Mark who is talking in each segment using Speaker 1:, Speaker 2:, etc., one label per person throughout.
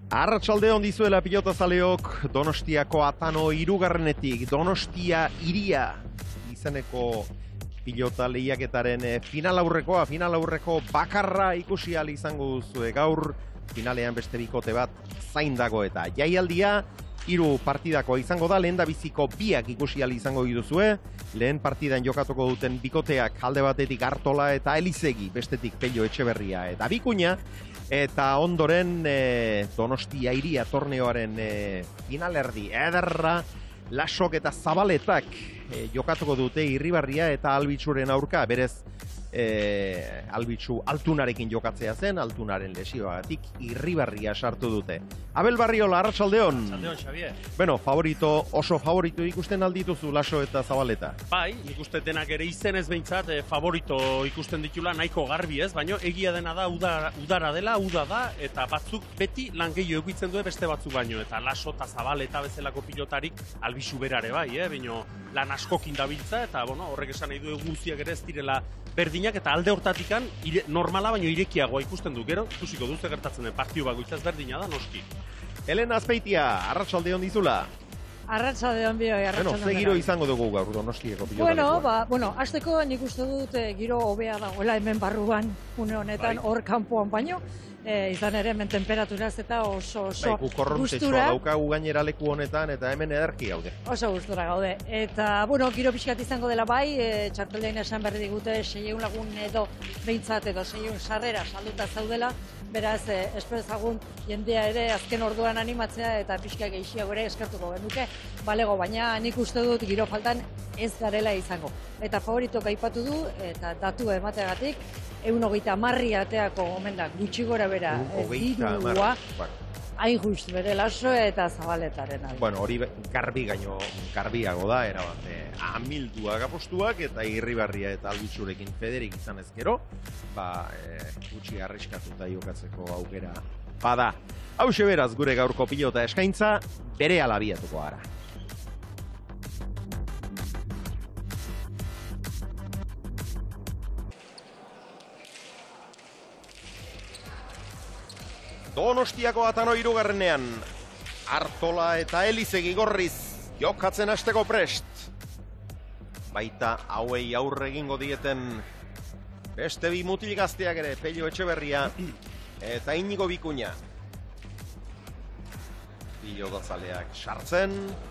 Speaker 1: Arratsalde on dizuela pilotazaleok, Donostiako Atano hirugarrenetik Donostia Hiria izeneko pilota lehiaketaren final aurreko bakarra ikusi ahal izango duzue gaur. Finalean beste bikote bat zain dago eta jaialdia 3 partidako izango da. Lehendabiziko biak ikusi ahal izango dituzue. Lehen partidan jokatuko duten bikoteak alde batetik Artola eta Elizegi, bestetik Pello Etxeberria eta Bikuña. Eta ondoren Donostia Hiria torneoaren finalerdi ederra Lasok eta Zabaletak jokatuko dute Irribarria eta Albitzuren aurka. Berez Albitzu Altunarekin jokatzea zen, Altunaren lesioagatik Irribarria sartu dute. Abel Barriola, arratsaldeon.
Speaker 2: Arratsaldeon, Xavier.
Speaker 1: Bueno, oso favorito ikusten aldituzu Laso eta Zabaleta.
Speaker 2: Bai, nik uste denak ere izenez behintzat favorito ikusten ditula nahiko garbi ez, baina egia dena da udara dela, uda da, eta batzuk beti lan gehiago egitzen du beste batzuk baino, eta Laso eta Zabaleta bezalako pilotarik Albizu berare bai, baina lan askokin dabiltza, eta bueno, horrek esan nahi du eguziak ere ez direla berdinak, eta alde hortatikan normala baino irekiagoa ikusten du, gero ikusiko duze gertatzen den partiu bakoitzaz berdina da noski.
Speaker 1: Elena Azpeitia, arratsaldeon dizula.
Speaker 3: Arratsaldeon bioi, arratsaldeon.
Speaker 1: Ze giro izango dugu gaur Donostiako pilotalekuan?
Speaker 3: Bueno, hasteko nik uste dut giro hobea dagoela hemen barruan une honetan, hor kanpoan baino. Izan ere, hemen temperaturaz eta oso
Speaker 1: gustura. Daukagu gainera leku honetan eta hemen ederki gaude.
Speaker 3: Oso gustura gaude. Eta, bueno, giro pixkat izango dela bai, txarteldein esan berri digute 600 lagun edo behintzat edo 600 sarrera salduta zaudela. Beraz, espero ezagun jendea ere azken orduan animatzea eta pixka gehiago ere eskertuko genuke. Balego, baina nik uste dut giro faltan ez garela izango. Eta favoritok aipatu du eta datu emateagatik, 130 ateako gomendak gutxi gora bera dirua, hain just bere Laso eta Zabaletaren alde.
Speaker 1: Bueno, hori garbiago da, erabat, amilduak apostuak eta Irribarria eta Albitzurekin Federik izan ezkero, gutxi arriskatuta jokatzeko aukera bada. Hauxe beraz gure gaurko pilota eskaintza, bere alabiatuko gara. Donostiako Atano hirugarrenean Artola eta Elizegi gorriz jokatzen hasteko prest. Baita hauei aurre egingo dieten beste bi mutil gazteak ere, Pello Etxeberria eta Inigo Bikuña. Pilotazaleak sartzen.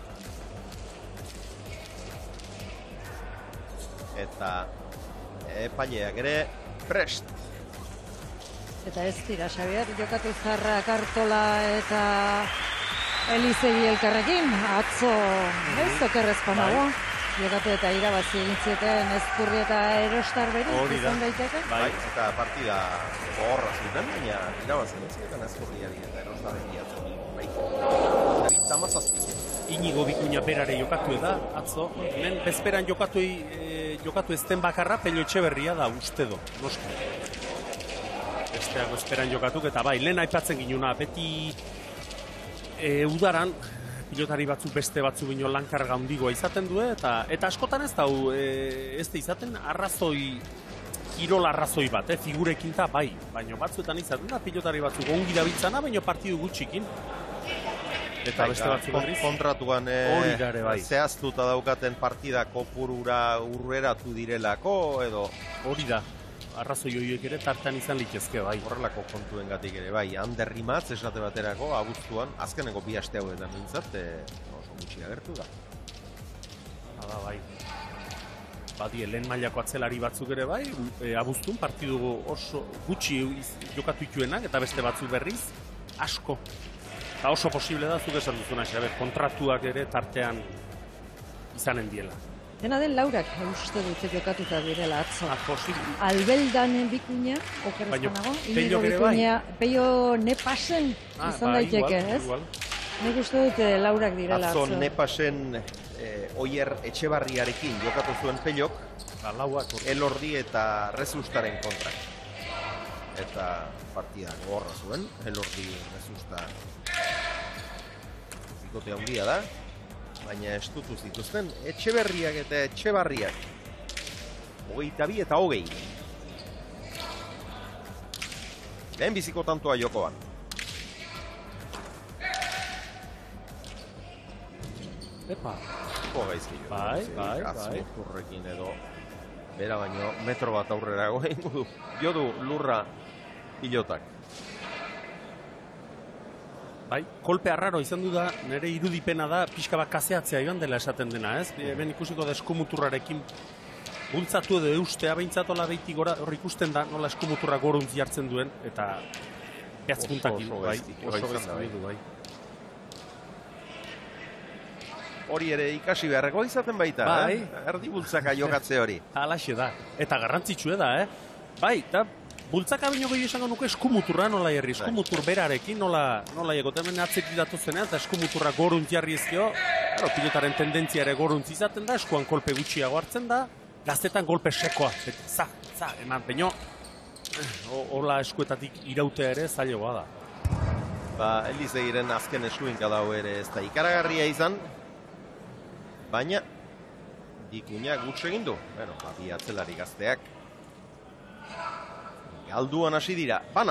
Speaker 1: Eta epaileak ere prest.
Speaker 3: Eta ez dira, Xavier, jokatu zarrak Artola eta Elizegi elkarrekin, atzo ez okerrezkoan dago. Jokatu eta irabazi egin zieten Ezkurri eta Erostar beri, izan daiteke.
Speaker 1: Bai, eta partida gogorra zuten, baina irabazi egin zieten Ezkurriari eta Erostar beri atzo.
Speaker 2: Inigo Bikuña berare jokatu da, atzo. Hemen bezperan jokatu ezten bakarra Pello Etxeberria da uste do, noski. Besteago esperan jokatuk, eta bai, lehen aipatzen ginuna, beti udaran pilotari batzuk beste batzuk bino lankarga handigoa izaten du, eta askotan ez da izaten kirol arrazoi bat, figurekin eta bai, baina batzuetan izaten da pilotari batzuk ongi dabiltzana, baina partidu gutxikin. Eta beste batzuk berriz.
Speaker 1: Kontratuan zehaztuta daukaten partida kopurura urreratu direlako, edo
Speaker 2: hori da. Arrazoi horiek ere tartean izan litezke, bai.
Speaker 1: Horrelako kontuengatik ere, bai. Ander Rimatz esate baterako, abuztuan, azkeneko 2 aste hauetan nintzat, oso gutxi agertu da.
Speaker 2: Hala, bai. Badie, lehen mailako atzelari batzuk ere, bai. Abuztun, partidu oso gutxi jokatu ituenak, eta beste batzuk berriz, asko. Eta oso posible da, zuk esan duzuna, kontratuak ere tartean izanen diela.
Speaker 3: Dena den Laurak uste dute jokatuta direla atzo.
Speaker 2: Posible.
Speaker 3: Albeldan Bikuña, okerrezkonago.
Speaker 2: Pello ere bai.
Speaker 3: Pello Nepasen izan daiteke, ez? Nik uste dute Laurak direla atzo.
Speaker 1: Atzo Nepasen Oier Etxebarriarekin jokatu zuen Pellok, Elordi eta Rezustaren kontra. Eta partida gogorra zuen, Elordi Rezusta bikote handia da. Baina estutu zituzten Etxeberriak eta Etxebarriak. 22 eta 20. Lehen biziko tantoa jokoan.
Speaker 2: Epa.
Speaker 1: Gaizki.
Speaker 2: Bai.
Speaker 1: Azmuturrekin edo bera baino metro bat aurrera egingo du. Jo du lurra pilotak.
Speaker 2: Bai, kolpe arraro izan du da, nire irudipena da, pixka bat kaseatzea joan dela esaten dena, ez? Hemen ikusiko da eskumuturrarekin bultzatu edo eustea behintzatola behiti gora, hor ikusten da, nola eskumuturra goruntzi hartzen duen, eta behatzpuntak du, bai. Oso gaizki du, bai.
Speaker 1: Hori ere ikasi beharreko izaten baita,
Speaker 2: bai.
Speaker 1: Erdi bultzaka jokatze hori.
Speaker 2: Halaxe da, eta garrantzitsue da, Bai, eta bultzaka bino gehiago esango nuke eskumuturra nola jarri, eskumutur berarekin nola egote, hemen atzetik datuzenean, eta eskumuturra goruntz jarri ezkio, pilotaren tendentzia ere goruntz izaten da, eskuan kolpe gutxiago hartzen da, gaztetan golpe sekoa, eman, baino, hola eskuetatik irautea ere zailagoa da.
Speaker 1: Elizegiren azken eskuinka dago ere ez da ikaragarria izan, baina Bikuña gutxe egin du. Bi atzelari gazteak galduan hasi dira. Bana!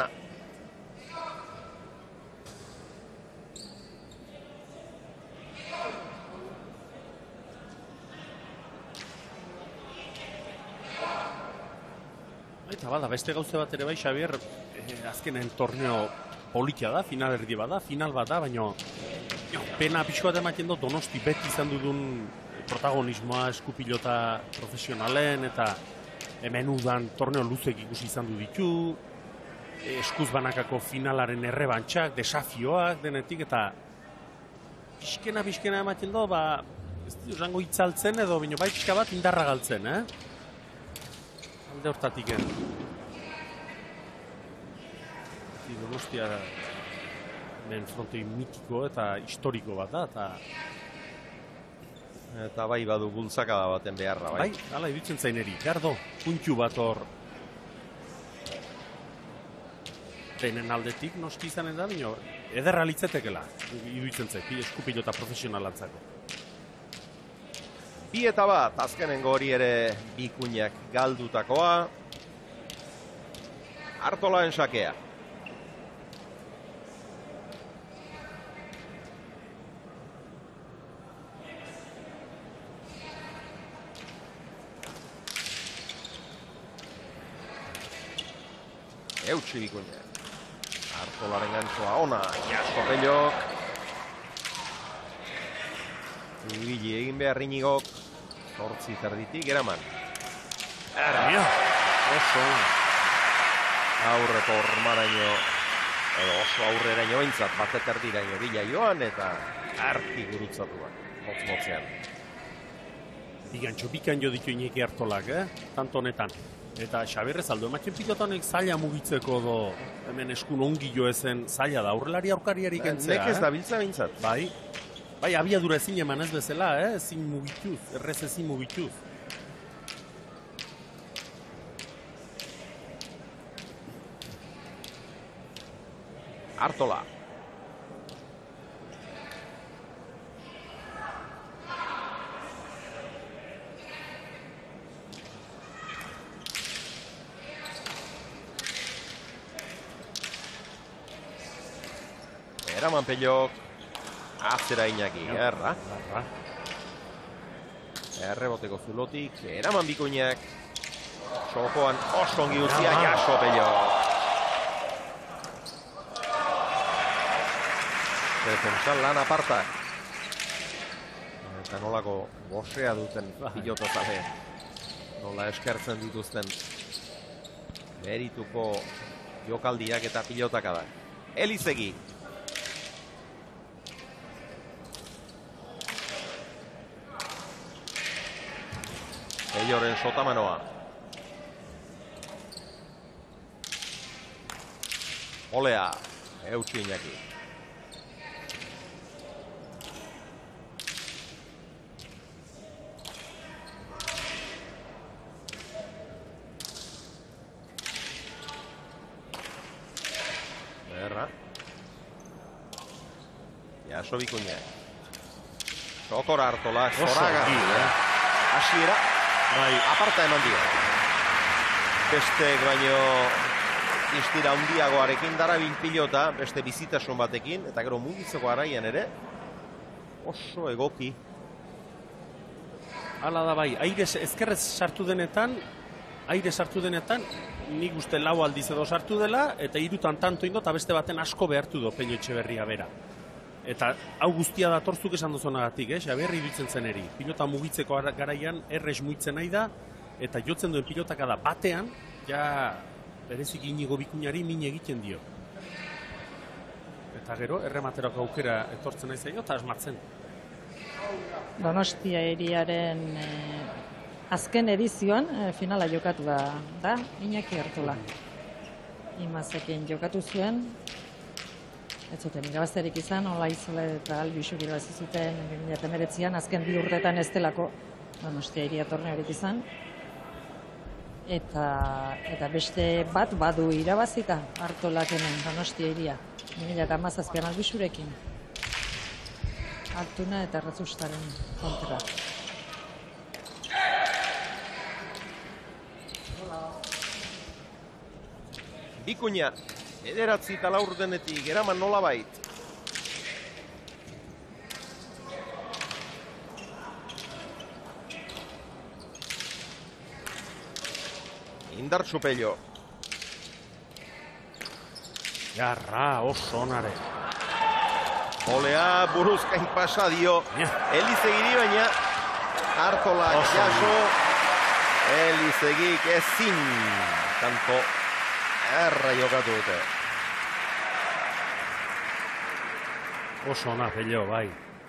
Speaker 2: Eta bada, beste gauze bat ere bai, Xabier, azkenen torneo politia da, final erdi bada, final bat da, baina pena pixko bat ematen dut Donosti beti izan dudun protagonismoa eskupilota profesionalen, eta hemen udan torneo luzek ikusi izan du ditu, eskuz banakako finalaren errebantxak, desafioak denetik, eta pixkena ematen dut, ez dut zango itzaltzen edo, baina bai pixka bat indarra galtzen, alde hortatik Donostia hemen frontoi mitiko eta historiko bat da,
Speaker 1: eta bai badu bultzakada baten beharra, bai?
Speaker 2: Bai, hala iruditzen zaineri, gardo, puntu bat hor denen aldetik, noski izanen da, bino, ederra litzetekela, iruditzen zain, eskupilota profesionalantzako.
Speaker 1: 2-1, azkenengo hori ere Bikuñak galdutakoa, Artolaen sakea. Eutsi Bikuña. Artolaren gantzua ona, Jasko Pellok. Ibili egin behar Iñigok. 8 terditik, eraman.
Speaker 2: Oso
Speaker 1: aurreko hormaraino, edo oso aurreraino behintzat, bat eterdiraino bila joan, eta arki gurutzatuak, motz-motzean.
Speaker 2: Bikantxo ditu Iñaki Artolak, tanto honetan. Eta Xabierrez aldo, ematen pilotanek zaila mugitzeko do, hemen eskun ongi jo ezen zaila da, aurrelari aurkariarik entzea.
Speaker 1: Nekez da biltza bintzat.
Speaker 2: Bai, abiadura ezin eman ez bezala, ezin mugituz, errez ezin mugituz.
Speaker 1: Artola. Eraman Pellok, atzera Iñaki, erra. Erreboteko zulotik, eraman Bikuñak, sojoan oso ongi utzia, Jasko Pellok. Defensan lan apartak. Eta nolako gosea duten pilotozale, nola eskertzen dituzten merituko jokaldiak eta pilotaka da. Elizegi. Pelloren sotamanoa. Olea, eutsi Iñaki. Berra. Jaso Bikuña. Sokor Artolak, zoraga. Hasiera. Aparta eman dira. Bestek baino istira handiagoarekin darabil pilota, beste bizitasun batekin, eta gero mugitzeko garaian ere, oso egoki
Speaker 2: Hala da bai, ezkerrez sartu denetan, nik uste 4 aldiz edo sartu dela, eta 3 tanto indo, eta beste baten asko behartu do Peño Etxeberria bera. Eta hau guztia datorzuk esan duzonagatik, Xabier iruditzen zen eri. Pilota mugitzeko garaian errez muitzen nahi da, eta jotzen duen pilotaka da batean, ja berezik Inigo Bikuñari min egiten dio. Eta gero, errematerako aukera etortzen nahi zaio, eta asmatzen.
Speaker 3: Donostia Iriaren azken edizioan finala jokatu da Iñaki Artola. Imazekin jokatu zuen, ez zuten irabazterik izan, Ola Izole eta Albixuk irabazi zuten 2019an, azken 2 urtetan ez delako Donostia Iria torneorik izan. Eta beste bat badu irabazita Artolak hemen Donostia Iria, 2017an Albixurekin. Altuna eta Razustaren kontra.
Speaker 1: Bikuña, 9 denetik, eraman nolabait. Indartsu Pello.
Speaker 2: Jarra, oso onare.
Speaker 1: Olea buruzkain pasa dio. Elizegiri baina Artola jaso. Elizegik ezin kanpo erra jokatu dute.
Speaker 2: Oso ona, Pello, bai.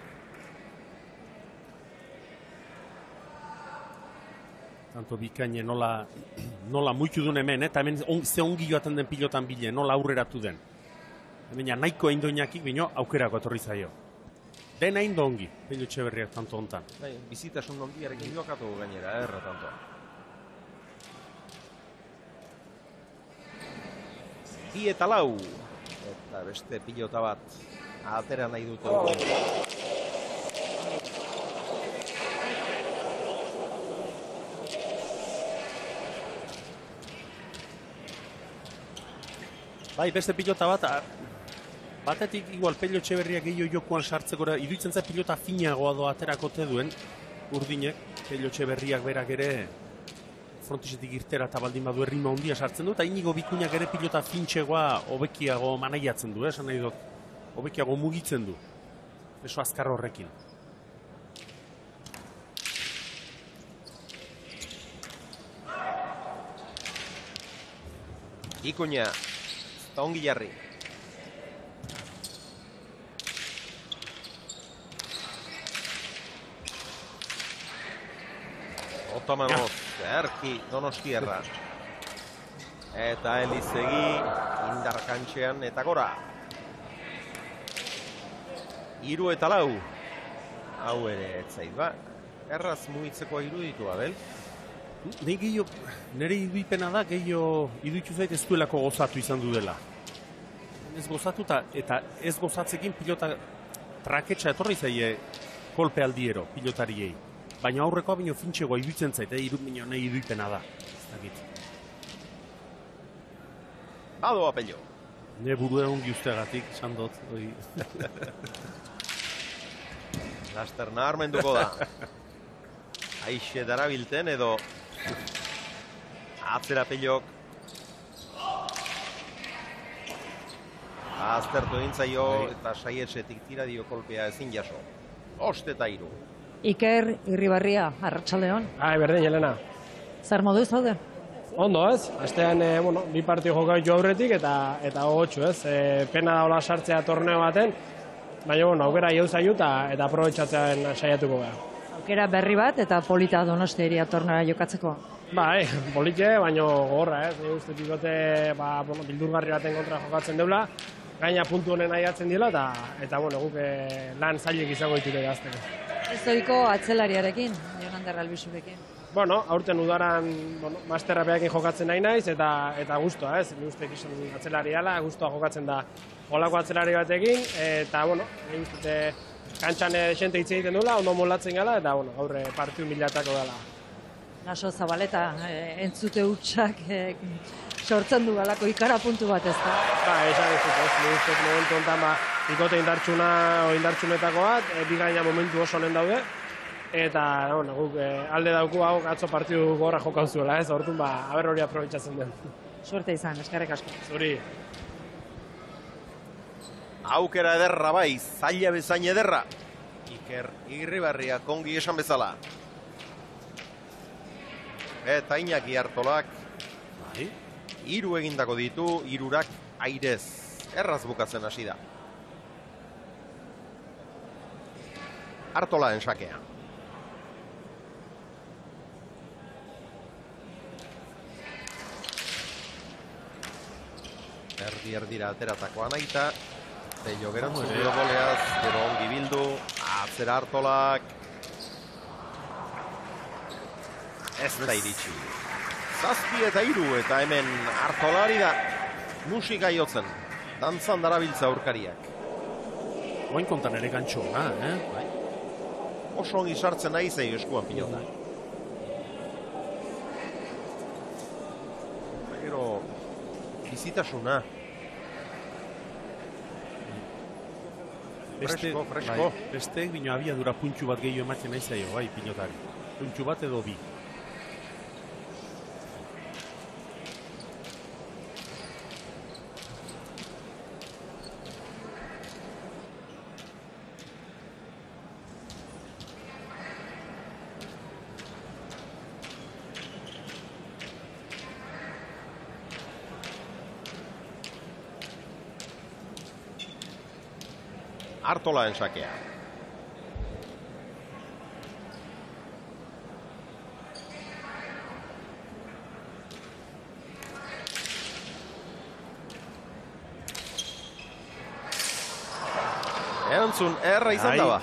Speaker 2: Tanto bikaine nola muitu duen hemen, eta hemen ze ongi joaten den pilotan bile, nola aurreratu den. Hemen nahiko eindoinakik bino aukerako etorri zaio. Den eindo ongi, Peño Etxeberriak tanto hontan.
Speaker 1: Bizitasun ondiarekin jokatu gainera, erra tanto. Bi eta 4. Eta beste pilota bat atera nahi dute.
Speaker 2: Bai, beste pilota bat, batetik igual Peño Etxeberriak gehiago jokuan sartzeko, iruditzen za pilota finagoa doa aterakote duen, urdinek, Peño Etxeberriak berak ere frontisetik irtera eta baldin badu erritmo handia sartzen du, eta Inigo Bikuñak ere pilota fintxegoa hobekiago manaiatzen du, esan nahi dut, hobekiago mugitzen du, eso azkar horrekin.
Speaker 1: Bikuña. Ongi jarri. Otomanoz, erki Donostiarra. Eta Elizegi indarkantxean eta gora. 3 eta 4. Hau ere etzait, ba. Erraz mugitzeko iruditu, Abel.
Speaker 2: Nire iduipena da, gehiago iduitu zait ez duelako gozatu izan du dela. Ez gozatu eta ez gozatzekin pilota traketxa etorri zaie kolpe aldiero pilotariei. Baina aurrekoa bino fintxegoa iduitzen zait, nahi iduipena da.
Speaker 1: Adoa Pello.
Speaker 2: Ne burua ongi usteagatik, esan dut.
Speaker 1: Laster naharmenduko da. Aixe darabilten edo atzera Pellok. Aztertu egin zaio eta saietsetik tira dio kolpea ezin jaso. 5 eta 3.
Speaker 3: Iker Irribarria, Arratsaldeon.
Speaker 4: Berdin, Helena.
Speaker 3: Zer modu zaude?
Speaker 4: Ondo, ez? Astean, 2 partio jokatu aurretik eta gogotsu, ez? Pena da hola sartzea torneo baten, baina, aukera jau zaio eta aprobetxatzen saiatuko gara.
Speaker 3: Aukera berri bat eta polita Donostia Iria torneoa jokatzeko.
Speaker 4: Politxe, baina gogorra, ez? Ni uste pilote bildurgarri baten kontra jokatzen deula, gaina puntu honen aiatzen dela eta guk lan zailek izango ditute gazteko.
Speaker 3: Ez doiko atzelariarekin, Jonander Albixurekin.
Speaker 4: Aurten udaran masterrapeakin jokatzen nahi naiz eta guztua, ez? Ni uste gizon atzelariala, guztua jokatzen da olako atzelari batekin, eta, ni uste kantxan xente hitz egiten duela, ondo molatzen gala, eta, gaur partiu milatako dela.
Speaker 3: Naso Zabaleta, entzute hutsak sortzen du galako ikara puntu bat ez da.
Speaker 4: Esan ez dut, ni uste momentu honetan ikote indartsunetako bat, bigaina momentu oso honen daude, eta bueno, guk alde dauku hau atzo partidu gorra jokau zuela, ez? Orduan aber hori aprobetxatzen den.
Speaker 3: Suerte izan, eskerrik asko.
Speaker 4: Zuri.
Speaker 1: Aukera ederra bai, zaila bezain ederra. Iker Irribarria kongi esan bezala. Eta Iñaki Artolak
Speaker 2: Bai.
Speaker 1: 3 egindako ditu, 3 airez. Erraz bukatzen hasi da. Artolaen sakea. Erdira ateratakoa naita. Pello gerantzun dio goleaz, gero ongi bildu, atzera Artolak. Ez da iritsi. 7 eta 3 eta hemen Artolari da musika jotzen. Dantzan darabiltza aurkariak.
Speaker 2: Oin kontan ere gantxona,
Speaker 1: Bai. Oso ongi sartzen nahi zei eskuan pilota. Gero bizitasuna. Fresko.
Speaker 2: Bai, beste bino abiadura puntxu bat gehiago ematen nahi zaio, bai, pilotari. Puntxu bat edo bi.
Speaker 1: Artolaen sakea. Erantzun, erra izan daba.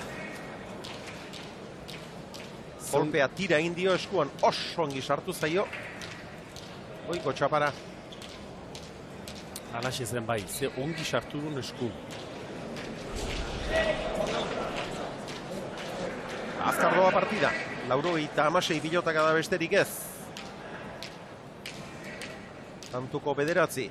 Speaker 1: Kolpea tira indio eskuan oso ongi sartu zaio. Oiko txapara.
Speaker 2: Alaxe zen bai, ze ongi sartu duen esku.
Speaker 1: Azkar doa partida. 96 pilotaka da besterik ez. Tantuko 9.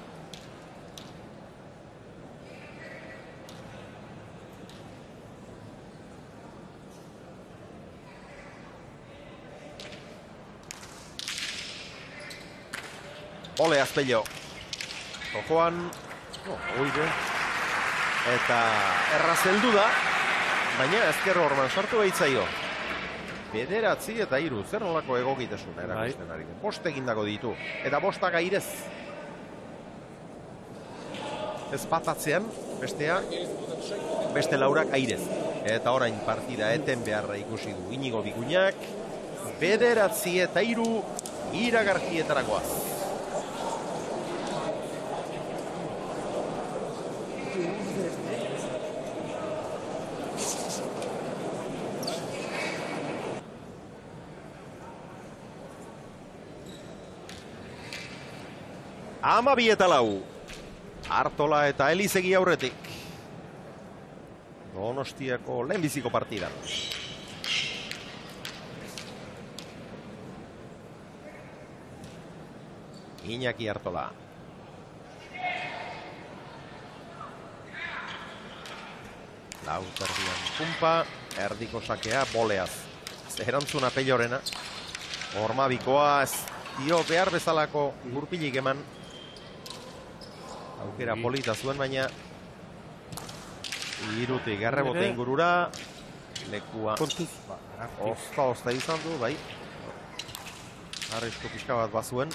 Speaker 1: Ole Azpello. Jokoan. Oide. Eta errazeldu da. Baina ezkerro horman sartu behitzaio. 9 eta 3, zer nolako egokitasuna erakusten ari. Bost egindako ditu. Eta bostak airez. Ez patatzean, bestea, beste 4 airez. Eta orain partida eten beharra ikusi du Inigo Biguñak. 9 eta 3 iragarkietarakoaz. Amabi eta 4. Artola eta Elizegi aurretik. Donostiako lehenbiziko partidan. Iñaki Artola. Lauterdian kumpa, erdiko sakea boleaz. Zerantzuna Pellorena. Ormabikoa ez dio behar bezalako gurpilik eman. Aukera polita zuen, baina irutik errebote ingurura. Lekua Osta izan du, bai. Arrizko pixka bat bazuen.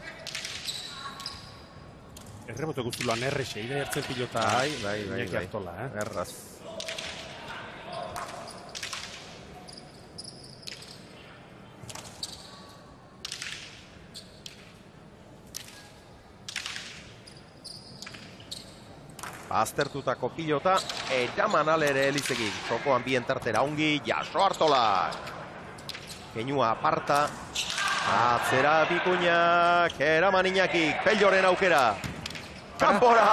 Speaker 2: Errebote guztuloan errexe, ira jartzen pilota Iñaki Artola,
Speaker 1: Erraz. Aztertutako pilota, eraman alere Elizegi. Jokoan bien tartera ongi, jaso Artola. Keinua aparta. Atzera Biguñak, eraman Iñakik, Pelloren aukera. Kanpora!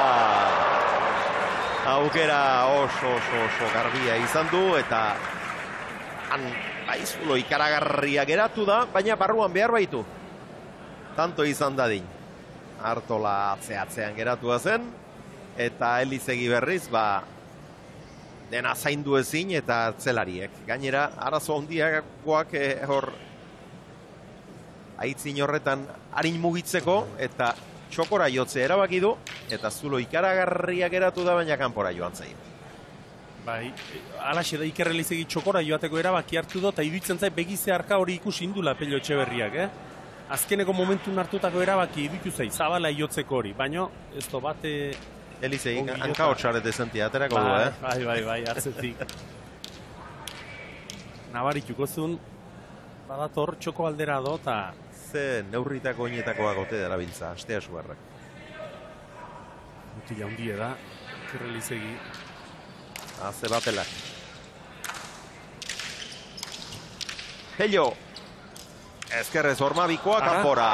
Speaker 1: Aukera oso garbia izan du, eta han baizulo ikaragarria geratu da, baina barruan behar baitu. Tanto izan dadin. Artola atzean geratua zen. Eta Elizegi berriz, dena zaindu ezin eta atzelariek. Gainera, arazo handiagoak hor aitzin horretan harin mugitzeko eta txokora jotze erabaki du eta zulo ikaragarriak geratu da baina kanpora joan zaio.
Speaker 2: Bai, alaxe da Iker Elizegi txokora joateko erabaki hartu do, eta iruditzen zait begize harka hori ikusi indula Pello Etxeberriak, Azkeneko momentun hartutako erabaki iruditu zait, zabala jotzeko hori, baina ez do bate...
Speaker 1: Elizegi, hanka hotxarete zentia, aterako du,
Speaker 2: Bai, hartzetik. Nabarituko zuen, badator txoko aldera do, eta...
Speaker 1: Ze neurritako oinetakoa gote dara biltza, astea sugarrak.
Speaker 2: Mutila hundie da, Iker Elizegi.
Speaker 1: Haze batela. Pello. Ezkerrez hormabikoa kanpora.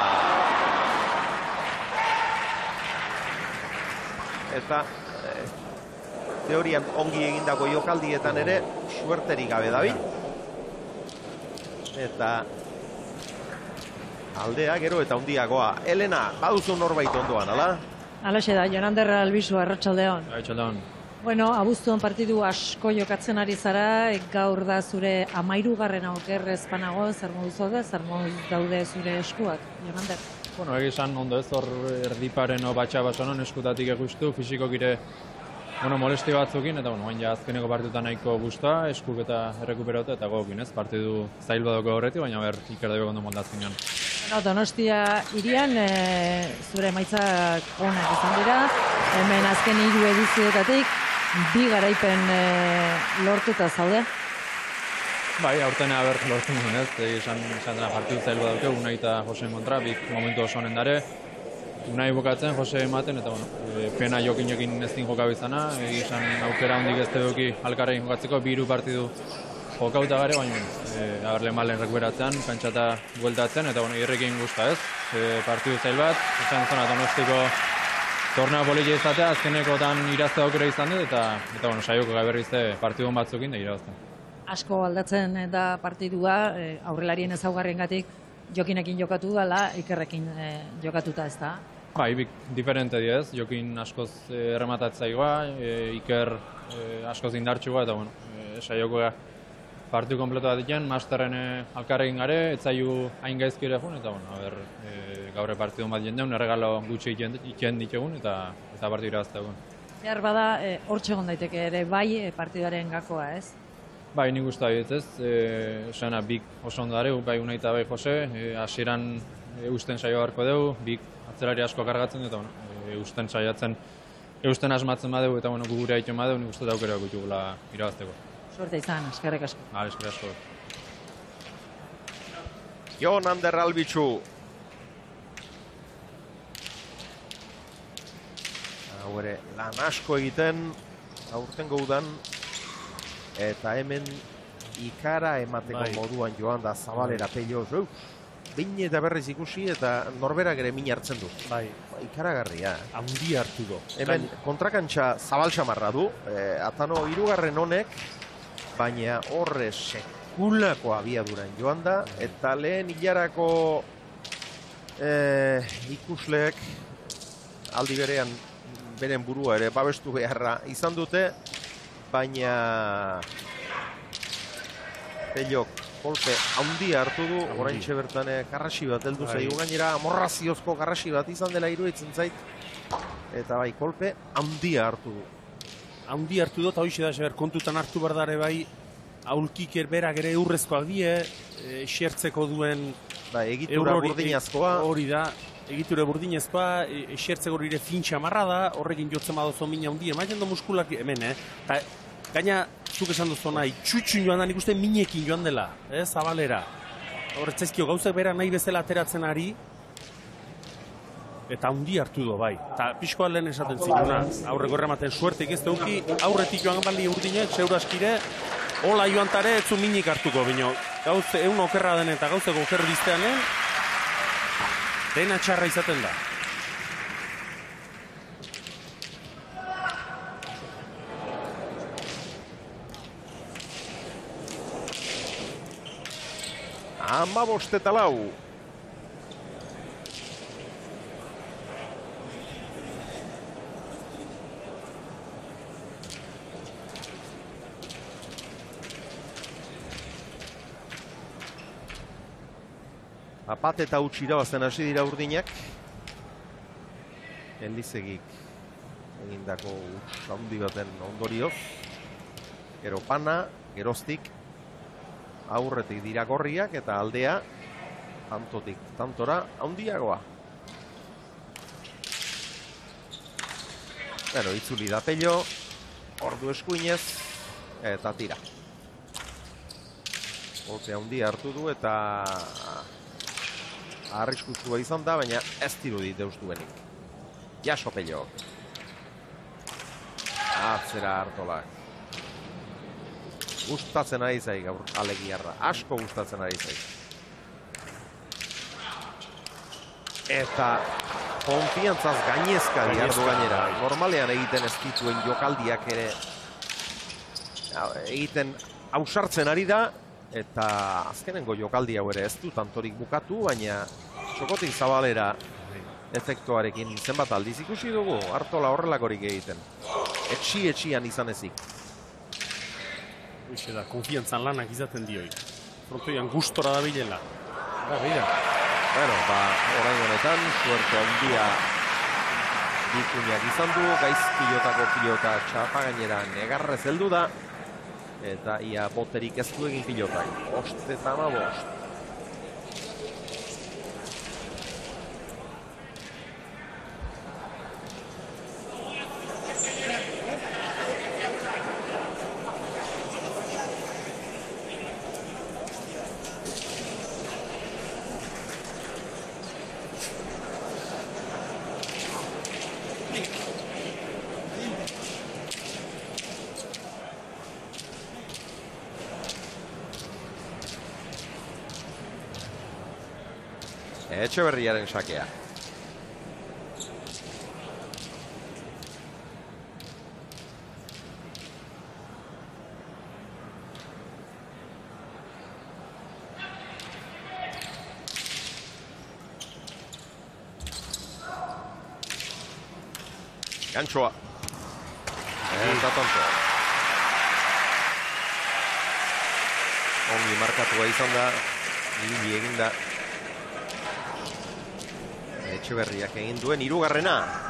Speaker 1: Eta teorian ongi egindako jokaldietan ere suerterik gabe dabil. Eta aldea gero eta hundiagoa. Elena, baduzu norbait ondoan, ala?
Speaker 3: Alaxe da, Jonander Albizu, arratsaldeon.
Speaker 5: Arratsaldeon.
Speaker 3: Bueno, abuztuan partidu asko jokatzen ari zara, gaur da zure 13. okerrez panago, zer moduz daude zure eskuak, Jonander?
Speaker 5: Bueno, egizan ondo ez hor erdiparen o batxa basonon eskutatik egustu, fisikokire molesti batzukin, eta bain ja azkeneko partidutan nahiko guztua, eskuk eta errekuperatu eta gogokin ez, partidu zail badoko horreti, baina ber ikerdebe gondo moldazkin joan.
Speaker 3: Bueno, Donostia irian, zure emaitzak onak izan dira, hemen azken 3 edizioetatik, 2 garaipen lortuta zaude.
Speaker 5: Bai, aurtena ber lortu nuen ez, egizan partidu zail badauke, Unai eta Jose kontra, bik momentu oso honen dare, Unai bukatzen, Jose ematen, eta pena jokin ezin jokabizana, egizan aukera hondik ez duki alkarrein jokatzeko, 2 partidu jokauta gare, baina lehen malen rekuperatzean, kantxata bueltatzen, eta irrekin guzta ez, partidu zail bat, esan zona Donostiko tornea politxe izatea, azkenekotan irazte aukera izan dut, eta saioko gaberrizte partidun batzukin da irabazten.
Speaker 3: Asko aldatzen da partidua, aurrelarien ezaugarriengatik Jokinekin jokatu dela, Ikerrekin jokatuta ez da.
Speaker 5: Bai, bik diferente diez, Jokin askoz errematatzaikoa, Iker askoz indartxua, eta saioko partidu kompletu bat diken, masterren alkarrekin gare, etzaiu hain gaizkire jun, eta gaurre partidun bat jendeun, erregalo gutxi iken ditugun, eta partidu irabazte egun.
Speaker 3: Behar bada, hortxe daiteke ere bai partiduaren gakoa, ez?
Speaker 5: Bai, nik usta dit ez, esena bik oso ondo dare, bai Unai eta bai Jose, hasieran eusten saio beharko dugu, bik atzelari asko kargatzen dut, eta eusten saiatzen, eusten asmatzen badeu, eta gure haiten badeu, nik uste daukera gutxugula irabazteko.
Speaker 3: Suerte izan, eskerrek asko.
Speaker 5: Eskerrek asko.
Speaker 1: Jonander Albitzu. Hau ere, lan asko egiten, aurtengo udan, eta hemen ikara emateko moduan joan da Zabalera Pello. Behin eta berriz ikusi eta norberak ere min hartzen du.
Speaker 2: Bai.
Speaker 1: Ikaragarria.
Speaker 2: Haundi hartu do.
Speaker 1: Hemen kontrakantxa zabal xamarra du, Atano 3. honek, baina horre sekulako abiaduran joan da, eta lehen hilarako ikusleek aldi berean beren burua ere babestu beharra izan dute, baina Pellok kolpe handia hartu du, oraintxe bertan karrasi bat heldu zaigu, gainera amorraziozko karrasi bat izan dela iruditzen zait, eta bai kolpe handia hartu du.
Speaker 2: Haundi hartu dut, hau da seber kontutan hartu bardare bai, aulkik berak ere urrezkoak die, esertzeko duen...
Speaker 1: Egitura burdinazkoa.
Speaker 2: Hori da, egitura burdinazkoa, esertzeko hori fintxa marra da, horrekin jotzen badozo mina hundi, emaiten do muskulak hemen, eta gaina, zuk esan duzu nahi, txutxun joan da, nik uste minekin joan dela, Zabalera. Horretzaizkio, gauzak bera nahi bezala ateratzen ari, eta haundi hartu do, bai. Eta pixkoa lehen esaten zinuna, aurreko errematen suertek ez duki, aurretik joan bali urdinek, seuraskire, hola joan tare, etzu minik hartuko, bino, gauze, egun okerra den eta gauzeko oker dizteanen, dena txarra izaten da.
Speaker 1: Amabost eta lau. Bat eta huts irabazten hasi dira urdinak. Elizegik egindako huts handi baten ondorioz. Gero Pana, geroztik aurretik dira gorriak eta aldea tantotik tantora handiagoa. Bueno, itzuli da Pello, ordu eskuinez eta tira. Golpe handia hartu du eta arriskutsua izan da, baina ez dirudi deustuenik. Jaso Pello. Atzera Artolak. Gustatzen ari zai gaur Alegiarra. Asko gustatzen ari zai. Eta konfiantzaz gainezka diardu gainera. Normalean egiten ez dituen jokaldiak ere egiten ausartzen ari da. Eta azkenengo jokaldi hau ere ez du tantorik bukatu, baina txokotik zabalera efektuarekin zenbat aldiz ikusi dugu. Artola horrelakorik egiten. Etxian izan ezik.
Speaker 2: Hoxe da, konfiantzan lanak izaten dioi. Frontoian gustora da bilela.
Speaker 1: Bueno, orain honetan, suerte handia Bikuñak izan du, Gaiz pilotako pilota txapa gainera negarrez heldu da. Eta ia boterik ez du egin pilotak. 5-5. Etxeberriaren sakea. Gantxoa. Eta tanto. Ongi markatua izan da. Ibili eginda. Etxeberriak egin duen 3.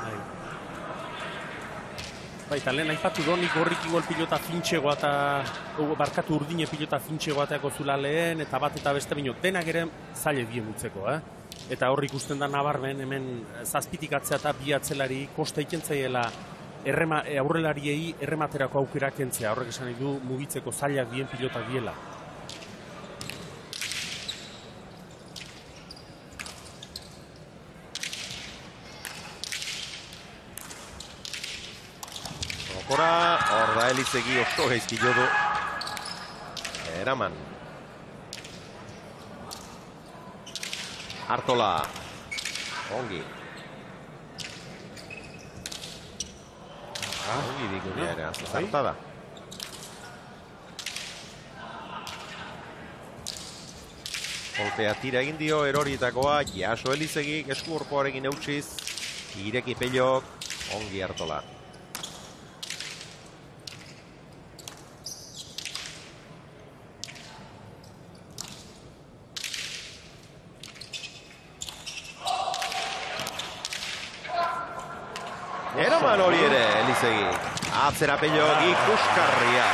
Speaker 2: Baita, lehen aipatu donik horrik igual pilota fintxegoa eta barkatu urdine pilota fintxegoa eta zula lehen, eta bat eta beste binot, denak ere zaile bien utzeko, Eta horrik ikusten da nabarmen, hemen zazpitik atzea eta bi atzelari kosta ikentzaiela aurrelariei errematerako aukera kentzea. Horrek esan nahi du mugitzeko zailak bien pilotak diela.
Speaker 1: Hor da Elizegi oso gaizki jo du. Eraman. Artola. Ongi. Ongi Bikuña ere, zartada. Kolpea tira egin dio eroritakoa, Jaso Elizegik eskuorpoarekin eutsiz, ireki Pellok, ongi Artola. Eraman hori ere, Elizegi. Atzera Pellok ikuskarria.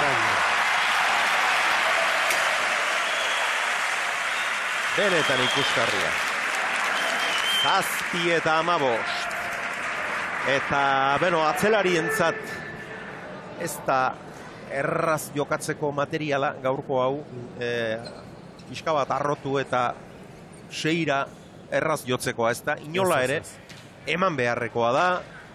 Speaker 1: Benetan ikuskarria. 7-5. Eta, atzelarientzat ez da erraz jokatzeko materiala gaurko hau. Pixka bat arrotu eta seira erraz jotzekoa ez da. Inola ere, eman beharrekoa da.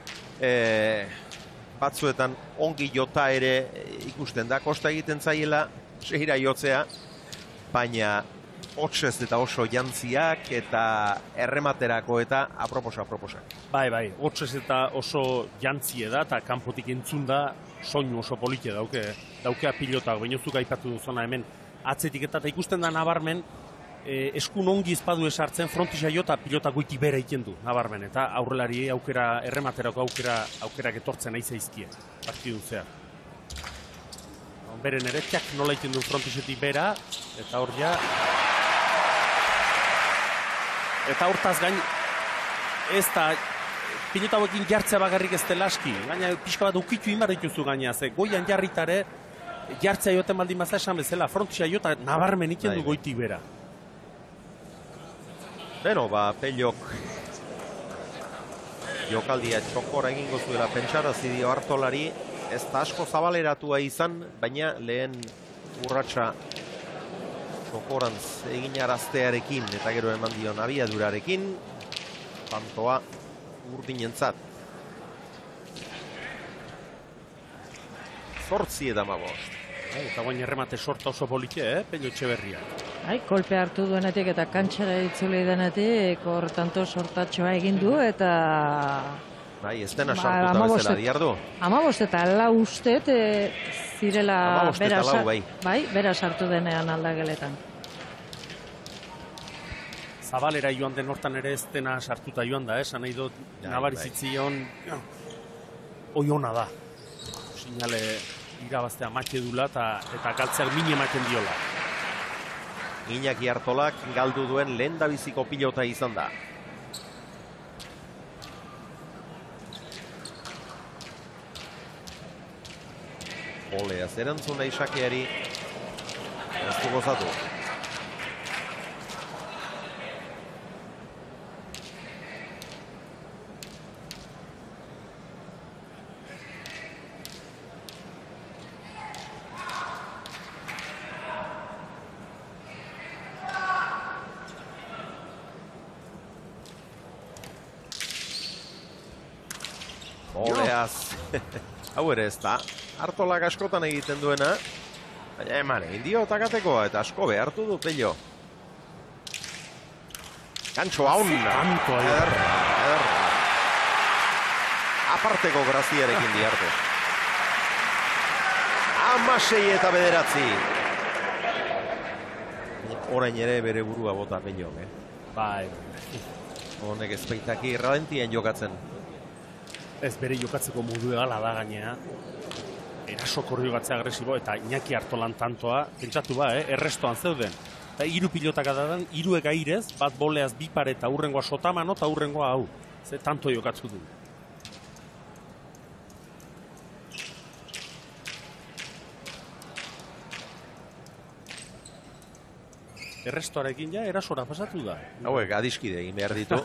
Speaker 1: Batzuetan ongi jota ere ikusten da, kosta egiten zaiela seira jotzea, baina hotzez eta oso jantziak eta errematerako eta aproposa.
Speaker 2: Bai, hotzez eta oso jantzie da eta kanpotik entzun da soinu oso polite daukea pilotak, bainozuk aipatu duzuna hemen atzetik eta ikusten da nabarmen eskun ongi izpadu esartzen frontisa jota pilota goiti bera ikendu, nabarmen, eta aurrelari aukera, errematerako aukerak etortzen nahi zaizkie, partidun zehar. Beren eretxak nola ikendu frontisetik bera, eta hor ja... Eta hortaz gain, ez da, pilota hauekin jartzea bakarrik ez dela aski. Gaina pixka bat ukitu inbar dituzu gaina, ze goian jarritare, jartzea joten baldin maza esan bezala, frontzia jota nabarmen iken du goitik bera.
Speaker 1: Beno, Pellok jokaldia txokora egingo zuela pentsarazi dio Artolari, ez da asko zabaleratua izan, baina lehen urratsa txokorantz eginaraztearekin eta gero eman dion abiadurarekin, tantoa urdinentzat. 8-15.
Speaker 2: Eta guain erremate sorta oso polite, Pello Etxeberria.
Speaker 3: Kolpe hartu duenetik eta kantxara itzuli denetik, hor tanto sortatxoa egin du eta...
Speaker 1: Ez dena sartuta bezala diardu.
Speaker 3: 15 eta 4 ustet zirela bera sartu denean aldageletan.
Speaker 2: Zabalera joan den hortan ere ez dena sartuta joan da, esan nahi dut nabarizitzion hoi hona da. Sinale irabaztea makedula eta galtzeak min ematen diola.
Speaker 1: Iñaki Artolak galdu duen lehendabiziko pilota izan da. Olea zerantzuna isakeari ez du gozatu. Oleaz, hau ere ez da, Artolak askotan egiten duena, baina eman egin dio takatekoa eta asko behartu du Pello. Kantxo hauna, ederra. Aparteko graziarekin diartu. 16-9. Orain ere bere burua bota Pello.
Speaker 2: Bai.
Speaker 1: Honek ezpeitaki irralentien jokatzen.
Speaker 2: Ez bere jokatzeko modu egala da gainea. Eraso korriogatzea agresibo eta Iñaki Artolan tantoa, pentsatu errestoan zeuden. Eta 3 pilotak adadan, 3 gairez, bat boleaz 2 pare eta hurrengoa sotamano eta hurrengoa hau. Ze tanto jokatzu du. Errestoarekin erasora pasatu da.
Speaker 1: Hauek, adiskide egin behar ditu.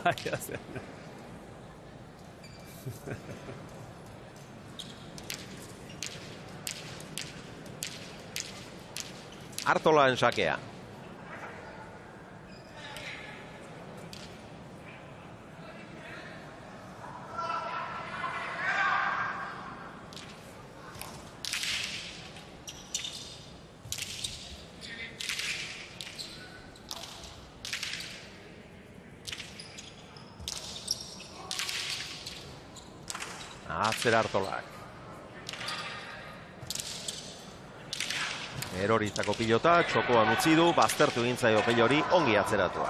Speaker 1: Artolan sakea. Atzera Artolak. Eroritako pilota, txokoan utzi du, baztertu gintzaio Pellori, ongi atzeratua.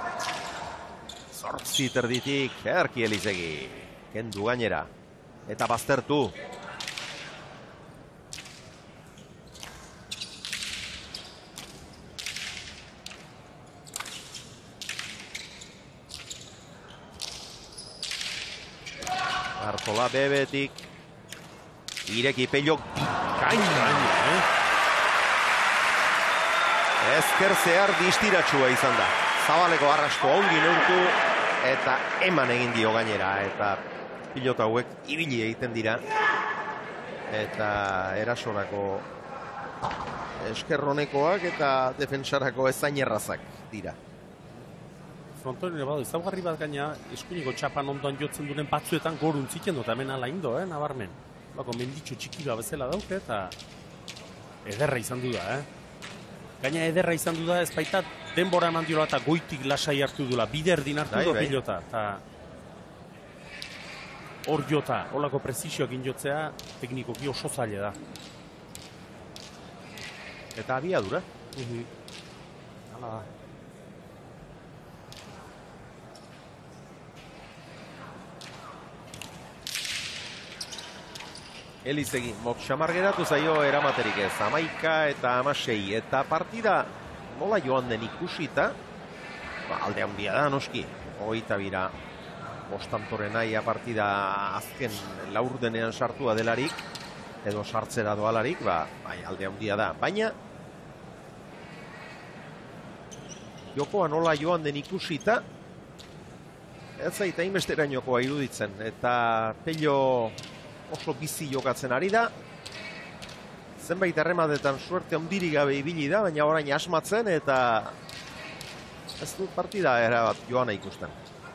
Speaker 1: 8 terditik, Erki Elizegi. Kendu gainera. Eta baztertu. Artola bebetik. Ireki Pello gaina. Ezker zehar distiratsua izan da. Zabaleko arrasto ongi neurtu eta eman egin dio gainera. Eta pilota hauek ibili egiten dira. Eta erasorako eskerronekoak eta defensarako ezain errazak dira.
Speaker 2: Frontoren badu, ezaugarri bat gaina eskuiniko txapan ondoan jotzen duren batzuetan gorun ziken dut, hemen ala indo, nabarmen. Bako menditxo txikiba bezala dauke eta ederra izan du da, Gaina ederra izan du da, ez baita denbora eman diola eta goitik lasai hartu dula, biderdin hartu du pilota. Hor jota, holako prezisioak injotzea, teknikoki oso zaila da.
Speaker 1: Eta abiadura.
Speaker 2: Hala da.
Speaker 1: Elizegi, mokxamar geratu zaio eramaterik ez, 11 eta 16, eta partida nola joan den ikusita, alde handia da noski, hogeita bira Bostantorena ia partida azken laurdenean sartua delarik, edo sartzera doalarik, bai, alde handia da. Baina, jokoa nola joan den ikusita, ez zaita inbesterainokoa iruditzen, eta Pello oso bizi jokatzen ari da. Zenbait errematetan suerte handirik gabe ibili da, baina orain asmatzen, eta ez dut partida erabat joana ikusten.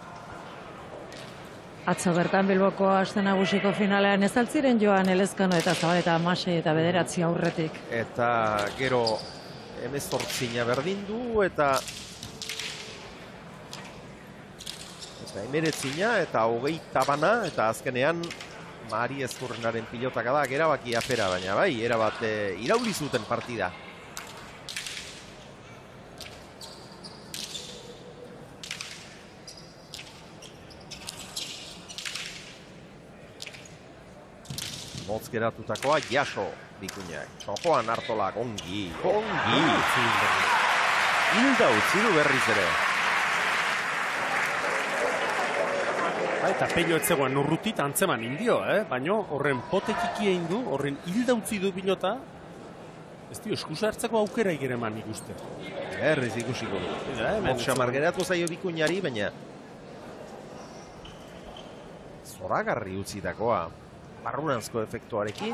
Speaker 3: Atzo bertan Bilboko aste nagusiko finalean ez altziren joan Elezkano eta Zabaleta 16 eta 9 aurretik.
Speaker 1: Eta gero 18 berdin du eta 19 eta 20 bana eta azkenean Mari Ezkurrenaren pilotaka da erabaki afera, baina bai, erabat irauli zuten partida. Motz geratutakoa Jaso Bikuñak. Txokoan Artolak ongi. Hilda utzi du berriz ere.
Speaker 2: Eta Pello etzegoan urrutit antzeman indio, baina horren potekiki egin du, horren hilda utzi du pilota, ez dio, eskusa hartzeko aukera igereman ikuste.
Speaker 1: Errez ikusiko du. Motza margeratu zaio Bikuñari, baina zoragarri utzitakoa. Barrunanzko efektuarekin.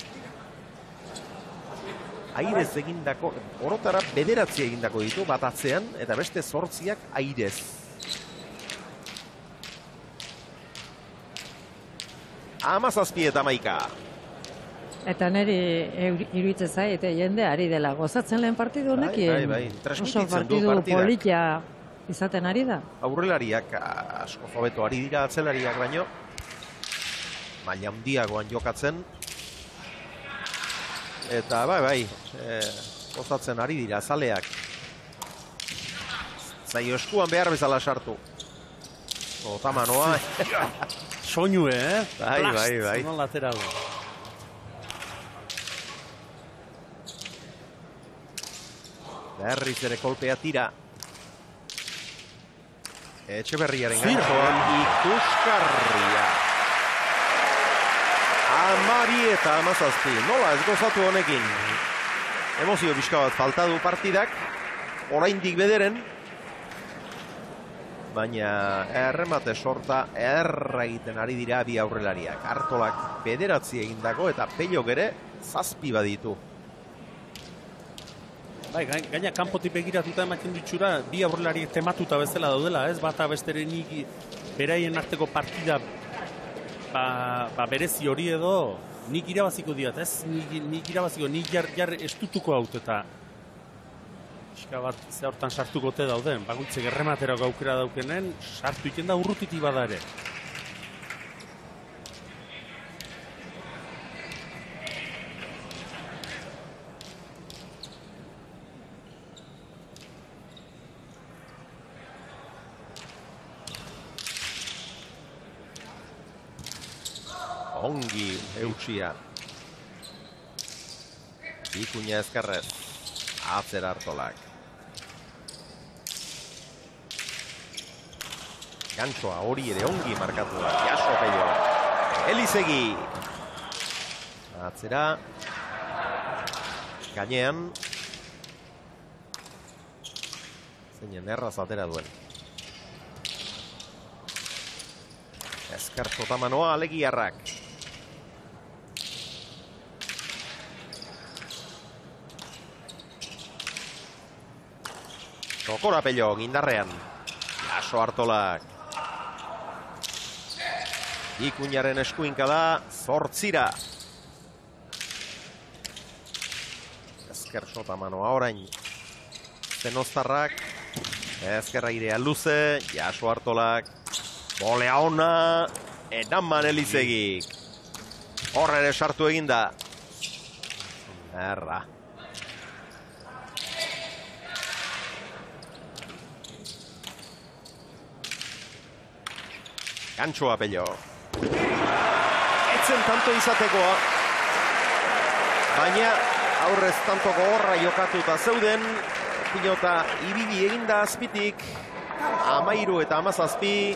Speaker 1: Airez egindako, orotara 9 egindako ditu, bat atzean, eta beste 8 airez. Amazazpi eta maika.
Speaker 3: Eta niri iruditzen zait, jende ari dela gozatzen lehen partidu honekien.
Speaker 1: Bai,
Speaker 3: oso partidu politia izaten ari da.
Speaker 1: Aurrelariak asko hobeto ari dira atzelariak baino. Maila handiagoan jokatzen. Eta bai, gozatzen ari dira zaleak. Zaio eskuan behar bezala sartu. Otamanoa.
Speaker 2: Soinue,
Speaker 1: Bai.
Speaker 2: Non lateral.
Speaker 1: Berriz ere kolpea tira. Etxeberriaren gantzoan ikuskarria. Amari eta Amazazpi. Nola ez gozatu honekin. Emozio pixka bat falta du partidak. Oraindik bederen. Baina erremate sorta egiten ari dira bi aurrelariak. Artolak 9 egindako eta Pellok ere 7 baditu.
Speaker 2: Bai, gaina kanpotik begiratuta ematen ditxura, bi aurrelariak tematuta bezala daudela, ez? Bata bestere nik beraien arteko partida berezi hori edo nik irabaziko diat, ez? Nik irabaziko, nik jar estutuko haut eta pixka bat ze hortan sartuko te dauden, bakoitzek errematerako aukera daukenen, sartu iken da urrutiti bada ere.
Speaker 1: Ongi eutxia. Bikuña ezkerrez. Atzer Artolak. Gantxoa hori ere ongi markatu da. Jaso Pello. Elizegi. Atzera. Gainean. Zeinen erraz atera duen. Ezker Sotamanoa Alegiarrak. Sokora Pello, indarrean. Jaso Artolak. Bikuñaren eskuinka da, 8. Ezker Sotamanoa orain. Zenostarrak. Ezker airea luze, Jaso Artolak. Bolea ona, enaman Elizegik. Horre ere sartu eginda. Erra. Gantxoa Pello. Etzen tanto izatekoa. Baina aurrez tantoko horra jokatuta zeuden. Pilota ibili eginda azpitik. 13 eta 17.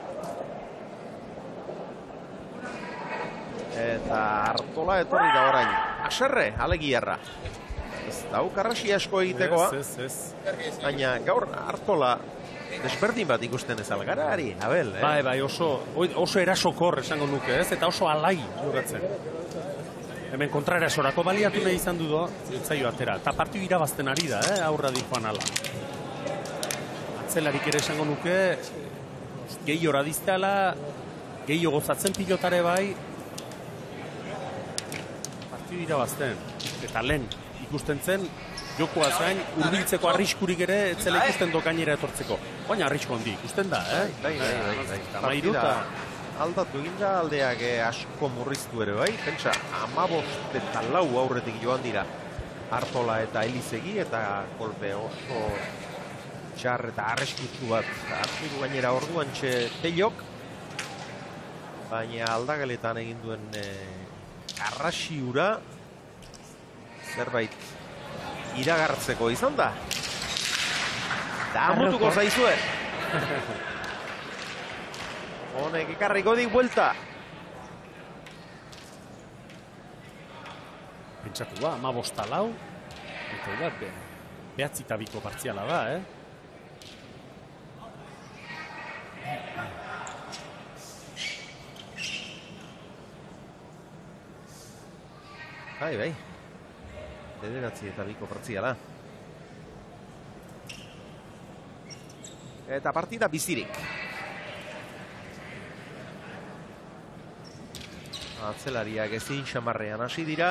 Speaker 1: Eta Artola etorri da orain. Aserre, alegiarra. Ez daukarrasi asko egitekoa.
Speaker 2: Ez.
Speaker 1: Baina gaur Artola desberdin bat ikusten ez algarari, Abel,
Speaker 2: Bai, oso erasokor esango nuke, ez? Eta oso alai jokatzen. Hemen kontraerasorako baliatu nahi izan du zaio atera. Eta partiu irabazten ari da, aurra di joan ala. Atzelarik ere esango nuke, gehi hora dizteala, gehi gozatzen pilotare bai, partiu irabazten. Eta lehen ikusten zen, jokoa zain, urbiltzeko arriskurik ere, etzela ikusten do gainera etortzeko. Baina arrisku handi ikusten da,
Speaker 1: Bai.
Speaker 2: Mairuta.
Speaker 1: Aldatu egin da aldeak asko murriztu ere bai. Pentsa, 15 eta 4 aurretik joan dira Artola eta Elizegi, eta kolpe oso txar eta arriskutu bat hartu du gainera orduan Pellok. Baina aldageletan egin duen arrasiura zerbait iragartzeko izan da. Da amutuko zaizue. Honek ekarriko dik buelta.
Speaker 2: Pentsatu ba, 15-4. Eta da, behatzita biko partziala da,
Speaker 1: Bai. Bederatzi eta biko partziala. Eta partida bizirik. Atzelariak ezin xamarrean hasi dira.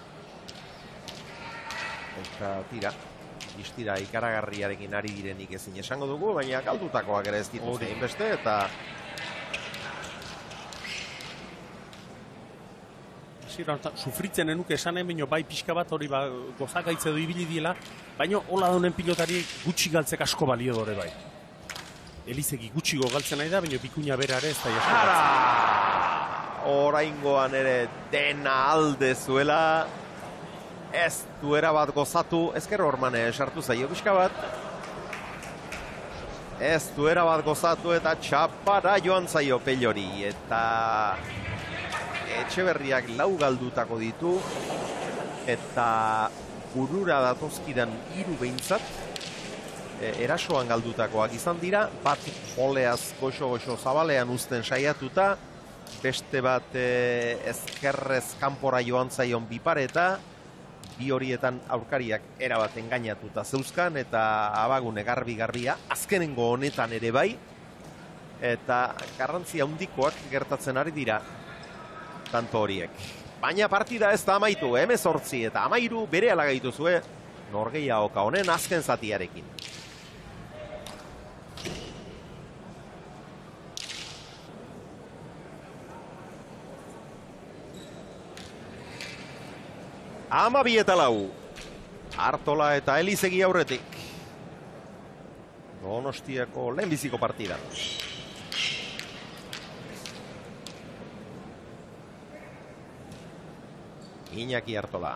Speaker 1: Eta tira. Istira ikaragarriarekin ari direnik ezin esango dugu, baina galdutakoak ere ez dituzte inbeste, eta
Speaker 2: sufritzen enuke esanen baino bai pixka bat hori gozakaitze du ibili diela, baina hola daunen pilotari gutxi galtzek asko balio dore bai. Elizegi gutxigo galtzen nahi da, baina bikuña berare ez da jasko.
Speaker 1: Oraingoan ere dena alde zuela. Ez duera bat gozatu. Ezker Ormane sartu zaio pixka bat. Ez duera bat gozatu eta txapara joan zaio Pellori. Eta Etxeberriak 4 galdutako ditu. Eta burura datozkidan 3 behintzat. Erasoan galdutakoak izan dira. Bat joleaz goxo zabalean uzten saiatuta. Beste bat ezkerrez kanpora joan zaion bipareta. Bi horietan aurkariak erabat engainatuta zeuzkan, eta abagune garbia azkenengo honetan ere bai. Eta garrantzia handikoak gertatzen ari dira tanto horiek. Baina partida ez da amaitu, 18 eta 13 berehala gaituzue norgehiagoka honen azken zatiarekin. Ama 2 eta 4. Artola eta Elizegi aurretik. Donostiako lehenbiziko partida. Iñaki Artola.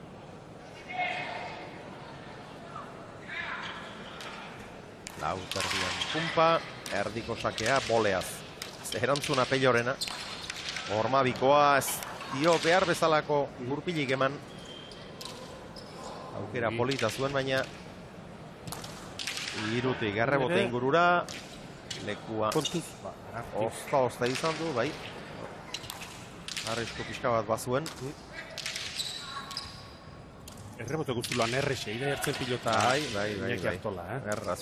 Speaker 1: Lauterdian kumpa, erdiko sakea boleaz. Zerantzuna Pellorena. Ormabikoa ez dio behar bezalako gurpilik eman. Aukera polita zuen, baina irutik errebote ingurura. Lekua Osta izan du, bai. Arrisku pixka bat bazuen.
Speaker 2: Errebote guztuloan errexe, ira jartzen pilota Iñaki Artola,
Speaker 1: Erraz.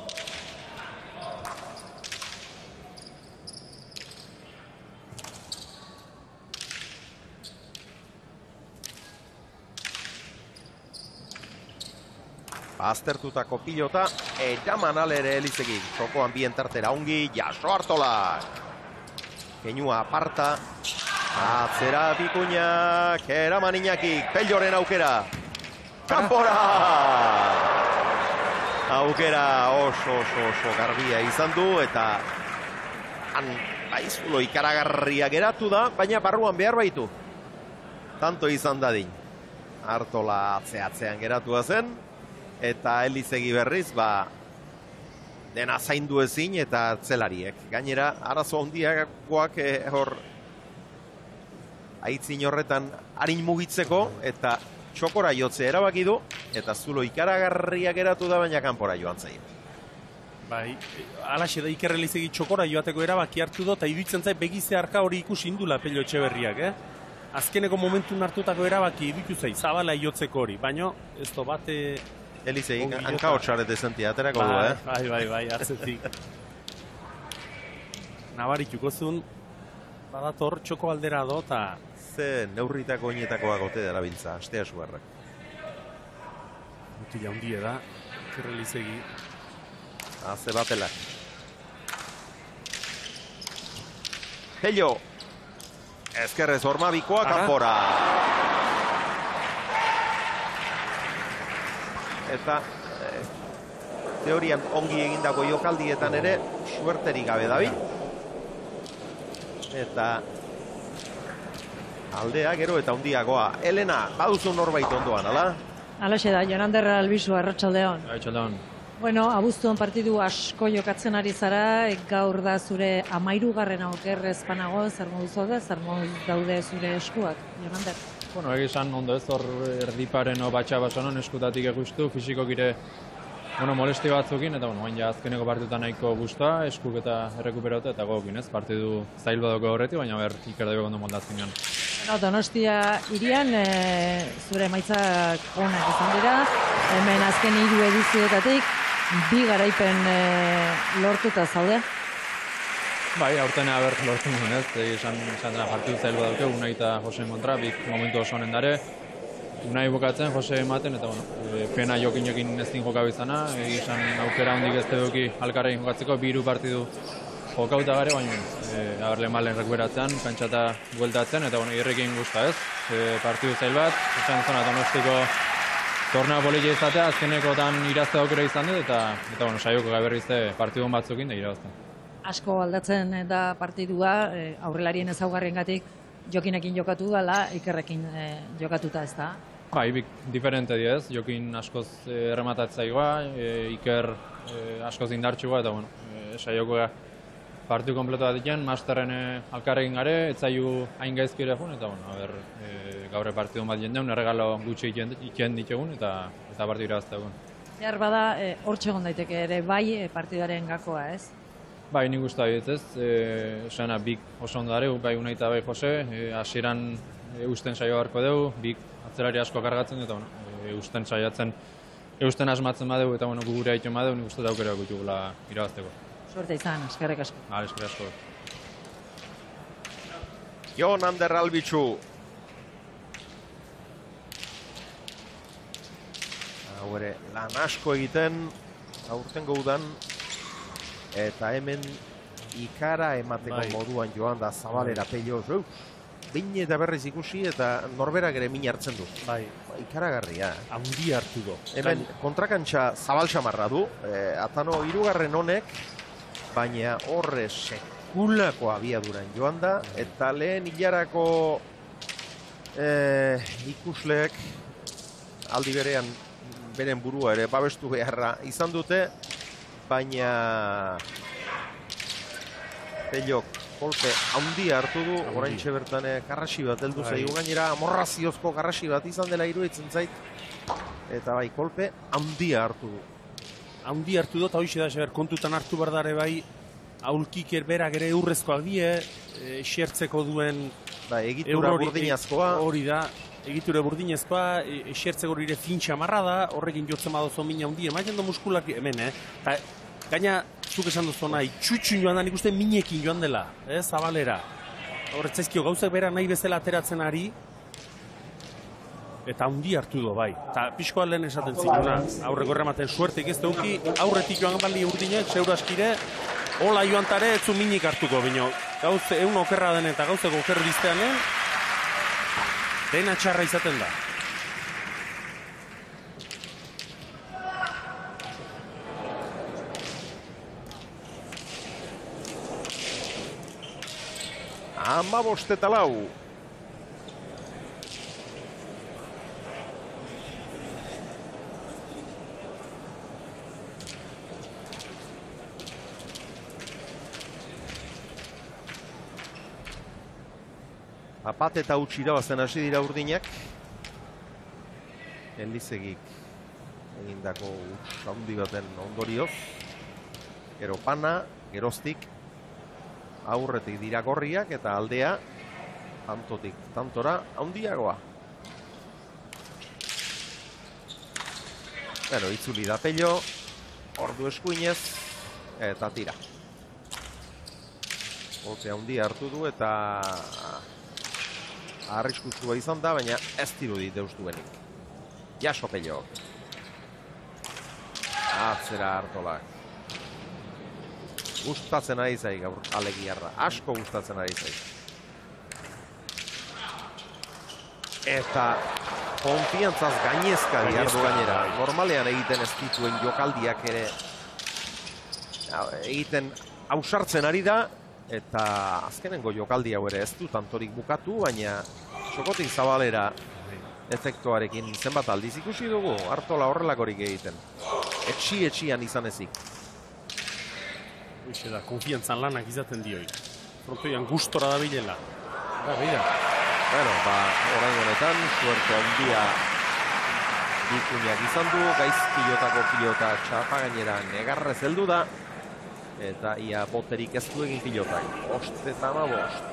Speaker 1: Aztertutako pilota, eraman alere Elizegi. Jokoan bien tartera ongi, jaso Artola. Keinua aparta. Atzera bikuñak, eraman Iñakik, Pelloren aukera. Kanpora! Aukera oso garbia izan du, eta han baizulo ikaragarria geratu da, baina barruan behar baitu. Tanto izan dadin. Artola atzean geratua zen. Eta Elizegi berriz, dena zaindu ezin eta atzelariek. Gainera, arazo handiagoak hor aitzin horretan harin mugitzeko eta txokora jotze erabaki du eta zulo ikaragarriak geratu da baina kanpora joan zaio.
Speaker 2: Bai, alaxe da Iker Elizegi txokora joateko erabaki hartu do, eta iruditzen zait begize harka hori ikusi indula Pello Etxeberriak, Azkeneko momentun hartutako erabaki iruditu zait, zabala jotzeko hori, baina ez do bate...
Speaker 1: Elizegi, hanka hotxaret ezentia, aterako du,
Speaker 2: Bai, atzetik. Nabarituko zuen, badator txoko aldera do, eta...
Speaker 1: Ze neurritako oinetakoa gote dara biltza, astea sugarrak.
Speaker 2: Mutila hundie da, Iker Elizegi.
Speaker 1: Haze batela. Pello. Ezkerrez Ormabikoa kanpora. Eta teorian ongi egindako jokaldietan ere suerterik gabe dabi. Eta aldea gero eta hundiagoa. Elena, baduzu norbait ondoan, ala?
Speaker 3: Alaxe da, Jonander Albizu, arratsaldeon.
Speaker 5: Arratsaldeon.
Speaker 3: Bueno, abuztuan partidu asko jokatzen ari zara, gaur da zure 13. aukerrez panago, zer moduz daude zure eskuak, Jonander?
Speaker 5: Bueno, egizan ondo ez, hor erdiparen o batxa basonon eskutatik egustu, fiziko gire molesti batzukin, eta bain ja azkeneko partidutan nahiko guztua, eskuk eta errekuperatu eta gogokin ez, partidu zail badoko horreti, baina ber ikerdabeko ondo moldazkin joan.
Speaker 3: Bueno, Donostia irian, zure emaitzak onak izan dira, hemen azken 3 edizioetatik, 2 garaipen lortuta zaude.
Speaker 5: Bai, aurten aber lortu nuen ez, izan dena partidu zail badauke, Unai eta Jose kontra, bik momentu oso honen dare, Unai bukatzen, Jose ematen, eta pena jokin ez din jokabizana, izan aukera hondik ez duki alkarrein jokatzeko, 2 partidu jokauta gare, baina aberle malen rekuperatzean, kantxata bueltatzen, eta irrekin guzta ez, partidu zail bat, izan zona Donostiko torneo polilla izatea, azkenekotan irazte aukera izan dut, eta saioko gaberrizte partidun batzukin da irabazten.
Speaker 3: Asko aldatzen da partidua, aurrelarien ezaugarriengatik Jokinekin jokatu dela, Ikerrekin jokatuta ez da?
Speaker 5: Bai, bik diferente diez, Jokin askoz errematatzaikoa, Iker askoz indartxua, eta saioko partidu kompletu bat diken, masterren alkarrekin gare, etzaiu hain gaizkire jun, eta gaurre partidun bat jendeun, erregalo gutxi iken ditugun, eta partidu irabazte egun.
Speaker 3: Behar bada, hortxe daiteke ere bai partidaren gakoa, ez?
Speaker 5: Bai, nik usta ez, esana bik oso ondo dare, bai Unai eta bai Jose, hasieran eusten saio beharko dugu, bik atzelari asko kargatzen, eta eusten saiatzen, eusten asmatzen badeu, eta gugure haituen badeu, nik uste daukera gutugula irabazteko.
Speaker 3: Suerte izan, eskerrik asko.
Speaker 5: Eskerrik asko.
Speaker 1: Jonander Albizu. Hau ere, lan asko egiten, aurtengo udan, eta hemen ikara emateko moduan joan da Zabalera Pello. Behin eta berriz ikusi eta norberak ere min hartzen du.
Speaker 2: Bai.
Speaker 1: Ikaragarria.
Speaker 2: Haundi hartu du.
Speaker 1: Hemen kontrakantxa Zabal xamarra du, Atano 3. honek, baina horre sekulako abiaduran joan da, eta lehen hilarako ikusleek aldi berean beren burua ere babestu beharra izan dute, baina Pellok kolpe handia hartu du, oraintxe bertan karrasi bat heldu zaigu, gainera amorraziozko karrasi bat izan dela iruditzen zait, eta bai kolpe handia hartu du.
Speaker 2: Haundi hartu dut, hau da, kontutan hartu bardare bai, aulkik berak ere urrezkoak die, esertzeko duen...
Speaker 1: Egitura burdinazkoa.
Speaker 2: Hori da, egitura burdinazkoa, esertzeko hori fintxa marra da, horrekin jotzen badozo mina hundi, emaiten da muskulak hemen, eta gaina, zuk esan duzu nahi, txutxun joan da, nik uste minekin joan dela, Zabalera. Horretzaizkio, gauzak bera nahi bezala ateratzen ari, eta haundi hartu du, bai. Eta pixkoa lehen esaten zinuna, aurreko errematen suertek ez duki, aurretik joan bali urdinek, zeuraskire, hola joan tare, ez zu minik hartuko, bino, gauze, egun okerra den eta gauzeko oker dizteanen, dena txarra izaten da.
Speaker 1: Amabost eta lau. Bat eta huts irabazten hasi dira urdinak. Elizegik egindako huts handi baten ondorioz. Gero Pana, geroztik aurretik dira gorriak eta aldea tantotik tantora handiagoa. Bueno, itzuli da Pello, ordu eskuinez eta tira. Golpe handia hartu du eta arriskutsua izan da, baina ez dirudi deus duenik. Jaso Pello. Atzera Artolak. Gustatzen ari zai gaur Alegiarra. Asko gustatzen ari zai. Eta konfiantzaz gainezka diardu gainera. Normalean egiten ez dituen jokaldiak ere egiten ausartzen ari da. Eta azkenengo jokaldi hau ere ez du tantorik bukatu, baina txokotik zabalera efektuarekin zenbat aldiz ikusi dugu, Artola horrelakorik egiten. Etxian izan ezik.
Speaker 2: Hoxe da, konfiantzan lanak izaten dioi. Frontoian gustora da bilela.
Speaker 1: Bueno, orain honetan, suerte handia dikuñak izan du, gaizkilotako pilota txapa gainera negarrez heldu da. Eta ia boterik ez du egin pilotak. 5-5.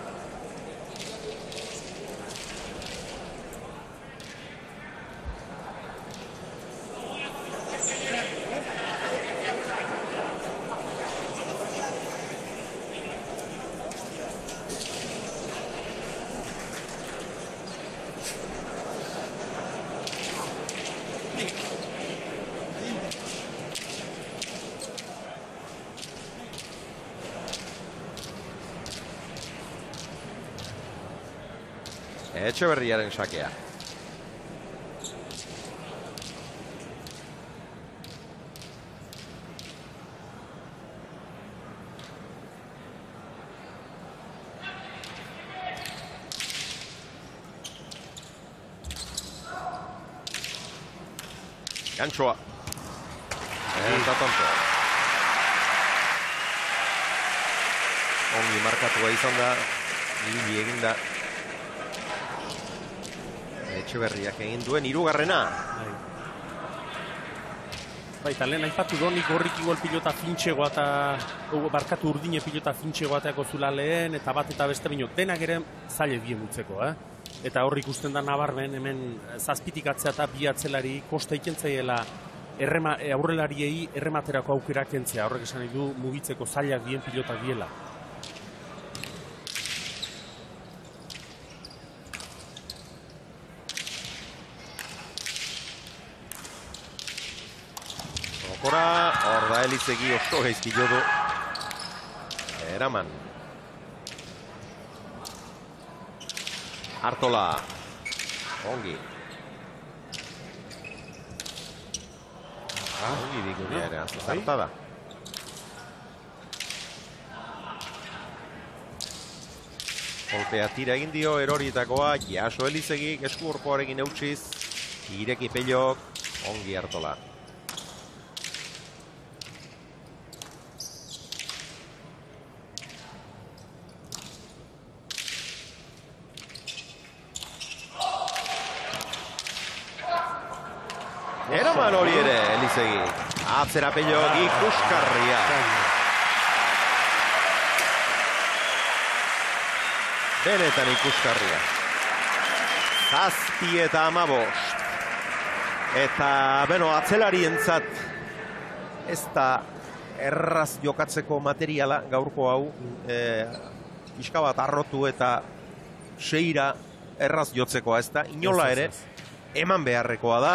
Speaker 1: Etxeberriaren sakea. Gantxoa. Eta tanto. Ongi markatua izan da. Ibili egin da. Etxeberriak egin duen hirugarrena.
Speaker 2: Baita, lehen aipatu donik horrik igual pilota fintxegoa eta barkatu urdine pilota fintxegoa eta zula lehen, eta bat eta beste binok denak ere zaila bien utzeko, Eta horrik ikusten da nabarmen, hemen zazpitik atzea eta bi atzelari kosta ikentzaiela aurrelariei errematerako aukera kentzea. Horrek esan nahi du mugitzeko zailak bien pilotak diela.
Speaker 1: Hor da Elizegi oso gaizki jo du. Eraman. Artola. Ongi. Ongi dikunia ere, azarta da. Kolpea tira egin dio erorietakoa, jaso Elizegik, esku horpoarekin eutxiz, ireki Pellok, ongi Artola. Eraman hori ere, Elizegi. Atzera Pellok ikuskarria. Benetan ikuskarria. 7-5. Eta, atzelarientzat ez da erraz jokatzeko materiala gaurko hau. Pixka bat arrotu eta seira erraz jotzekoa ez da. Inola ere, eman beharrekoa da.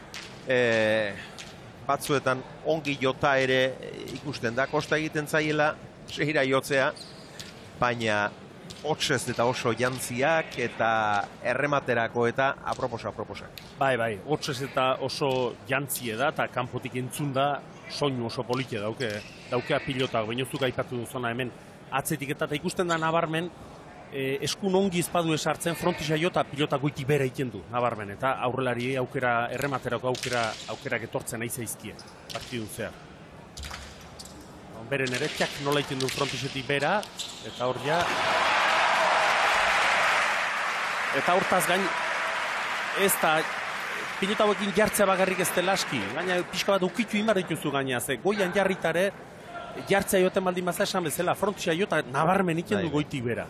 Speaker 1: Batzuetan ongi jota ere ikusten da, kosta egiten zaiela seira jotzea, baina hotzez eta oso jantziak eta errematerako eta aproposak.
Speaker 2: Bai, hotzez eta oso jantzie da, eta kanpotik entzun da soinu oso polite daukea pilotak, bainozuk aipatu duzuna hemen atzetik eta ikusten da nabarmen eskun ongi izpadu esartzen frontisa jota pilota goiti bera egiten du nabarmen, eta aurrelari aukera errematerako aukerak etortzen nahi zaizkie partidun zehar. Beren eretxak nola egiten du frontisetik bera, eta hor ja Eta hortaz gain, ez da, pilota hauekin jartzea bakarrik ez dela aski. Gaina pixka bat ukitu inbar dituzu gaina, ze goian jarritare, jartzea joten baldin baza esan bezala, frontzia jota nabarmen iken du goitik bera.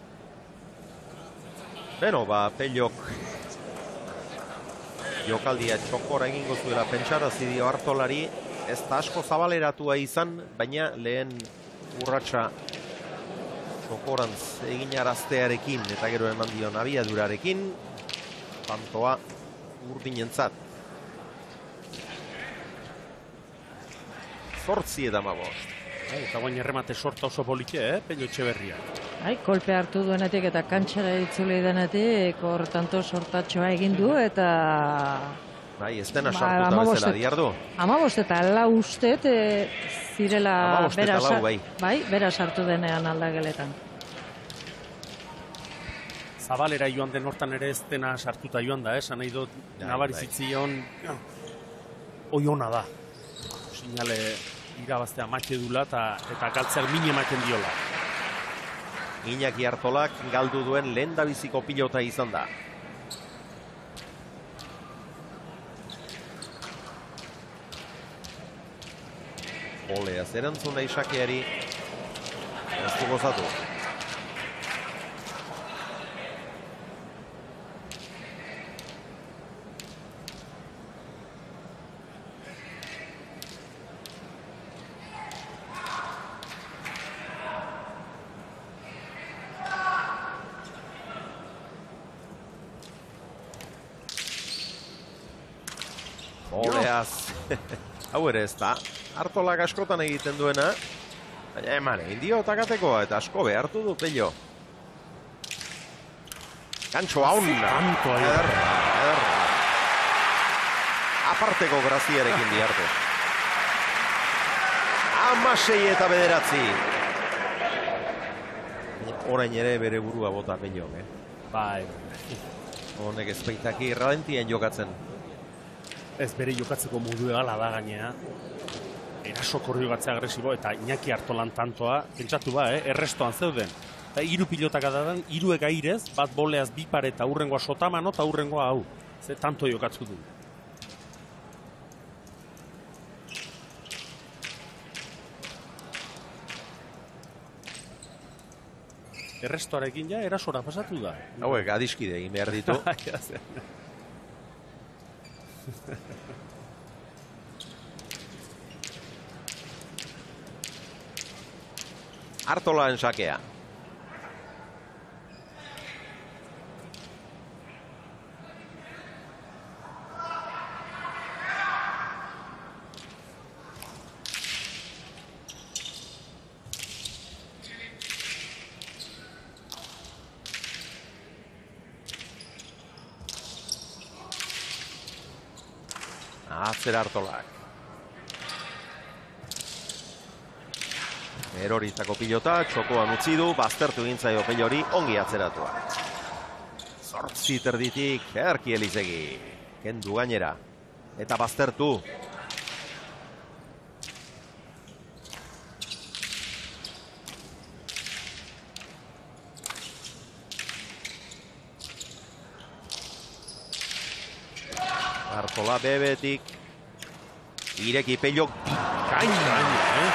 Speaker 1: Beno, Pellok jokaldia txokora egingo zuela pentsarazi dio Artolari, ez da asko zabaleratua izan, baina lehen urratsa txokorantz eginaraztearekin eta gero eman dion abiadurarekin, tantoa urdinentzat. 8-15.
Speaker 2: Eta guain erremate sorta oso polite, Pello Etxeberria.
Speaker 3: Kolpe hartu duenetik eta kantxara itzuli denetik, hor tanto sortatxoa egin du eta...
Speaker 1: Ez dena sartuta bezala diardu.
Speaker 3: 15 eta 4 ustet zirela bera sartu denean aldageletan.
Speaker 2: Zabalera joan den hortan ere ez dena sartuta joan da, esan nahi dut nabarizitzion oi hona da. Sinale irabaztea matxe dula eta galtzeak mine ematen diola.
Speaker 1: Iñaki Artolak galdu duen lehendabiziko pilota izan da. Olea zerantzuna isakeari ez du gozatu. Oleaz, hau ere ez da, Artolak askotan egiten duena, baina eman egin dio takatekoa eta asko behartu du Pello. Kantxoa onna. Ederra. Aparteko graziarekin diartu. 16-9. Orain ere bere burua bota Pello.
Speaker 2: Bai.
Speaker 1: Honek ez baitaki ralentien jokatzen.
Speaker 2: Ez bere jokatzeko modu egala da gainea. Eraso korriogatzea agresibo eta Iñaki Artolan tantoa, pentsatu errestoan zeuden. Eta 3 pilotak adadan, 3 gairez, bat boleaz 2 pare eta hurrengoa sotamano eta hurrengoa hau. Ze tanto jokatzu du. Errestoarekin erasora pasatu da.
Speaker 1: Hauek adiskide egin behar ditu. Artola ensakea. Atzera Artolak. Eroritako pilota, txokoan utzi du, baztertu gintzaio Pellori, ongi atzeratua. 8 terditik, Erki Elizegi. Kendu gainera. Eta baztertu. Artola bebetik. Ireki Pello gaina.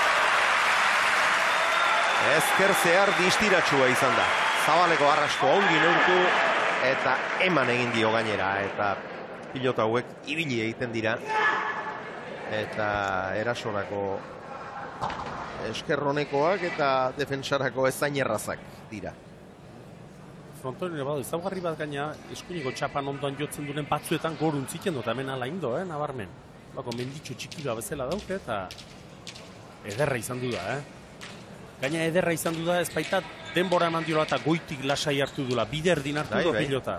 Speaker 1: Ezker zehar distiratsua izan da. Zabaleko arrasto ongi neurtu eta eman egin dio gainera. Eta pilota hauek ibili egiten dira. Eta erasorako eskerronekoak eta defensarako ezain errazak dira.
Speaker 2: Frontoin badu, ezaugarri bat gaina eskuiniko txapan ondoan jotzen duren batzuetan gorun ziken dut, hemen ala indo, nabarmen. Bako menditxo txikila bezala dauke eta ederra izan du da, Gaina ederra izan du da, ez baita denbora eman diola eta goitik lasai hartu dula, bider din hartu du pilota.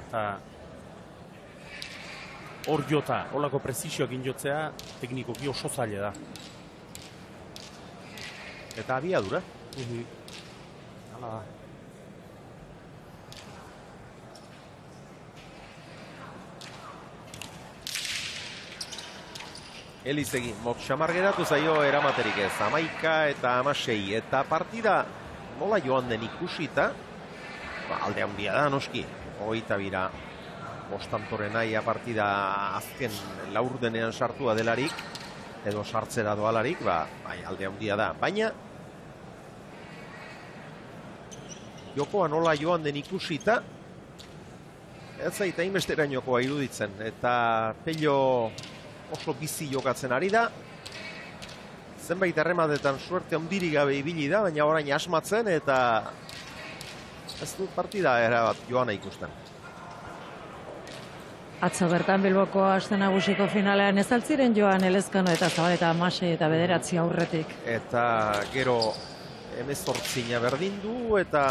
Speaker 2: Hor jota, holako prezisioak injotzea, teknikoki oso zaila da.
Speaker 1: Eta abiadura.
Speaker 2: Hala da.
Speaker 1: Elizegi, motxamar geratu zaio eramaterik ez, 11 eta 16, eta partida nola joan den ikusita, alde handia da noski, hogeita bira Bostantoren aia partida azken laurdenean sartua delarik, edo sartzera doalarik, bai, alde handia da. Baina, jokoa nola joan den ikusita, ez zaita inbesterainokoa iruditzen, eta Pello oso bizi jokatzen ari da, zenbait errematetan suerte handirik gabe ibili da, baina orain asmatzen, eta ez dut partida erabat joana ikusten.
Speaker 3: Atzo bertan Bilboko aste nagusiko finalean ez altziren joan Elezkano eta Zabaleta 16 eta 9 aurretik.
Speaker 1: Eta gero 18 berdin du eta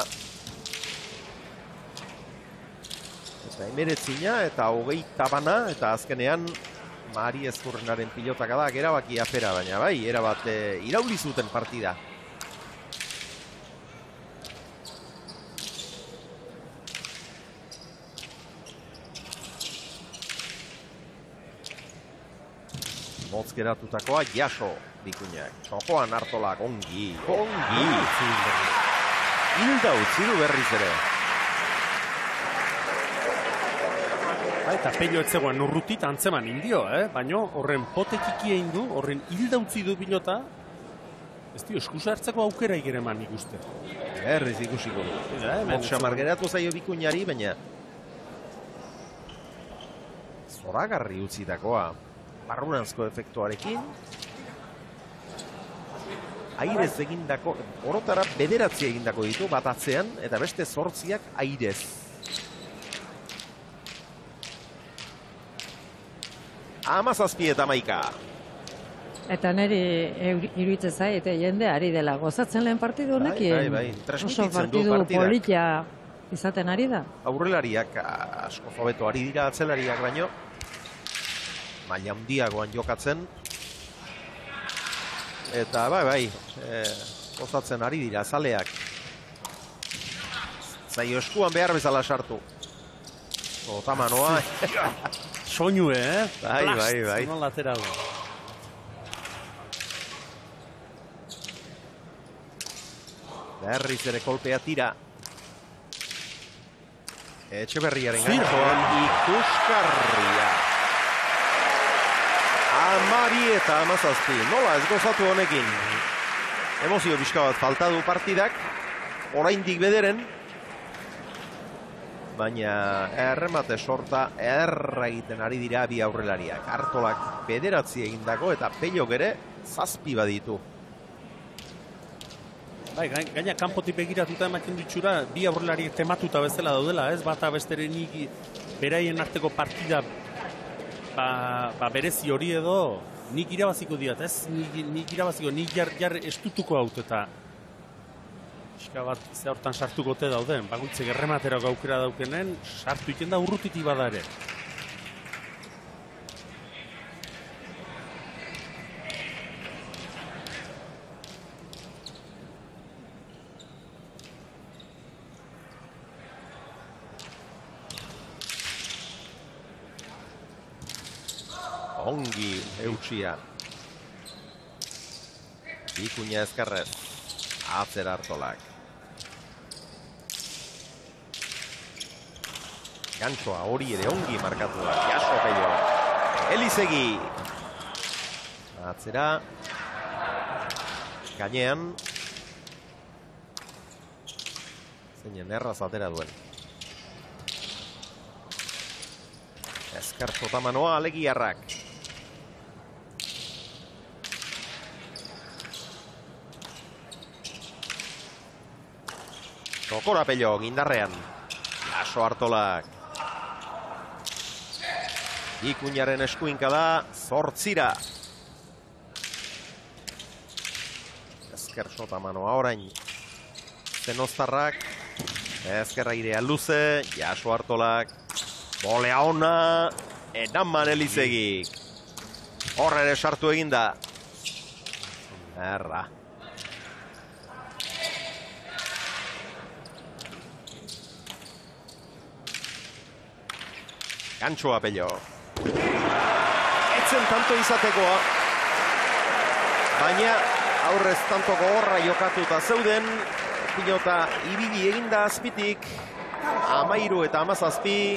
Speaker 1: 19 eta 20 bana eta azkenean Mari Ezkurrenaren pilotaka da erabaki afera, baina bai, erabat irauli zuten partida. Motz geratutakoa Jaso Bikuñak. Txokoan Artolak ongi. Hilda utzi du berriz ere.
Speaker 2: Eta Pello etzegoan urrutit antzeman indio, baina horren potekiki egin du, horren hilda utzi du pilota, ez dio, eskusa hartzeko aukera igereman ikuste.
Speaker 1: Berriz ikusiko du. Motz xamar geratu zaio Bikuñari, baina zoragarri utzitakoa. Barrunanzko efektuarekin. Airez egindako, orotara 9 egindako ditu, bat atzean, eta beste 8 airez. Amazazpi eta 11.
Speaker 3: Eta niri iruditzen zait, jende ari dela gozatzen lehen partidu honekin.
Speaker 1: Bai,
Speaker 3: oso partidu politia izaten ari da.
Speaker 1: Aurrelariak asko hobeto ari dira atzelariak baino. Maila handiagoan jokatzen. Eta bai, gozatzen ari dira zaleak. Zaio eskuan behar bezala sartu. Otamanoa.
Speaker 2: Soinue,
Speaker 1: Bai.
Speaker 2: Plast, no lateral.
Speaker 1: Berriz ere kolpea tira. Etxeberriaren gantzoan ikuskarria. Amari eta 17. Nola ez gozatu honekin. Emozio pixka bat falta du partidak. Oraindik bederen. Baina erremate sorta egiten ari dira bi aurrelariak. Artolak 9 egindako eta Pellok ere 7 baditu.
Speaker 2: Bai, gaina kanpotik begiratuta ematen ditxura, bi aurrelariak tematuta bezala daudela, ez? Bata besteren beraien arteko partida berezi hori edo nik irabaziko diat, ez? Nik irabaziko, nik jar estutuko haut eta pixka bat ze hortan sartuko te dauden, bakoitzek errematerako aukera daukenen, sartu iten da urrutiti bada ere.
Speaker 1: Ongi eutxia. Bikuña ezkerrez. Atzera Artolak. Gantxoa hori ere ongi markatu da. Jaso Pello. Elizegi. Atzera. Gainean. Zeinen erraz atera duen. Ezker sotamanoa Alegiarrak. Sokora Pello, indarrean. Jaso Artolak. Bikuñaren eskuinka da, 8. Ezker sotamanoa orain. Zenostarrak. Ezker airea luze, Jaso Artolak. Bolea ona, enaman Elizegik. Horre ere sartu eginda. Erra. Gantxoa Pello. Etzen tanto izatekoa. Baina aurrez tantoko horra jokatuta zeuden. Pilota ibili eginda azpitik. 13 eta 17.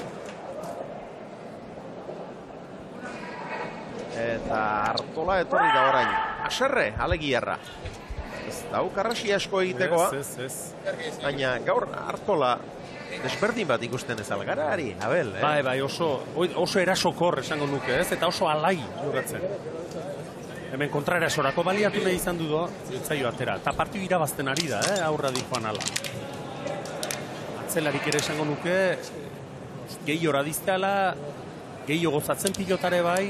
Speaker 1: Eta Artola etorri da orain. Aserre, alegiarra. Ez daukarrasi asko egitekoa.
Speaker 2: Ez.
Speaker 1: Baina gaur Artola desberdin bat ikusten ez algarari, Abel,
Speaker 2: Bai, oso erasokor esango nuke, ez? Eta oso alai jokatzen. Hemen kontraerasorako baliatu nahi izan du zaio atera. Eta partiu irabazten ari da, aurra di joan ala. Atzelarik ere esango nuke, gehi horadizteala, gehi gozatzen pilotare bai,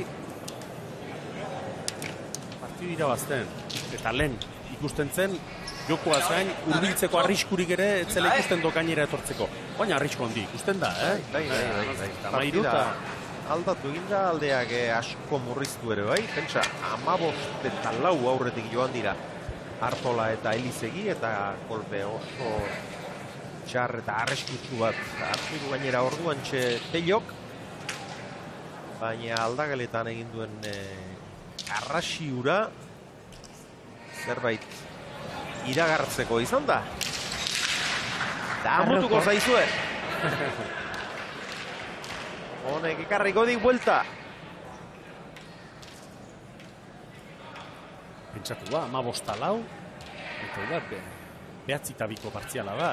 Speaker 2: partiu irabazten. Eta lehen ikusten zen, jokoa zain, urbiltzeko arriskurik ere, etzela ikusten dokainera etortzeko. Baina arrisku handi ikusten da,
Speaker 1: Bai.
Speaker 2: Partida
Speaker 1: aldatu egin da aldeak asko murriztu ere, bai? Pentsa, 15 eta 4 aurretik joan dira Artola eta Elizegi, eta kolpe oso txar eta arriskutsu bat hartu du gainera orduan Pellok, baina aldageletan egin duen arrasiura zerbait iragartzeko izan da. Damutuko zaizue. Honek ekarriko dik buelta.
Speaker 2: pentsatu ba, 15-4, eta da, 9-2 partziala da,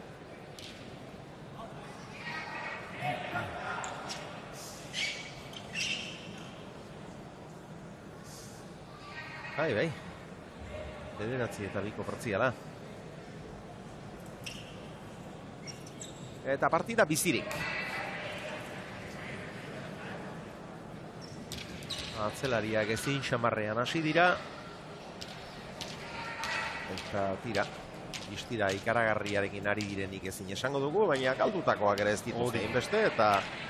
Speaker 1: Bai. 9-2 partziala. Eta partida bizirik. Atzelariak ezin xamarrean hasi dira. Eta tira. Istira ikaragarriarekin ari direnik ezin esango dugu, baina galdutakoak ere ez dituzte inbeste, eta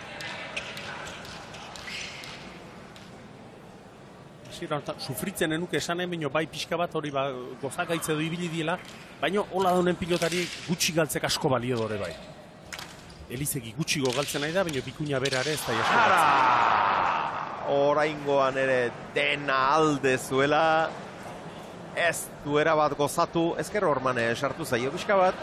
Speaker 2: sufritzen enuke esanen baino bai pixka bat hori gozakaitze du ibili diela, baina hola daunen pilotari gutxi galtzek asko balio dore bai. Elizegi gutxi galtzen nahi da, baina bikuña berare ez da jasko galtzen.
Speaker 1: Oraingoan ere dena alde zuela, ez duera bat gozatu, ezker Ormane sartu zaio pixka bat.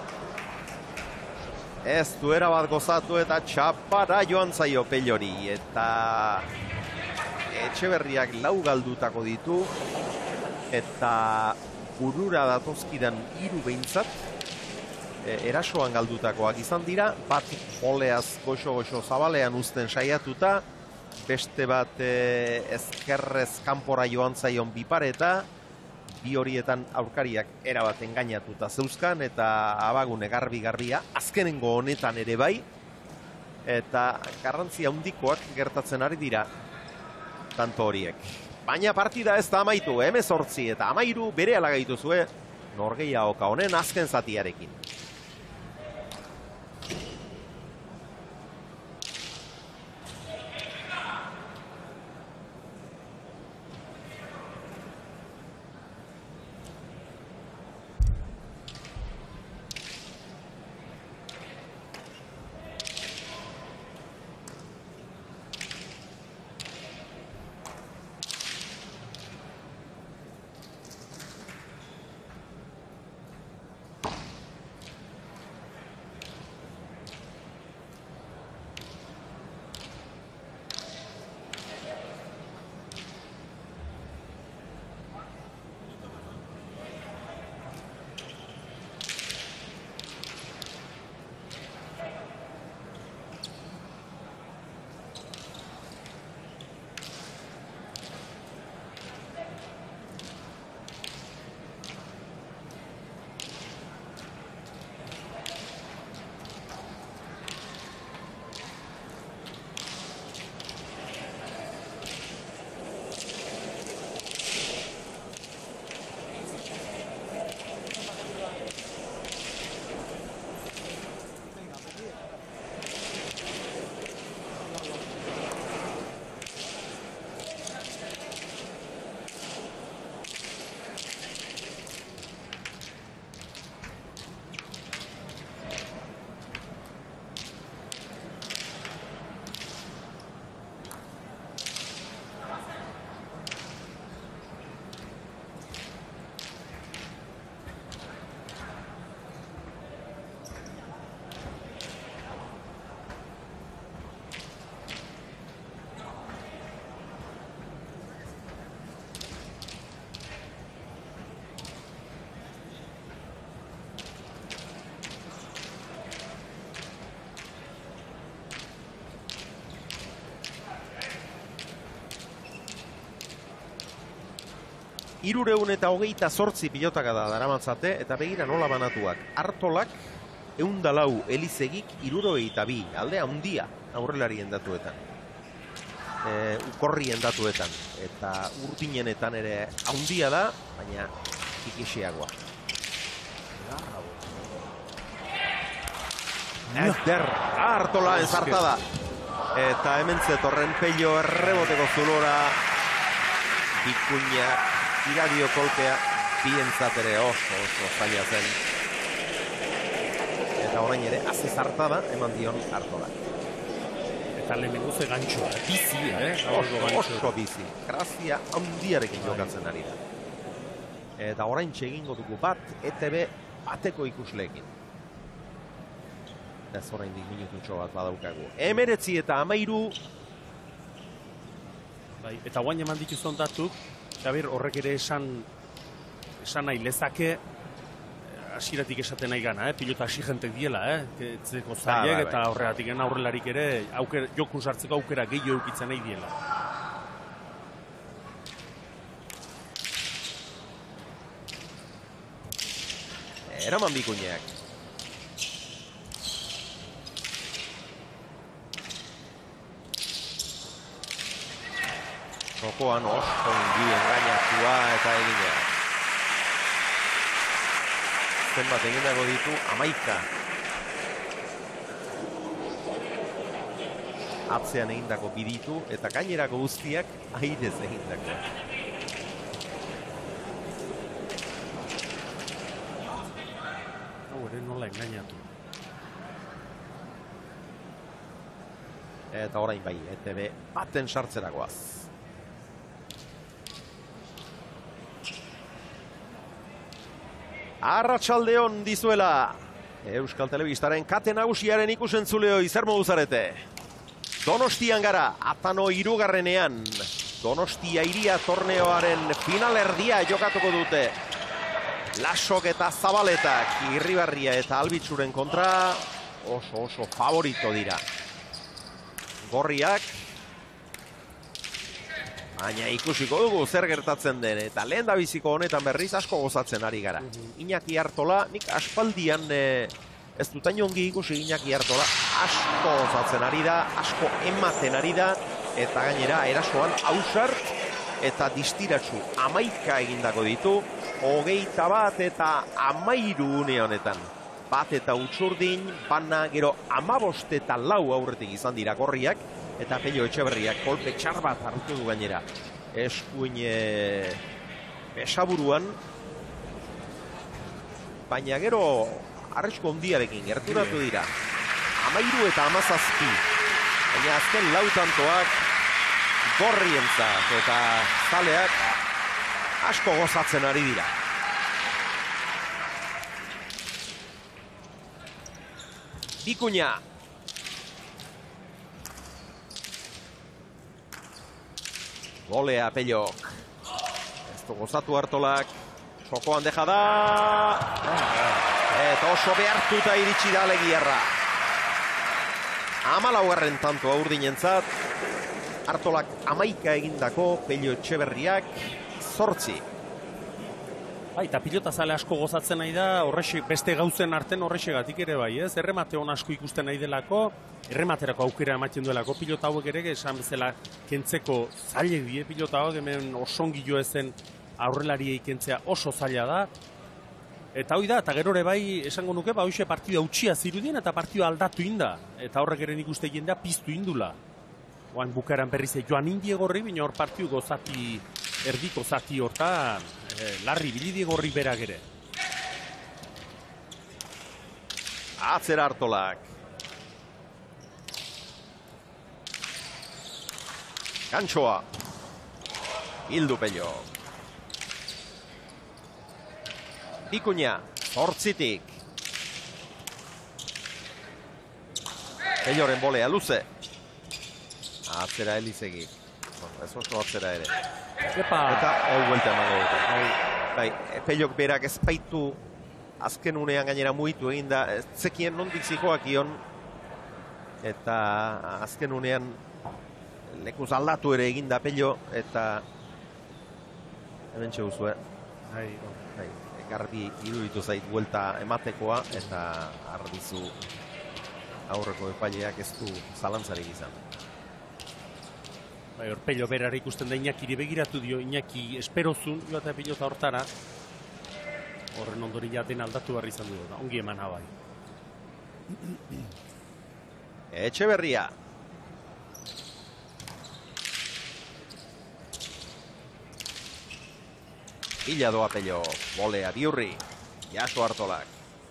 Speaker 1: Ez duera bat gozatu eta txapara joan zaio Pellori, eta Etxeberriak 4 galdutako ditu, eta burura datozkidan 3 behintzat, erasoan galdutakoak izan dira, bat joleaz goxo-goxo zabalean uzten saiatuta, beste bat ezkerrez kanpora joan zaion bipareta, bi horietan aurkariak erabat engainatuta zeuzkan, eta abagune garbi-garbia, azkenengo honetan ere bai, eta garrantzia handikoak gertatzen ari dira, tanto horiek. Baina partida ez da amaitu, 18 eta 13 bere alagaitu zue, norgehiagoka honen azken zatiarekin. 328 pilotaka da daramatzate, eta begira nola banatuak. Artolak 104, Elizegik 72, aldea handia aurrelarien datuetan. Ukorrien datuetan, eta urdinenetan ere handia da, baina ikixiagoa. Eder, Artola enzartada. Eta hemen zetorren Pello erreboteko zulora. Bikuña iradio kolpea bientzat ere oso zaila zen. Eta orain ere azezartada eman dion Artola.
Speaker 2: Eta lehenengo ze gantxoa, bizi,
Speaker 1: Oso bizi. Grazia handiarekin jokatzen ari da. Eta orain txegingo dugu bat, ETB bateko ikusleekin. Ez orain dik minututxo bat badaukagu. 19 eta 13.
Speaker 2: Bai, eta guain eman dituzon datuk, Xabir, horrek ere esan nahi lezake, hasieratik esaten nahi gana, pilota asigentek diela, etzeko zaiek, eta horregatik aurrelarik ere, jokun sartzeko aukera gehiago eukitzen nahi diela.
Speaker 1: Eraman Bikuñak. Jokoan oso ongi engainatua eta egina. Zenbat egindago ditu 11. Atzean egindako biditu eta gainerako guztiak airez egindako.
Speaker 2: Hau ere nola engainatu.
Speaker 1: Eta orain bai, ETB baten sartzerakoaz. Arratsaldeon dizuela. Euskal Telebistaren kate nagusiaren ikusentzuleo zer modu zarete. Donostian gara, Atano 3. Donostia Iria torneoaren finalerdia jokatuko dute. Lasok eta Zabaletak, Irribarria eta Albitzuren kontra oso favorito dira. Gorriak, baina ikusiko dugu zer gertatzen den, eta lehen da biziko honetan berriz asko gozatzen ari gara. Iñaki Artola, nik aspaldian ez dut ongi ikusi Iñaki Artola, asko gozatzen ari da, asko ematen ari da, eta gainera erasoan ausart eta distiratsu 11 egindako ditu, 21 eta 13 une honetan. Bat eta utxurdin, bana gero 15 eta 4 aurretik izan dira Gorriak, eta Pello Etxeberriak kolpe txar bat hartu du gainera. Eskuin esaburuan, baina gero arrisku handiarekin gerturatu dira. 13 eta 17. Baina azken lautantoak Gorrientzat eta zaleak asko gozatzen ari dira. Bikuña. Golea Pellok. Ez du gozatu Artolak. Sokoan deja da. Eta oso behartuta iritsi da Legiarra. 14. tantoa urdinentzat. Artolak 11 egindako, Pello Etxeberriak 8.
Speaker 2: Eta pilota zale asko gozatzen nahi da, beste gauzen arten horrexegatik ere bai, ez? Erremate hon asko ikusten nahi delako, errematerako aukera ematen duelako, pilota hauek ere, esan bezala kentzeko zailek die, pilota hauek hemen osongi jo ezen aurrelariei kentzea oso zaila da. Eta hoi da, eta gero ere bai, esango nuke, hoxe partida utxia zirudien eta partida aldatu inda. Eta horrek ere nik uste jendea piztu indula. Oan bukaeran berriz joan indiegorri, bina hor partiu gozati, erdiko zati hortan, larri bilidiegorri berak ere.
Speaker 1: Atzera Artolak. Gantxoa. Hildu Pello. Bikuña, 8. Pelloren bolea luze. Atzera Elizegi. Ez oso atzera ere. Eta buelta emango dute. Bai, Pellok berak ezpaitu azken unean gainera mugitu egin da. Ez zekien nondik zikoak ion. Eta azken unean lekuz aldatu ere egin da Pello. Eta Hemen txeguzue. Garbi iruditu zait buelta ematekoa, eta ardizu aurreko epaileak ez du zalantzarik izan.
Speaker 2: Bai, hor Pello berara ikusten da Iñakiri begiratu dio, Iñaki esperozun, joatea pilota hortara. Horren ondori jaten aldatu behar izan du, da, ongi eman habai.
Speaker 1: Etxeberria. Illa doa Pello, bolea Biurri, Jaso Artolak.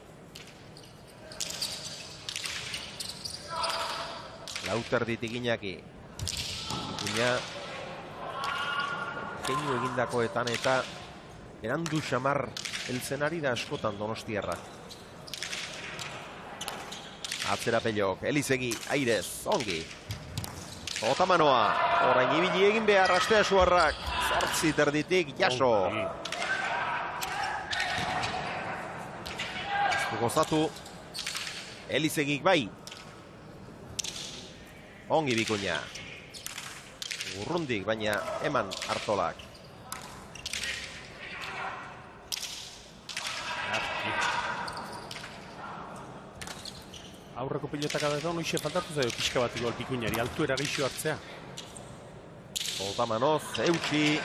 Speaker 1: Lauterditik Iñaki. Ikuña keinu egindakoetan eta erandu xamar heltzenari da askotan Donostiarra. Atzera Pellok, Elizegi, Airez, ongi. Otamanoa, orain ibili egin behar Astea Suarrak. Zortzi terditik, Jaso. Gozatu, Elizegik bai. Ongi Bikuña. Urrundik, baina eman Artolak.
Speaker 2: Aurreko pilotaka da noixe faltatu zaio pixka bat igual Bikuñari, altuera geixo hartzea.
Speaker 1: Otamanoz, eutxi.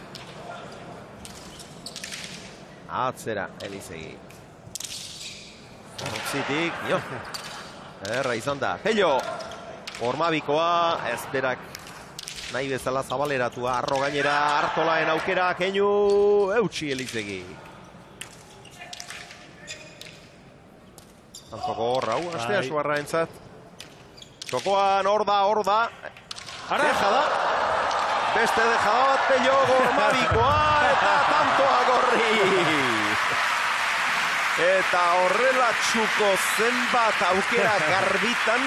Speaker 1: Atzera, Elizegi. Zortzitik, jo. Erra izan da. Pello, Ormabikoa, ezberak nahi bezala zabaleratua, arro gainera, Artolaen aukera, keinu, eutxi Elizegi. Antzoko horra, Astea Suarra entzat. Txokoan, hor da. Deja da. Beste deja bat Pello Ormabikoa, eta tantoa gorri. Eta horrela txuko zenbat aukera garbitan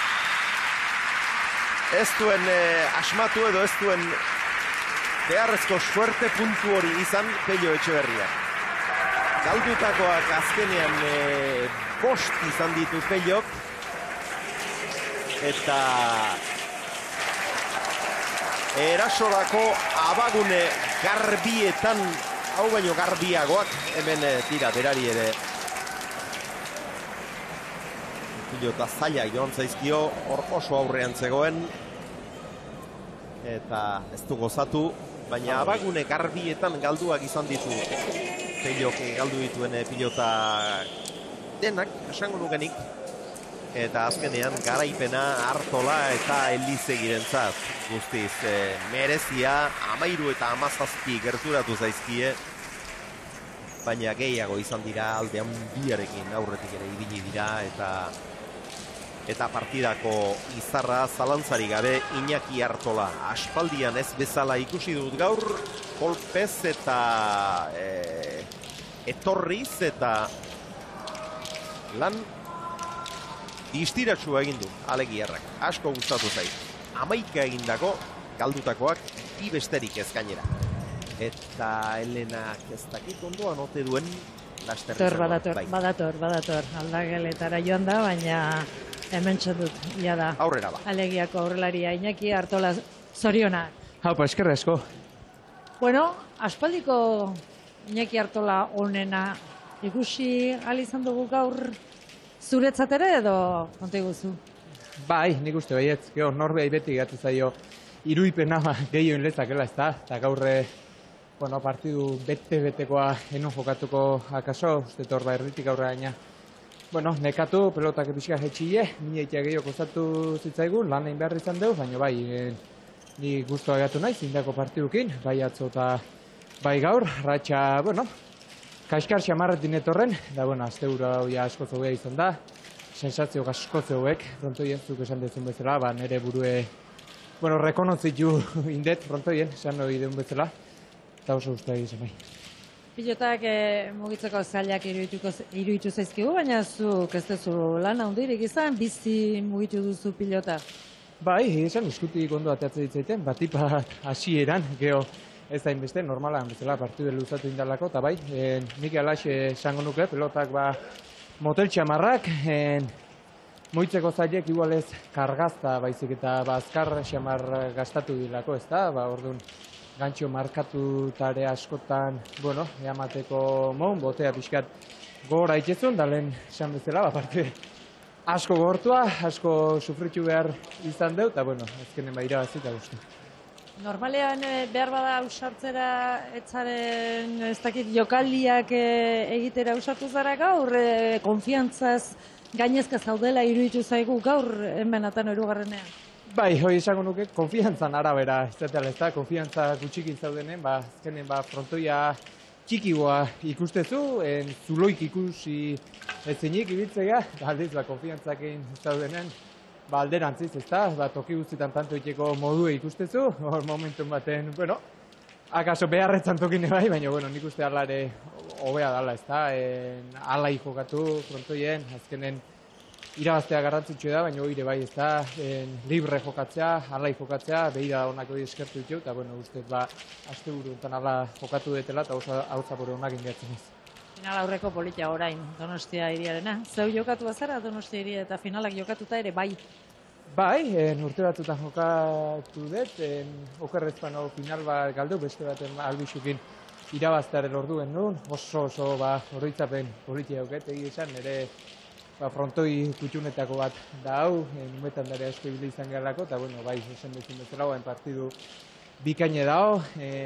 Speaker 1: ez duen asmatu edo ez duen beharrezko suerte puntu hori izan Pello Etxeberria. Galdutakoak azkenean bost izan ditu Pellok eta erasorako abagune garbietan hau baino garbiagoak hemen tira berari ere pilota zaila joan zaizkio hor oso aurrean zegoen eta ez du gozatu, baina abagune garbietan galduak izan ditu Pellok galdu dituen pilota denak, esango nukenik, eta azkenean garaipena Artola eta Elizegirentzat guztiz merezia 13 eta 17 gerturatu zaizkie, baina gehiago izan dira alde handiarekin aurretik ere ibili dira eta partidako izarra zalantzari gabe Iñaki Artola. Aspaldian ez bezala ikusi dut gaur, kolpez eta etorriz eta lan distiratsua egin du Alegiarrak. Asko gustatu zait. 11 egindako galdutakoak bi besterik ez gainera. Eta Helenak ez dakit ondoan ote duen laster
Speaker 3: badator. Aldageletara joan da, baina hemen txandut, ia da.
Speaker 1: Aurrera ba.
Speaker 3: Alegiako aurrelaria Iñaki Artola zorionak.
Speaker 5: Haupa, eskerra esko.
Speaker 3: Bueno, aspaldiko Iñaki Artola onena ikusi ahal izan dugu gaur zuretzat ere edo konta iguzu?
Speaker 5: Bai, nik uste baietz, gero norbei beti gatu zaio iruipena gehioin lezakela, ez da? Eta gaurre, partidu bete-betekoa enon jokatuko akaso, uste torba erditik aurre gaina. Nekatu, pelotak epizka jetxile, mineitea gehiago kostatu zitzaigun, lan egin behar izan dugu, baina bai, ni guztua gatu nahi, zindako partidukin, bai atzo eta bai gaur, ratxa, kaskar xamarretin etorren, da, azte hura hoia asko zegoea izan da, sensazio asko zeuek, frontoien, zuk esan dezun bezala, nire burue, rekonozitzu indet, frontoien, esan hori deun bezala, eta oso uste egizan bai.
Speaker 3: Pilotak mugitzeko zailak iruditu zaizkigu, baina zuk ez duzu lan handirik izan, bizi mugitu duzu pilota.
Speaker 5: Bai, esan eskutik ondo ateatzen ditzaiten, batipat hasieran, geho, ez da inbeste, normalan bezala partidu luzatu indalako, eta bai, nik alaxe esango nuke, pelotak motel txamarrak, moitzeko zailek igualez kargazta baizik eta azkar xamar gastatu dilako, ez da, orduan,
Speaker 6: gantxo markatutare askotan, bueno, eamateko mon, botea pixkat gora itxezun, da lehen esan bezala, aparte asko gortua, asko sufritu behar izan deu, eta bueno, azkenen irabazi eta guzti.
Speaker 3: Normalean behar bada ausartzera etzaren, ez dakit, jokaldiak egitera ausartu zara gaur, konfiantzaz gainezka zaudela iruditu zaigu gaur hemen Atano hirugarrenean.
Speaker 6: Bai, hoi esango nuke, konfiantzan arabera, ez da, konfiantza gutxikin zaudenen, azkenen frontoia txikigoa ikustezu, zuloik ikusi ezinik ibitzea, aldiz, konfiantzakin zaudenen, alderantziz, ez da, toki guztietan tanto iteko modue ikustezu, hor momentun baten, bueno, akaso beharretzan tokine bai, baina, bueno, nik uste alare hobea dala, ez da, alai jokatu frontoien, azkenen irabaztea garrantzitsu da, baina oire bai, ez da, libre jokatzea, alai jokatzea, behira honako eskertu ditu, eta, bueno, uste, aste buru enten ala jokatu detela, eta hau zapore honak ingatzen ez.
Speaker 3: Final aurreko politia orain, Donostia hiriarena. Zeu jokatu bazara Donostia hiria eta finalak jokatuta ere bai?
Speaker 6: Bai, urte batzutan jokatu dut, okerrezpan final bat galdu, beste baten albixukin irabaztearen orduen nuen, oso oroitzapen politia auket, esan, nire frontoi kutxunetako bat da hau, numetan dara asko ibili izan garrako, eta bueno, bai, esan bezin bezala, partidu bikaine dao,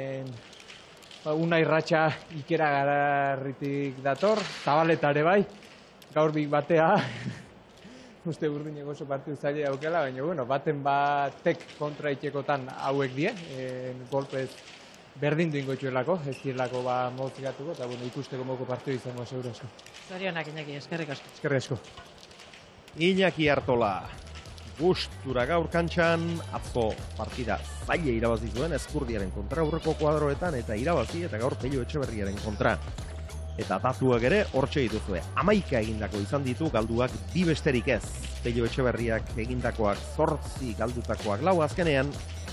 Speaker 6: una irratxa ikera gararritik dator, Zabaletare bai, gaur bik batea, uste burdineko oso partidu zaila daukela, baina bueno, baten batek kontra itekotan hauek die, golpez berdindu ingotxuelako, ez direlako mozikatuko, eta bueno, ikusteko moko partidu izango seguro asko.
Speaker 3: Zorionak, Iñaki, eskerrik asko.
Speaker 6: Eskerrik asko.
Speaker 1: Iñaki Artola, gustura gaur kantxan, atzo partida zaila irabazi zuen Ezkurdiaren kontra aurreko kuadroetan, eta irabazi, eta gaur Pello Etxeberriaren kontra. Eta datuak ere hortxe dituzue. 11 egindako izan ditu, galduak bi besterik ez. Pello Etxeberriak egindakoak 8, galdutakoak 4 azkenean.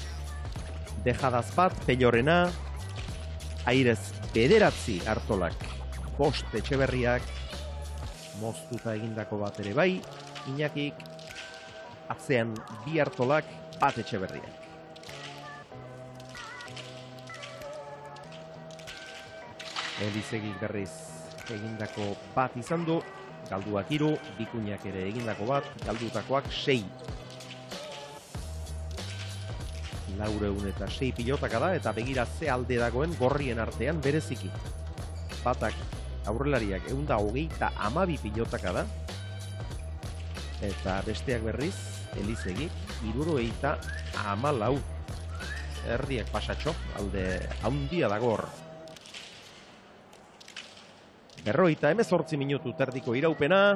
Speaker 1: Dejadaz bat, Pellorena, Airez 9 Artolak, 5 Etxeberriak, moztuta egindako bat ere bai, Iñakik, atzean 2 Artolak, 1 Etxeberriak. Elizegik berriz egindako bat izan du, galduak 3, Bikuñak ere egindako bat, galdutakoak 6. 406 pilotaka da, eta begira ze alde dagoen gorrien artean bereziki. Batak aurrelariak 122 pilotaka da, eta besteak berriz, Elizegik 74. Erdiak pasatxo, alde handia dago hor. 58 minutu terdiko iraupena,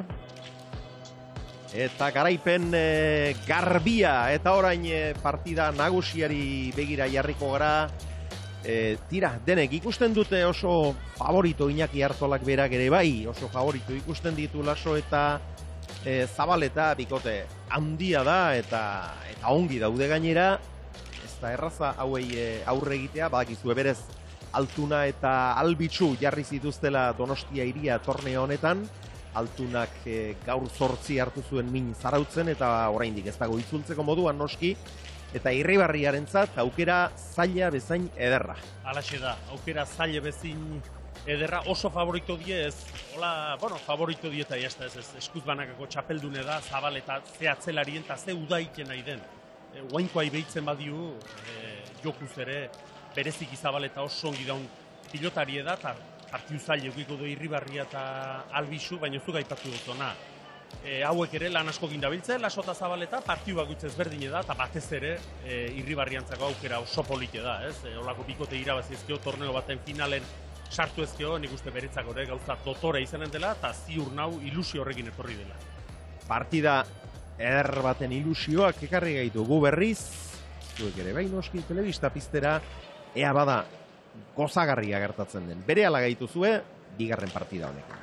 Speaker 1: eta garaipen garbia, eta orain partida nagusiari begira jarriko gara. Tira, denek ikusten dute oso favorito Iñaki Artolak berak ere bai, oso favorito ikusten ditu Laso eta Zabaleta, bikote handia da, eta ongi daude gainera, ez da erraza hauei aurre egitea, badakizue berez Altuna eta Albitzu jarri zituztela Donostia hiria torneo honetan, Altunak gaur 8 hartu zuen min zarautzen, eta oraindik ez dago itzultzeko moduan noski, eta Irribarriarentzat aukera zaila bezain ederra.
Speaker 2: Halaxe da, aukera zaila bezain ederra, oso favorito die ez, hola, bueno, favorito die eta jazta ez, eskuzbanakako txapeldune da, Zabaleta ze atzelarien eta ze udaiken nahi den. Oainkoa ibeitzen badiu, jokuz ere, bereziki Zabaleta oso ongi daun pilotarie da, eta partiu zaila eukiko du Irribarria eta Albixu, baina zuk aipatu duzuna. Hauek ere lan asko gindabiltzen, Laso eta Zabaleta, partiu bakoitz ezberdine da, eta batez ere Irribarriantzako aukera oso polite da, ez? Olako bikote irabazi ezkio, torneo baten finalen sartu ezkio, nik uste beretzako ere gauza dotore izanen dela, eta ziur nau ilusio horrekin etorri dela.
Speaker 1: Partida eder baten ilusioak ekarri gaitu gu berriz, zuek ere bai noski telebista piztera, ea bada gozagarria gertatzen den. Berehala gaituzue, bigarren partida honekin.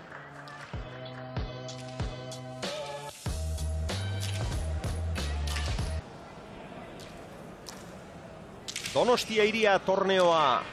Speaker 1: Donostia hiria torneoa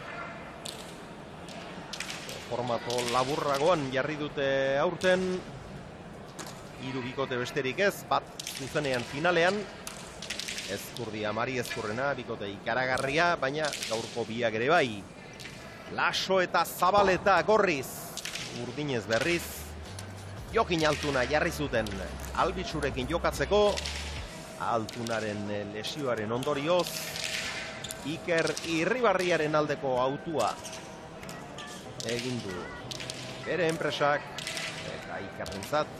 Speaker 1: formato laburragoan jarri dute aurten, 3 bikote besterik ez, bat zuzenean finalean, Ezkurdia, Mari Ezkurrena, bikote ikaragarria, baina gaurko biak ere bai. Laso eta Zabaleta gorriz, urdinez berriz, Jokin Altuna jarri zuten Albitzurekin jokatzeko, Altunaren lesioaren ondorioz, Iker Irribarriaren aldeko autua egin du bere enpresak, eta Ikerrentzat,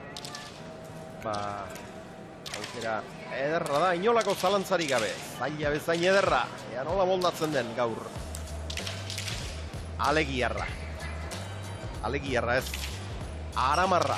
Speaker 1: aukera ederra da, inolako zalantzarik gabe, zaila bezain ederra, ea nola moldatzen den gaur. Alegiarra ez, Aramarra.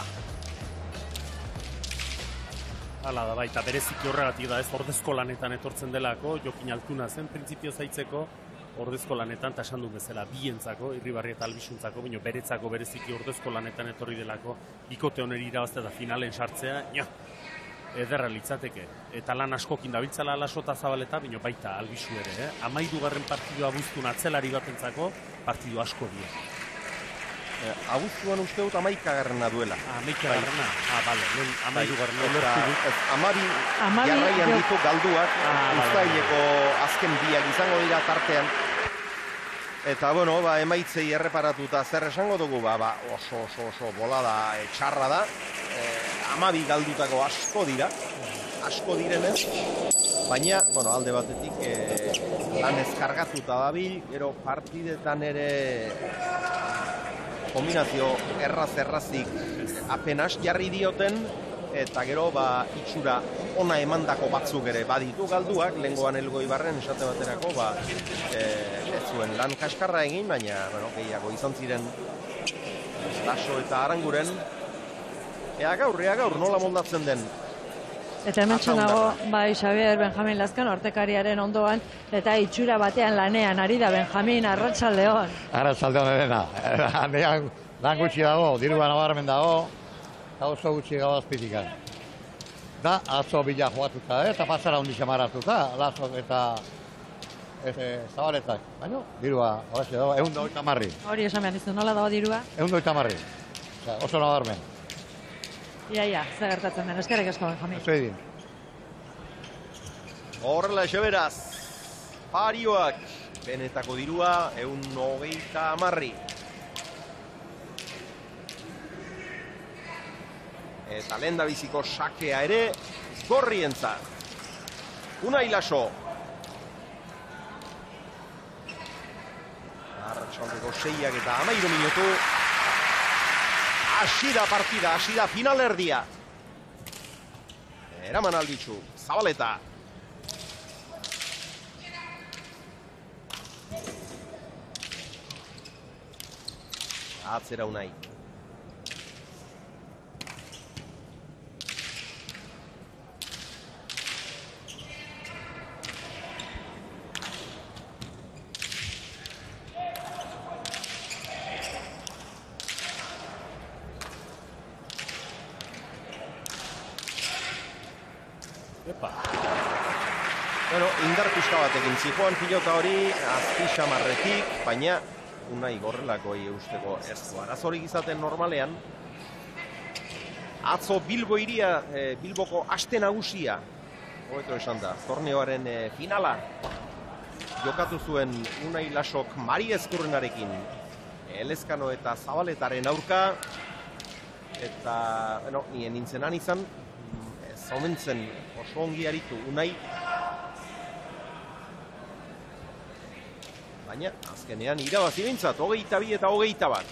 Speaker 2: Hala da baita, bereziki horregatik da ez ordezko lanetan etortzen delako, Jokin Altuna zen printzipio zaitzeko, ordezko lanetan, eta esan du bezala, bientzako, Irribarri eta Albizuntzako, baina beretzako bereziki ordezko lanetan etorri delako, bikote honeri irabazte da finalen sartzea, ederra litzateke. Eta lan askokin dabiltzala Laso eta Zabaleta, baina baita Albizu ere, 13. partidua abuztun atzelari batentzako, partidu asko die.
Speaker 1: Abuztuan uste dut 11. duela.
Speaker 2: 11. Bale, 12.
Speaker 1: Amabi jarraian ditu galduak, uztaileko azken biak izango dira tartean. Eta, emaitzei erreparatuta zer esango dugu, oso bolada txarra da. 12 galdutako asko direnez, baina, alde batetik lan ezkargatuta dabil, gero partidetan ere kombinazio errazik apenas jarri dioten, eta gero itxura ona emandako batzuk ere baditu galduak, lehengoan Elgoibarren esate baterako, ez zuen lan kaskarra egin, baina, gehiago izan ziren Laso eta Aranguren, ea gaur, nola moldatzen den.
Speaker 3: Eta hemen txunago, Xabier Benjamin Lazkan, ortekariaren ondoan, eta itxura batean lanean, ari da Benjamin, Arratsaldeon.
Speaker 7: Arratsaldeon edena, handean lan gutxi dago, dirua nabarmen dago, eta oso gutxi gabazpitikan. Da, atzo bila joatuta, eta pasara hundi xamaratuta, Laso eta Zabaletak. Baina, dirua, horaxe dago, 180.
Speaker 3: Hori esan behar dizu, nola dago dirua?
Speaker 7: 180. Oso nabarmen.
Speaker 3: Ia, zer gertatzen den, eskerrik asko, Benjamin.
Speaker 7: Eso edin.
Speaker 1: Horrela beraz, parioak, benetako dirua, 180. Eta lehendabiziko sakea ere, gorrientzat. Unai Laso. Arratsaldeko 6 eta 13 minutu. Hasi da partida, hasi da finalerdia. Eraman Albitzu, Zabaleta. Atzera Unai. Indar pixka batekin zijoan pilota hori, azpi xamarretik, baina Unai gorrelakoi eusteko ez du arazorik izaten normalean. Atzo Bilbo iria, Bilboko aste nagusia, hobeto esan da, torneoaren finala jokatu zuen Unai Lasok Mari Ezkurrenarekin, Elezkano eta Zabaletaren aurka, eta, nien nintzenan izan, ez omentzen oso ongi aritu Unai, baina azkenean irabazi bintzat, 22 eta 21.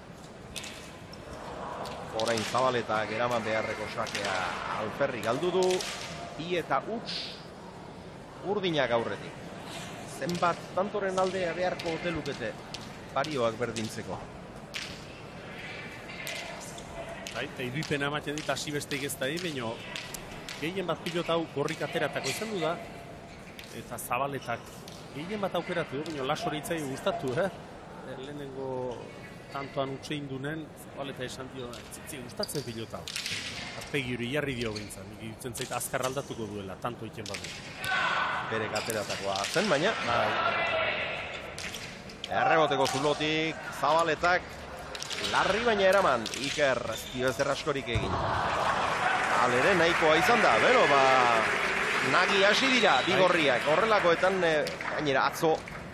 Speaker 1: Orain Zabaletak eraman beharreko sakea alferri galdu du, 2 eta huts urdinak aurretik. Zenbat tantoren aldea beharko hotelukete parioak berdintzeko.
Speaker 2: Eta iruipena ematen dit hasi besteik ez da baina gehien bat pilota hau gorrik ateratako izan du da, eta Zabaletak gehien bat aukeratu, baina Lasori itzai gustatu, lehenengo tantoan utxe indunen, Zabaleta esan dio, zitzien gustatzen pilota. Azpegi hori jarri dio behintzan, nik zait azkar aldatuko duela, tanto iken badu.
Speaker 1: Bere kateratakoa zen, baina erreboteko zulotik, Zabaletak, larri baina eraman, Iker, ez dio ezer askorik egin. Alere nahikoa izan da, nagi hasi dira, bigorriak, horrelakoetan, gainera, atzo,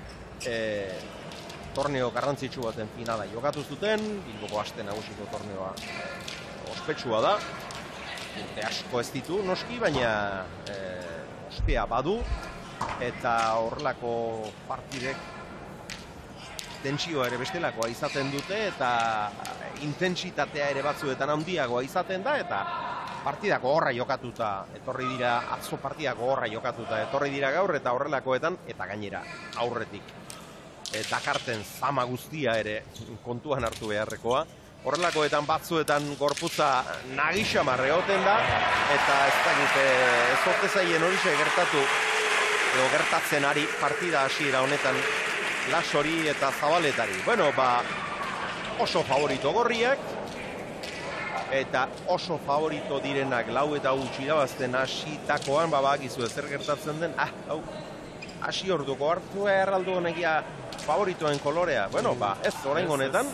Speaker 1: torneo garrantzitsu baten finala jokatu zuten, Bilboko aste nagusiko torneoa ospetsua da, urte asko ez ditu noski, baina ospea badu, eta horrelako partidek tentsioa ere bestelakoa izaten dute, eta intentsitatea ere batzuetan handiagoa izaten da, eta partidako horra jokatuta, etorri dira, atzo partidako horra jokatuta, etorri dira gaur, eta horrelakoetan, eta gainera, aurretik. Dakarten zama guztia ere kontuan hartu beharrekoa. Horrelakoetan batzuetan gorputza nagisamarre egoten da, eta ez dakit ez ote zaien horixe gertatu, edo gertatzen ari partida hasiera honetan Lasori eta Zabaletari. Bueno, oso favorito gorriak, eta oso favorito direnak lau eta gutxi irabazten hasitakoan, bakizu zer gertatzen den, hau, hasi orduko hartu erraldu honekia favoritoen kolorea. Bueno, ez, orain honetan,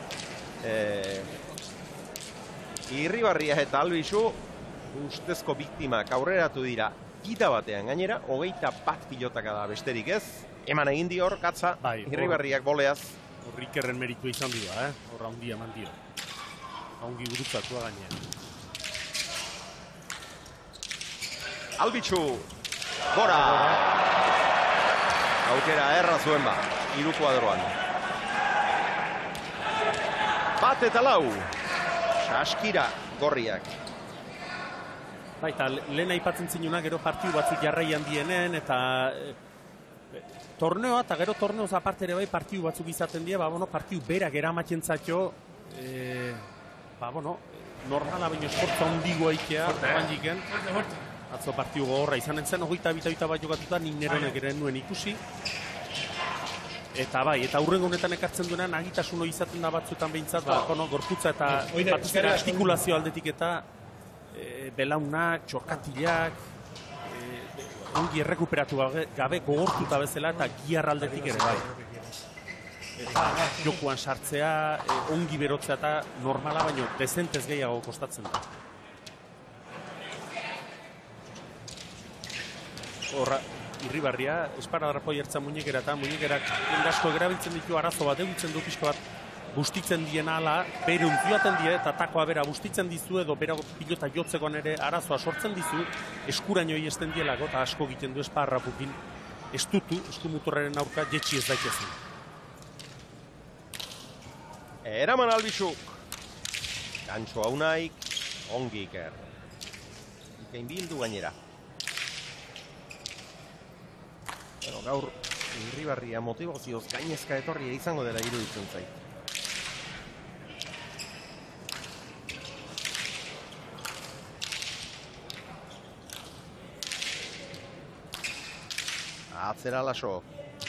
Speaker 1: Irribarria eta Albizu ustezko biktimak aurreratu dira gita batean gainera, 21 pilotaka da besterik ez, eman egin dior, katza, Irribarriak boleaz.
Speaker 2: Rikerren meritu izan dira, horra handia eman dio. Ongi gurutzatua gainean.
Speaker 1: Albizu, gora! Aukera erra zuen hiru kuadroan. Bat eta lau, saskira gorriak.
Speaker 2: Eta lehen aipatzen zinuna, gero partiu batzuk jarraian dienen, eta torneoa, eta gero torneoz aparte ere bai partiu batzuk izaten dira, partiu berak eramaten zatio, normala baino esfortza hondigoa ikea, atzo partiu gogorra izan entzen, 22 bat jokatuta, nik neronek ere nuen ikusi. Eta eta hurrengo honetan ekartzen duenan, agitasun hori izaten da batzuetan behintzat, gorputza eta artikulazio aldetik eta belaunak, txorkatilak, ongi errekuperatu gabe gogortuta bezala eta giar aldetik ere bai. Eta jokuan sartzea, ongi berotzea eta normala baino dezentez gehiago kostatzen da. Horra, Irribarria, esparadrapo jertzen muñekera eta muñekerak indasko erabiltzen ditu arazo bat, egutzen du pixko bat bustitzen diena ala, bere untioaten die eta takoa bera bustitzen dizu edo bera pilota jotzekoan ere arazoa sortzen dizu, eskurainoi esten dielako eta asko egiten du esparrapukin estutu, eskumutorraren aurka jetxi ez daitezen.
Speaker 1: Eraman Albizuk, gantxo haunaik, ongi iker. Ikein bildu gainera. Gaur, Irribarria motivazioz gainezka etorria izango dela iruditzen zait. Atzera Laso.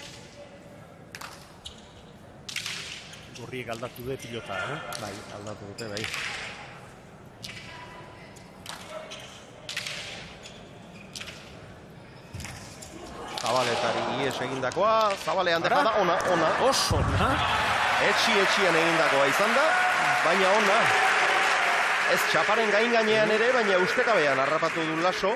Speaker 2: Gorriek aldatu dute pilota,
Speaker 1: Bai, aldatu dute, bai. Zabaletari ies egindakoa, Zabalean dejada, ona.
Speaker 2: Oso, na?
Speaker 1: Etxian egindakoa izan da, baina ona. Ez txaparen gainean ere, baina ustekabean harrapatu du Laso.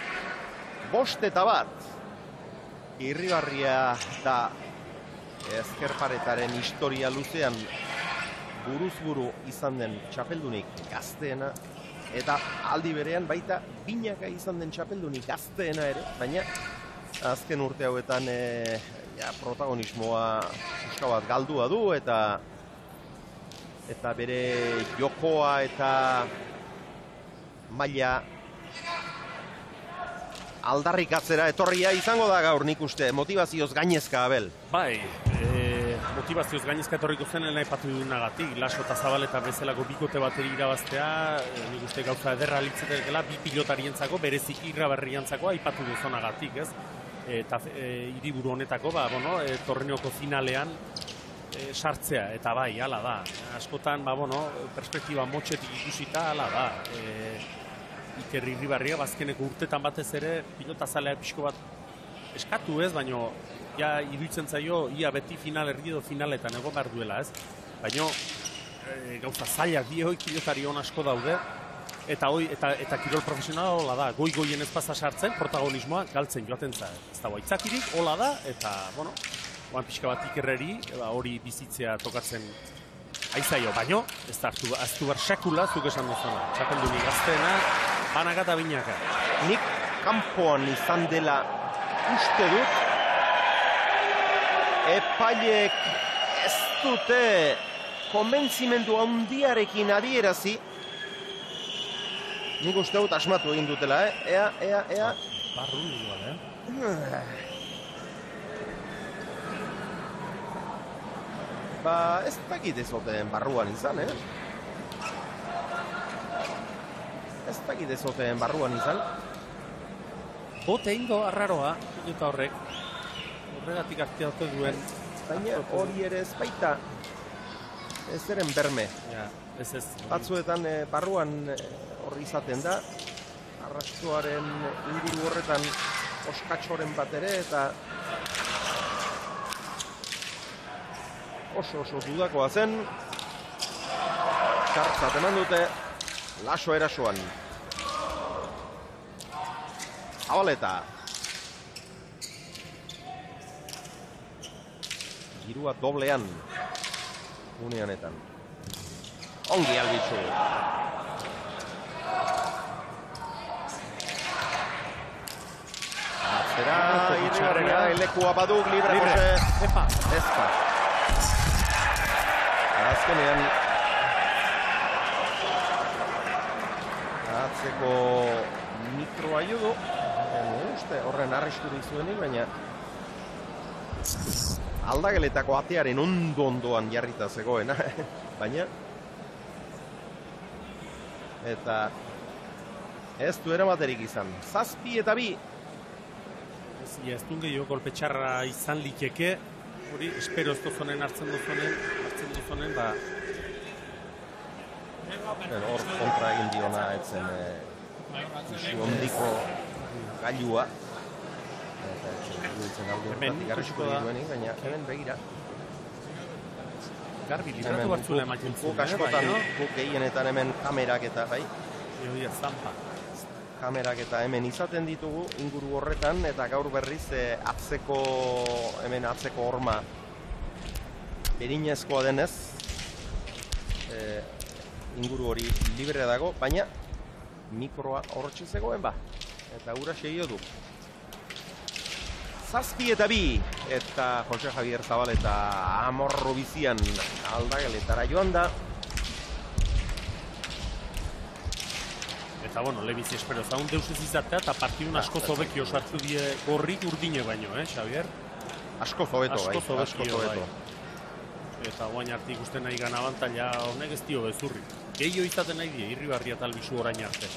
Speaker 1: 5-1. Irribarria da ezkerparetaren historia luzean buruz buru izan den txapeldunik gazteena, eta aldi berean baita binaka izan den txapeldunik gazteena ere, baina azken urte hauetan protagonismoa puska bat galdua du, eta bere jokoa eta maila aldarrikatzera etorria izango da gaur, nik uste, motivazioz gainezka, Abel.
Speaker 2: Bai, motivazioz gainezka etorriko zen aipatu dudunagatik, Laso eta Zabaleta bezalako bikote bateri irabaztea, nik uste gauza ederra litzatekela, bi pilotarientzako, bereziki Irribarriantzako aipatu duzonagatik, ez? Eta hiriburu honetako, torneoko finalean sartzea, eta bai, hala da. Askotan, perspektiba motxetik ikusita, hala da. Iker Irribarria, bazkeneko urtetan batez ere, pilota zalea pixko bat eskatu ez, baina iruditzen zaio, ia beti final erdi edo finaletan egon behar duela, ez? Baina gauza zailak diehoi pilotari hon asko daude, Eta kirol profesionala hola da, goi-goien ez pasa sartzen, protagonismoa galtzen joaten za. Ez da aitzakirik, hola da, eta, bueno, oan pixka bat ikerreri, hori bizitzea tokatzen aizaio, baino, ez da aztu behar sekula zuk esan duzuna. Txapeldunik gazteena, banaka eta binaka.
Speaker 1: Nik kanpoan izan dela uste dut, epaileek ez dute konbentzimendu handiarekin adierazi, nik uste dut asmatu egin dutela, Ea.
Speaker 2: Barrun igual,
Speaker 1: Ez dakit ez oten barruan izan, Ez dakit ez oten barruan izan.
Speaker 2: Bote ingo arraroa, eta horregatik arteatu duen.
Speaker 1: Baina hori ere ez baita, ez eren berme.
Speaker 2: Ez.
Speaker 1: Batzuetan barruan horri izaten da, arrastuaren inguru horretan oskatxoren bat ere, eta oso dudakoa zen. Kartzat eman dute, laso erasoan. Zabaleta. Girua doblean. Uneanetan. Ongi Albitzu. Atzera, Iribarria, elekua baduk, libre Jose. Ezpa. Azkenean atzeko mikroa judu. Uste horren arriskurik zuenik, baina aldageletako atearen ondoan jarrita zegoena. Baina eta ez du eramaterik izan. 7 eta 2.
Speaker 2: Ez duen gehiago golpe txarra izan liteke, hori espero ez dozonen hartzen duzonen, ba...
Speaker 1: Hor kontra egin diona etzen ondiko gailua. Eta dutzen alde horretik garrisuko duenik, baina hemen begira.
Speaker 2: Garbi, libratu batzula ematen zuen.
Speaker 1: Guk askotan, guk gehienetan hemen kamerak eta, bai?
Speaker 2: Zampa.
Speaker 1: Kamerak eta hemen izaten ditugu inguru horretan, eta gaur berriz atzeko horma berinezkoa denez, inguru hori libre dago, baina mikroa horretxe zegoen ba, eta ura segio du. 7 eta 2, eta Jose Javier Zabaleta amorro bizian aldageletara joan da.
Speaker 2: Eta, bueno, lebizi espero zaun deus ez izatea, eta partidun asko zobeki osartu die gorrik urdine baino, Xavier?
Speaker 1: Asko zobeto, bai.
Speaker 2: Eta guain arte ikusten nahi gana abantaila honek ez dio bezurri. Gehio izaten nahi die, Irribarria eta Albizu orain arte.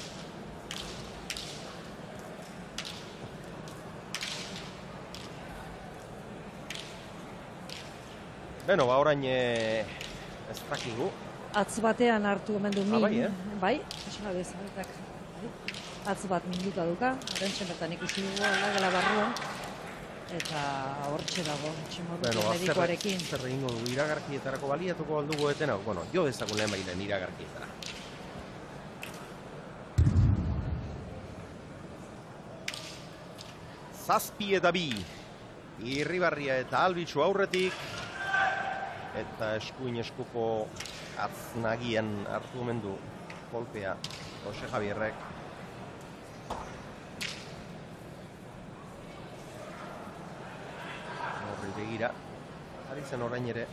Speaker 3: Beno,
Speaker 1: ba orain ez dakigu.
Speaker 3: Atz batean hartu omen du min.
Speaker 1: Bai,
Speaker 3: esena bezaretak. Atz bat minuta duka, horrentxe bertan ikusi dugu aldagela barruan. Eta hortxe dago, tximorruko medikoarekin.
Speaker 1: Zer egingo du iragarkietarako baliatuko aldugu etena? Bueno, jo dezagun lehen bailen iragarkietara. Zazpi eta 2. Irribarria eta Albitzu aurretik. Eta eskuin eskuko atznagien hartu omen du kolpea Jose Javierrek. Horri begira. Ari zen orain ere.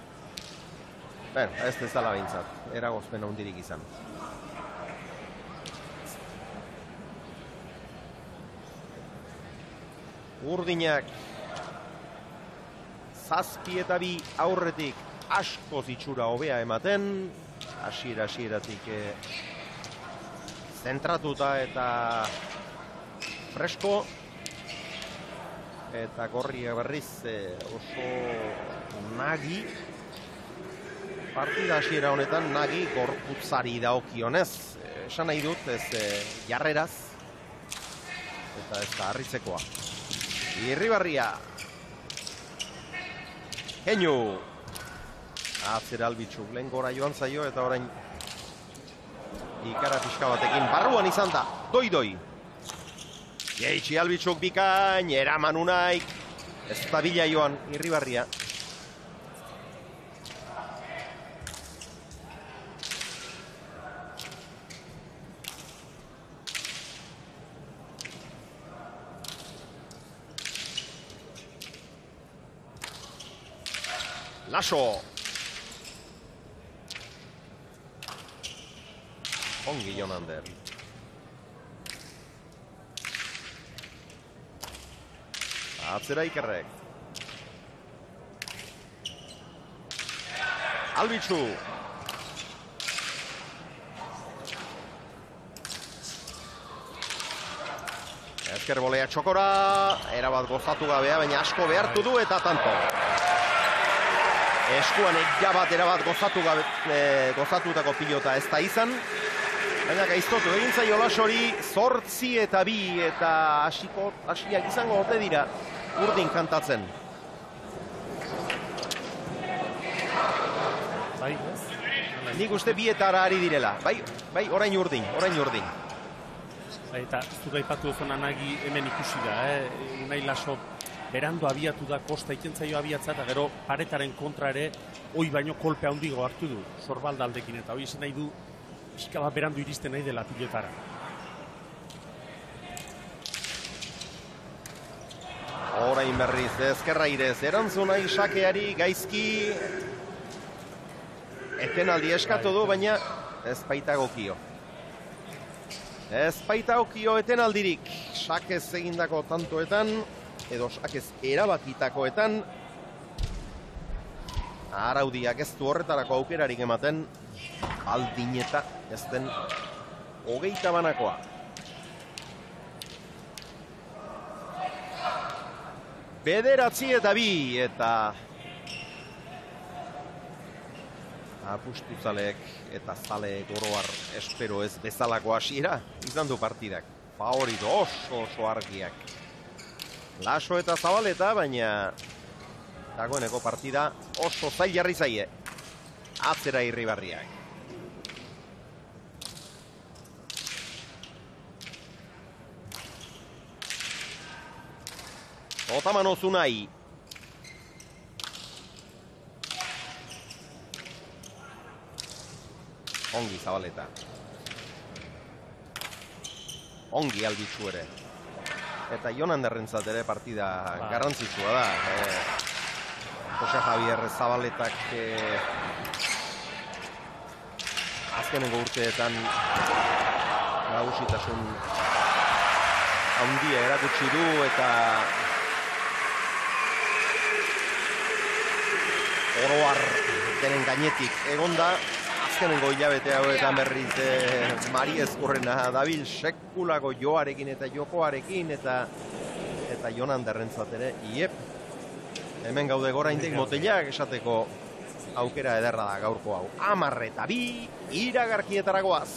Speaker 1: Ez dezala behintzat. Eragozpen handirik izan. Urdinak 7 eta 2 aurretik asko zitsura hobea ematen, hasieratik zentratuta eta fresko, eta gorria berriz oso nagi, partida hasiera honetan nagi gorputzari daokionez, esan nahi dut ez jarreraz, eta ez da harritzekoa. Irribarria Keinu Atzera Albitzu, lehen gora joan zaio eta orain Ikara pixka batekin, barruan izan da, doi. Jeitsi Albitzuk bikain, eraman unaik, ez da bila joan Irribarria. Laso. Ongi Jonander. Atzera Ikerrek. Albitzu. Ezker bolea txokora, erabat gozatu gabea, baina asko behartu du eta tanto. Eskuan jabat erabat gozatutako pilota ez da izan. Baina gaiztotu egin zaio Lasori 8 eta 2 eta hasiak izango ote dira urdin kantatzen.
Speaker 2: Bai,
Speaker 1: Nik uste bietara ari direla. Bai, orain urdin.
Speaker 2: Eta zuk aipatu duzun Anagi hemen ikusi da, Unai Laso berandu abiatu da, kosta ikentzaio abiatza, eta gero paretaren kontra ere, hoi baino kolpe handigo hartu du, Sorbaldaldekin, eta hoi esan nahi du, pixka bat berandu iristen nahi dela pilotara.
Speaker 1: Orain berriz, ezkerra irez, erantzunai sakeari gaizki etenaldi eskatu du, baina ez baitagokio. Ez baitagokio etenaldirik, sakez egindako tantoetan, edo sakez erabakitakoetan, araudiak ez du horretarako aukerarik ematen, baldin eta ez den 20 banakoa. Bederatzi eta 2 eta apustuzaleek eta zaleek oroar espero ez bezalako hasiera izan du partidak. Favorito oso argiak. Laso eta Zabaleta, baina dagoeneko partida oso zail jarri zaie. Atzera Irribarriak. Otamano Zunai. Ongi Zabaleta. Ongi Albitzu ere. Eta Jonanderrentzat ere partida garrantzitsua da. Jose Javier Zabaletak azkenengo urteetan nagusitasun handia erakutsi du eta oroar denen gainetik egonda. Azkenengo hilabete hauetan berriz Mari Ezkurrena dabil sekulako joarekin eta jokoarekin eta Jonanderrentzat ere, hemen gaude goraindik motelak esateko aukera ederra da gaurko hau. 10 eta 2 iragarkietara goaz.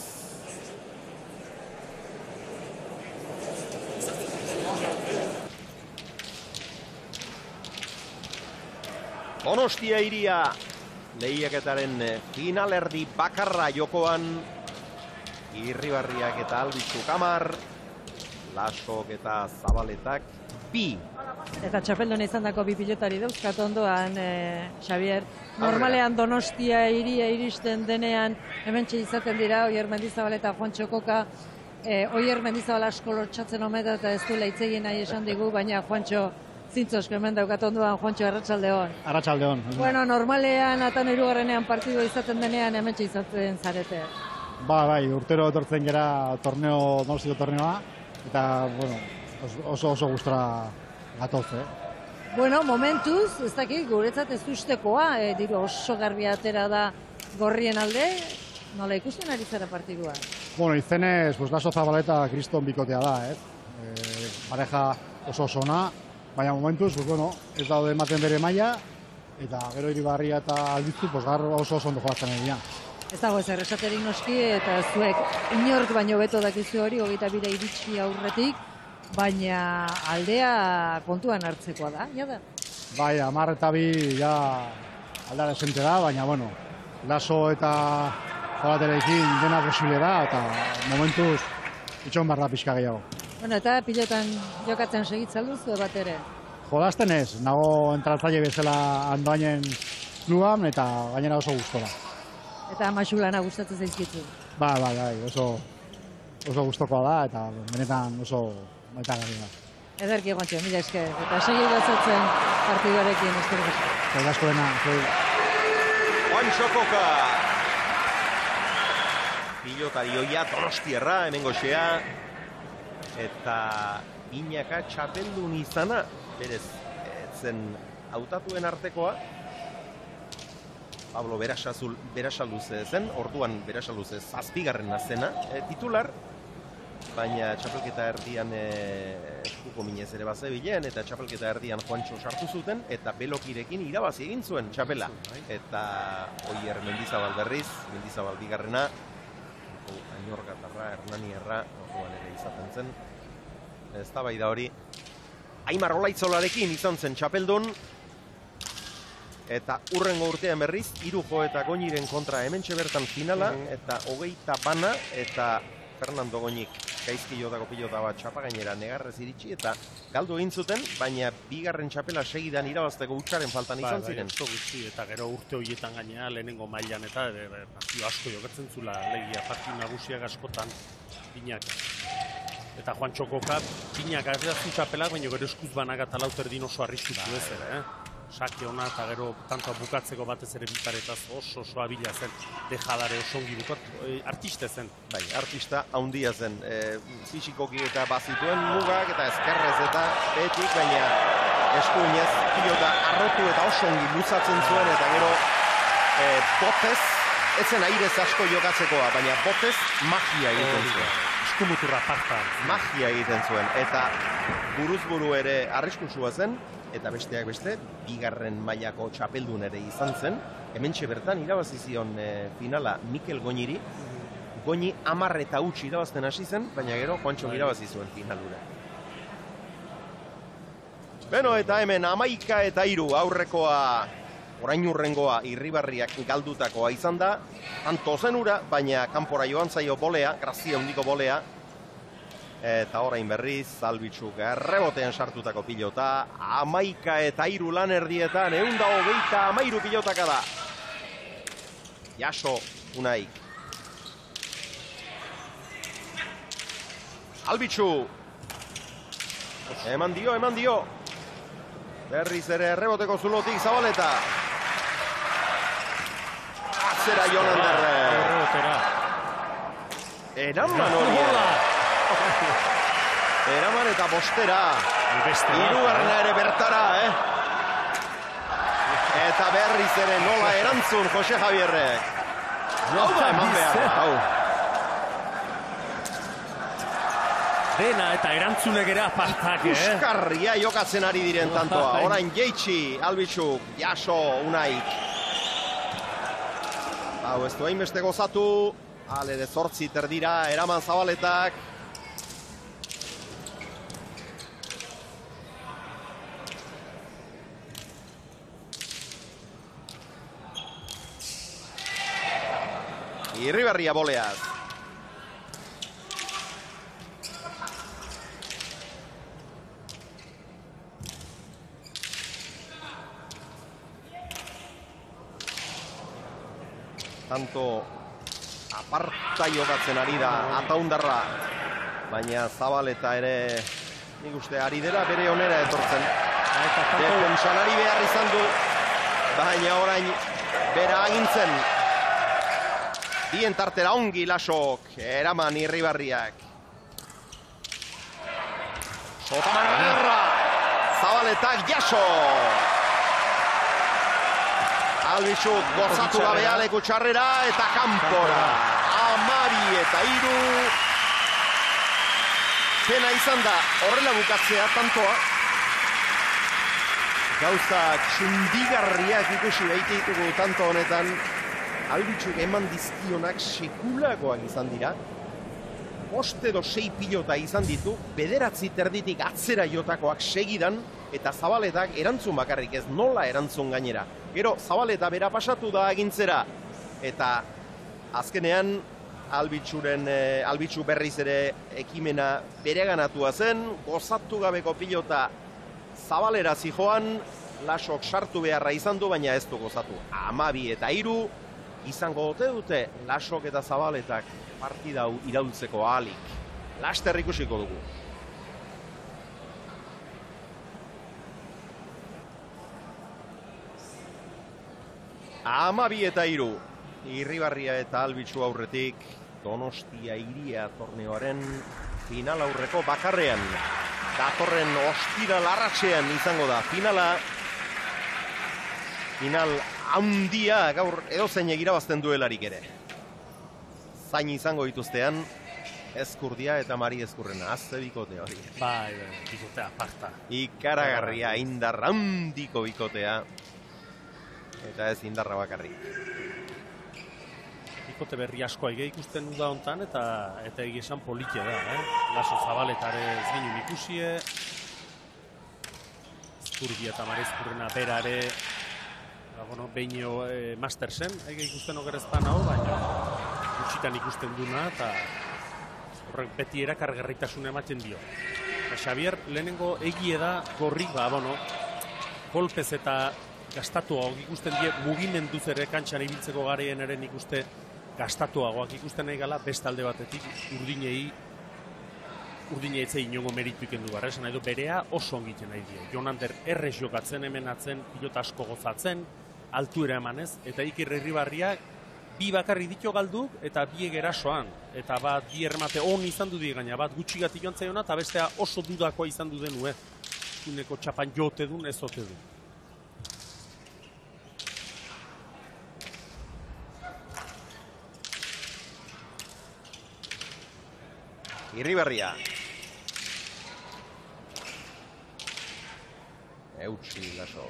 Speaker 1: Donostia Iria lehiaketaren finalerdi bakarra jokoan. Irribarriak eta Albitzu 10, Lasok eta Zabaletak 2.
Speaker 3: Eta txapelduna izan dako 2 pilotari dauzkat ondoan, Xavier. Normalean Donostia Iria iristen denean, hemen izaten dira, Oier Mendizabal eta Juantxo Koka. Oier Mendizabal asko lortxatzen ometa eta ez du leitzegin nahi esan digu, baina Juantxo zintzosko hemen daukat ondoan. Juantxo, arratsaldeon.
Speaker 8: Arratsaldeon.
Speaker 3: Bueno, normalean Atano hirugarrenean partidua izaten denean hemen izaten zarete.
Speaker 8: Bai, urtero etortzen gera Donostiko torneoa, eta, bueno, oso gustora gatoz,
Speaker 3: Bueno, momentuz, ez dakit, guretzat ez ustekoa, diru oso garbi atera da gorrien alde, nola ikusten ari zara partidua?
Speaker 8: Bueno, izenez, Laso Zabaleta Kriston bikotea da, pareja oso ona, baina momentuz, ez daude ematen bere maila, eta gero Irribarria eta Albitzu, gaur oso ondo jokatzen egia.
Speaker 3: Ez dago ezer esaterik noski, eta zuek inork baino beto dakizu hori, 22 iritsi aurretik, baina aldea kontuan hartzekoa da, jada?
Speaker 8: Bai, 10 eta 2 ja aldara esente da, baina, Laso eta Zabaleterekin dena posible da, eta momentuz itxon barra pixka gehiago.
Speaker 3: Bueno, eta pilotan jokatzen segitzen duzu bat ere?
Speaker 8: Jolasten ez, nago entratzaile bezala Andoainen kluban, eta gainera oso gustora.
Speaker 3: Eta Maxulana gustatzen zaizkizu?
Speaker 8: Bai, oso gustokoa da, eta benetan oso maitagarria da.
Speaker 3: Ederki Juantxo, mila esker. Eta segi gozatzen partiduarekin eskerrik asko.
Speaker 8: Eskerrik asko dena.
Speaker 1: Juantxo Koka! Pilotari oia Donostierra, hemen goxea. Eta Iñaka txapeldun izana, berez, zen hautatuen artekoa. Pablo Berasaluze zen, orduan Berasaluze 7. zena, titular. Baina txapelketa erdian eskuko minez ere bazebilen, eta txapelketa erdian Juantxo sartu zuten, eta Belokirekin irabazi egin zuen txapela. Eta Oier Mendizabal berriz, Mendizabal bigarrena, Ainorgatarra, Hernanierra, orduan ere izaten zen. Eztabaida hori. Aimar Olaitzolarekin izan zen txapeldun, eta urrengo urtean berriz, Irujo eta Goñiren kontra hementxe bertan finala, eta 20 bana, eta Fernando Goñik gaizki jotako pilota bat txapa gainera negarrez iritsi, eta galdu egin zuten, baina bigarren txapela segidan irabazteko hutsaren faltan izan ziren.
Speaker 2: Oso gutxi, eta gero urte horietan gainera lehenengo mailan eta partio asko jokatzen zula legia partio nagusiak askotan binak. Eta Juantxo Koka binak arreazun txapelak, baina gero eskuz banaka eta lauterdin oso arriskutu ez ere, Sake ona eta gero tantoa bukatzeko batez ere bitaretaz oso abila zen, dejadare oso ongi artista zen.
Speaker 1: Bai, artista handia zen, fisikoki eta bazituen mugak eta ezkerrez eta betik, baina eskuinez pilota arrotu eta oso ongi luzatzen zuen, eta gero botez, ez zen airez asko jokatzekoa, baina botez magia egiten zuen.
Speaker 2: Eskumuturra parta.
Speaker 1: Magia egiten zuen, eta buruz-buru ere arriskutsua zen, eta besteak beste, bigarren mailako txapeldun ere izan zen. Hementxe bertan irabazi zion finala Mikel Goñiri. Goñi 10 eta huts irabazten hasi zen, baina gero Juantxo irabazi zuen finalura. Beno, eta hemen 11 eta 3 aurrekoa, orain urrengoa Irribarriak galdutakoa izan da. Tanto zen ura, baina kanpora joan zaio bolea, grazia handiko bolea. Eta orain berriz, Albitxuk errebotean sartutako pilota, 11 eta 3 lan erdietan, 123 pilotaka da. Jaso, Unai. Albitxu. Eman dio. Berriz ere erreboteko zulotik Zabaleta. Atzera Jonan derre. Eraman hori. Eraman eta bostera. Hirugarrena ere bertara, Eta berriz ere nola erantzun Jose Javierrek. Hau da eman behar, hau.
Speaker 2: Dena eta erantzunek ere apartak,
Speaker 1: Euskarria jokatzen ari diren tantoa. Orain jeitsi, Albitxuk, Jaso, Unaik. Hau ez du hainbeste gozatu. Ale de 8 terdira, Eraman Zabaletak. Irribarria boleaz. Tanto aparta jokatzen ari da Ataundarra, baina Zabaleta ere nik uste ari dela bere onera etortzen. Defentsan ari behar izan du, baina orain bera agintzen. Bien tartera ongi Lasok, Eraman Irribarriak. Sotamarra, Zabaletak Jaso. Albitxuk gozatu gabe aleko txarrera eta kanpora. 10 eta 3. Pena izan da horrela bukatzea tantoa. Gauza txundigarriak ikusi baite ditugu tanto honetan. Albitxuk eman dizkionak sekulakoak izan dira. 5 edo 6 pilota izan ditu, 9 terditik atzera jotakoak segidan, eta Zabaletak erantzun bakarrik ez, nola erantzun gainera. Gero Zabaleta bera pasatu da agintzera, eta azkenean Albitzu berriz ere ekimena bereganatua zen, gozatu gabeko pilota zabalera zijoan, Lasok sartu beharra izan du, baina ez du gozatu. 12 eta 3 izango ote dute Lasok eta Zabaletak partida iraultzeko ahalik. Laster ikusiko dugu. Amabi eta 3, Irribarria eta Albitzu aurretik, Donostia Iria torneoaren final aurreko bakarrean. Datorren ostira larratxean izango da finala. Final handia gaur edozein irabazten duelarik ere. Zain izango dituztean, Ezkurdia eta Mari Ezkurrena, azte bikote hori.
Speaker 2: Bai, bikotea, parta.
Speaker 1: Ikaragarria, indar handiko bikotea. Eta ez indarra bakarrik.
Speaker 2: Bikote berri asko aige ikusten duda hontan, eta egia esan politia da, Laso Zabaletare ez ginen ikusie. Ezkurdia eta Mari Ezkurrena berare, behinio mastersen, aige ikusten ogerezpan hau, baina gutxitan ikusten duna, eta horrek beti erakargarritasuna ematen dio. Xavier, lehenengo egie da gorrik, golpez eta gastatuagoak ikusten die, mugimenduz ere kantxan ibiltzeko gareien ere nik uste gastatuagoak ikusten nahi gala beste alde batetik urdinei etzei inongo meritu ikendu gara, esan nahi du berea oso ongiten nahi die. Jonander errez jokatzen, hemen atzen, pilota asko gozatzen, altuera emanez, eta Iker Irribarriak bi bakarri ditu galduk eta bi egerasoan. Eta bat bi erremate on izan du gaina, bat gutxigatik joan zaiona, eta bestea oso dudakoa izan du denu, Uneko txapan jote dun, ez ote du.
Speaker 1: Irribarria. Eutsi Laso.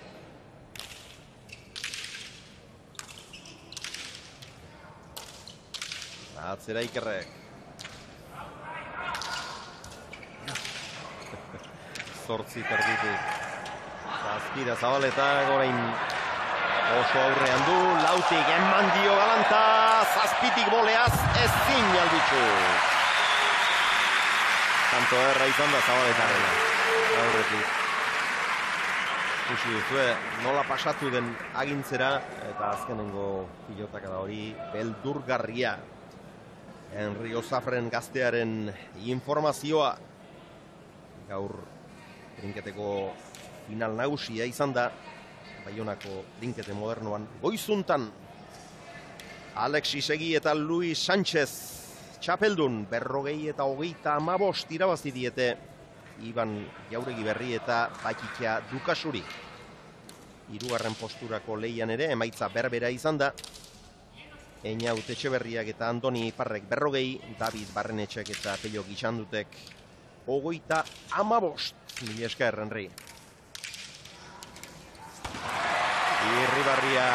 Speaker 1: Atzera Ikerrek. Zortzi terditik. Zazpira Zabaletak orain oso aurrean du. Lautik eman dio galanta. Zazpitik boleaz ezin Albitzu. Tanto erra izan da Zabaletaren aurretik. Ikusi duzue, nola pasatu den agintzera, eta azkenengo pilotaka da hori, beldurgarria. Henri Osafren gaztearen informazioa. Gaur trinketeko final nagusia izan da, Baionako trinkete modernoan. Goizuntan, Alexis Egi eta Luis Sánchez txapeldun, 40 eta 35 irabazi diete Iban Jauregi Berri eta Bakikia Dukasuri. 3. posturako lehian ere emaitza berbera izan da. Einaut Etxeberriak eta Andoni Iparrek 40, David Barrenetxek eta Pello Gixandutek 35. Mila esker, Henri. Irribarria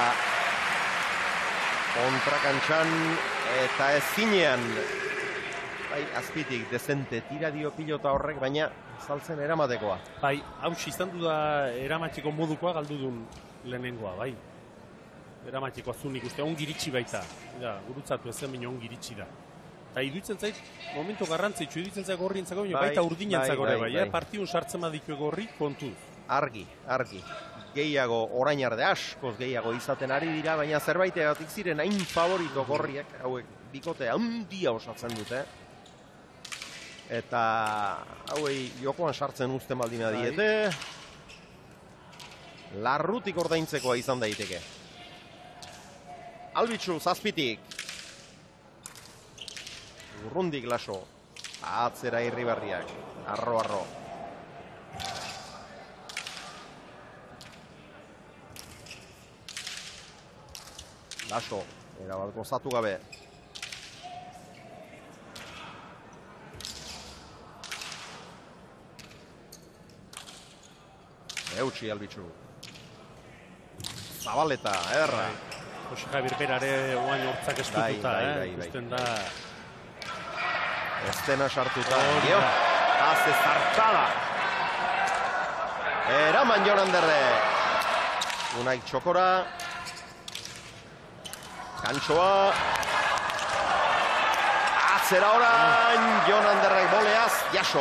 Speaker 1: kontrakantxan eta ezinean. Bai, azpitik dezente tira dio pilota horrek, baina saltzen eramatekoa.
Speaker 2: Bai, hausi izan du da eramatxeko modukoa galdu duen lehenengoa, bai. Eramatxeko azunik uste, ongiritsi baita. Gurutzatu ezen baina ongiritsi da. Eta iduitzen zait, momentu garrantzitsu, iduitzen zait gorri entzako, baita urdinentzako ere bai. Partiun sartzen baditu gorri kontuz.
Speaker 1: Argi. Gehiago orain arde askoz gehiago izaten ari dira, baina zerbaitegatik ziren hain favorito gorriak, hauek bikote handia osatzen dute. Eta hauei jokoan sartzen uzten baldina diete. Larrutik ordaintzekoa izan daiteke. Albitzu zazpitik. Urrundik Laso. Atzera Irribarriak. Arro. Laso. Erabat gozatu gabe. Eutsi Albitzu. Zabaleta, erra.
Speaker 2: Jose Javier Berare oain hortzak eskututa, ikusten da.
Speaker 1: Estena sartuta. Haze zartada. Eraman Jonanderre. Unaik txokora. Kantxoa. Atzera orain, Jon Anderrek boleaz, jaso.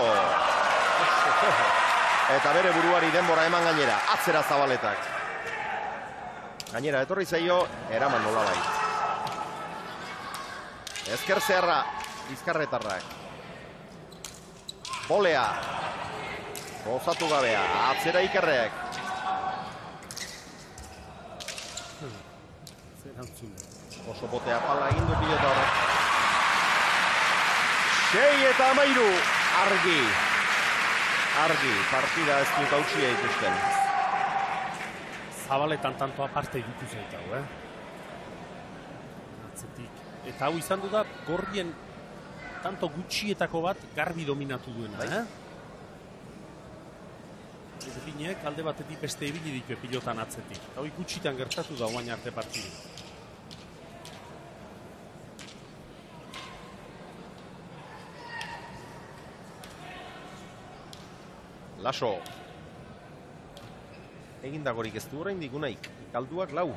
Speaker 1: Eta bere buruari denbora eman gainera, atzera Zabaletak. Gainera, etorri zaio, eraman nolabait. Ezker zeharra, Bizkarretarrak. Bolea. Gozatu gabea, atzera Ikerrek. Oso botea pala egin du pilota horrek. 6-13, argi, partida ez dut hautsia ikusten.
Speaker 2: Zabaletan tanto aparte egitu zaitago, Atzetik. Eta hau izan du da, gorrien tanto gutxietako bat garbi dominatu duena, Urdinek alde batetik beste ibili ditu pilotan atzetik. Hau gutxitan gertatu da guain arte partidu.
Speaker 1: Laso. Egindagorik ez du oraindik Unaik. Galduak 4.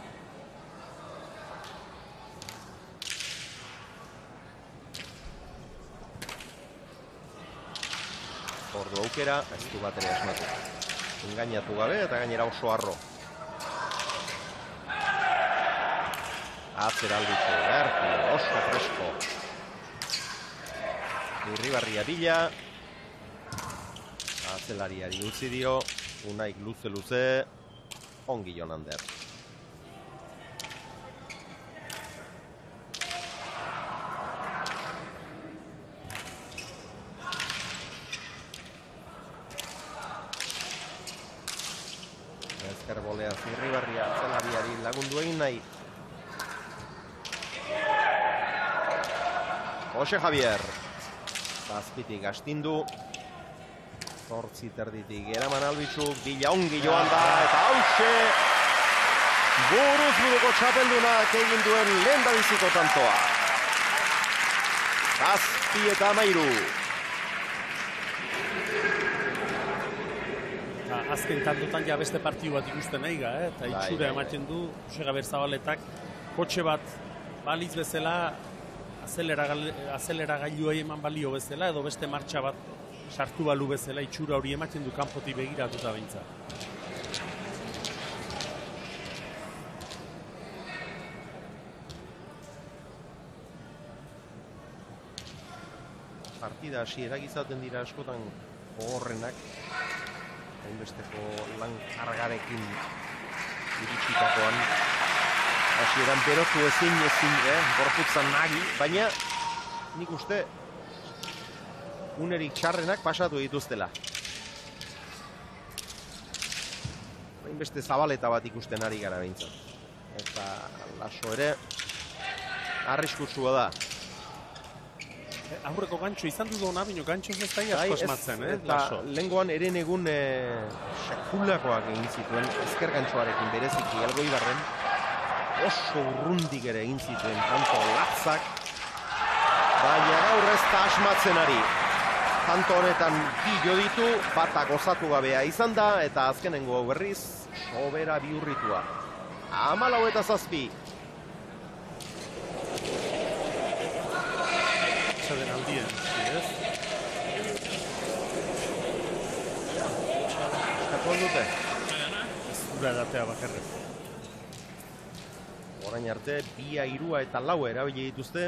Speaker 1: Ordu aukera, ez du bat ere asmatu. Engainatu gabe eta gainera oso harro. Atzera Albitzu, Berti, oso fresko. Irribarria bila. Atzelariari utzi dio, Unaik luze-luze, ongi Jon Ander. Ezker bolea Irribarria atzelariari lagundu egin nahi. Jose Javier. Zazpitik astindu. 8 terditik eraman Albitzuk, bila ongi joan da, eta hause buruz buruko txapeldunak egin duen lehendabiziko tantoa. 7-13.
Speaker 2: Azken tantotan ja beste partidu bat ikusten nahi ga, eta itxura ematen du, Jose Javier Zabaletak, kotxe bat baliz bezala, azeleragailuei eman balio bezala, edo beste martxa bat sartu balu bezala itxura hori ematen du kanpotik begiratuta behintzat.
Speaker 1: Partida hasierak izaten dira askotan gogorrenak, hainbesteko lan kargarekin iritsitakoan. Hasieran berotu ezin, gorputzan nagi, baina nik uste unerik txarrenak pasatu dituztela. Hainbeste Zabaleta bat ikusten ari gara behintzat. Eta Laso ere arriskutsua da.
Speaker 2: Aurreko gantxo izan du dona, bino gantxo ez da asko esmatzen, Laso.
Speaker 1: Lehengoan eren egun sekulakoak egin zituen, ezker gantxoarekin bereziki Elgoibarren. Oso urrundik ere egin zituen, tanto latzak. Baina gaur ez da asmatzen ari. Tanto honetan bi ditu, bata gozatu gabea izan da, eta azkenengo hau berriz, sobera bihurritua. 14-7.
Speaker 2: Zaten aldien, ez?
Speaker 1: Eskatu aldute?
Speaker 2: Ez gura edatea bakarrez.
Speaker 1: Orain arte, 2, 3 eta 4 erabili dituzte.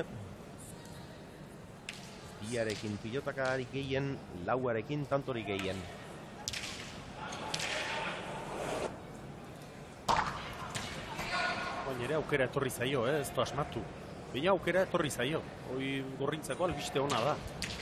Speaker 1: 2arekin pilotakari gehien, 4arekin tantori gehien.
Speaker 2: Baina ere aukera etorri zaio, ez du asmatu. Baina aukera etorri zaio. Hoi gorrintzako albiste ona da.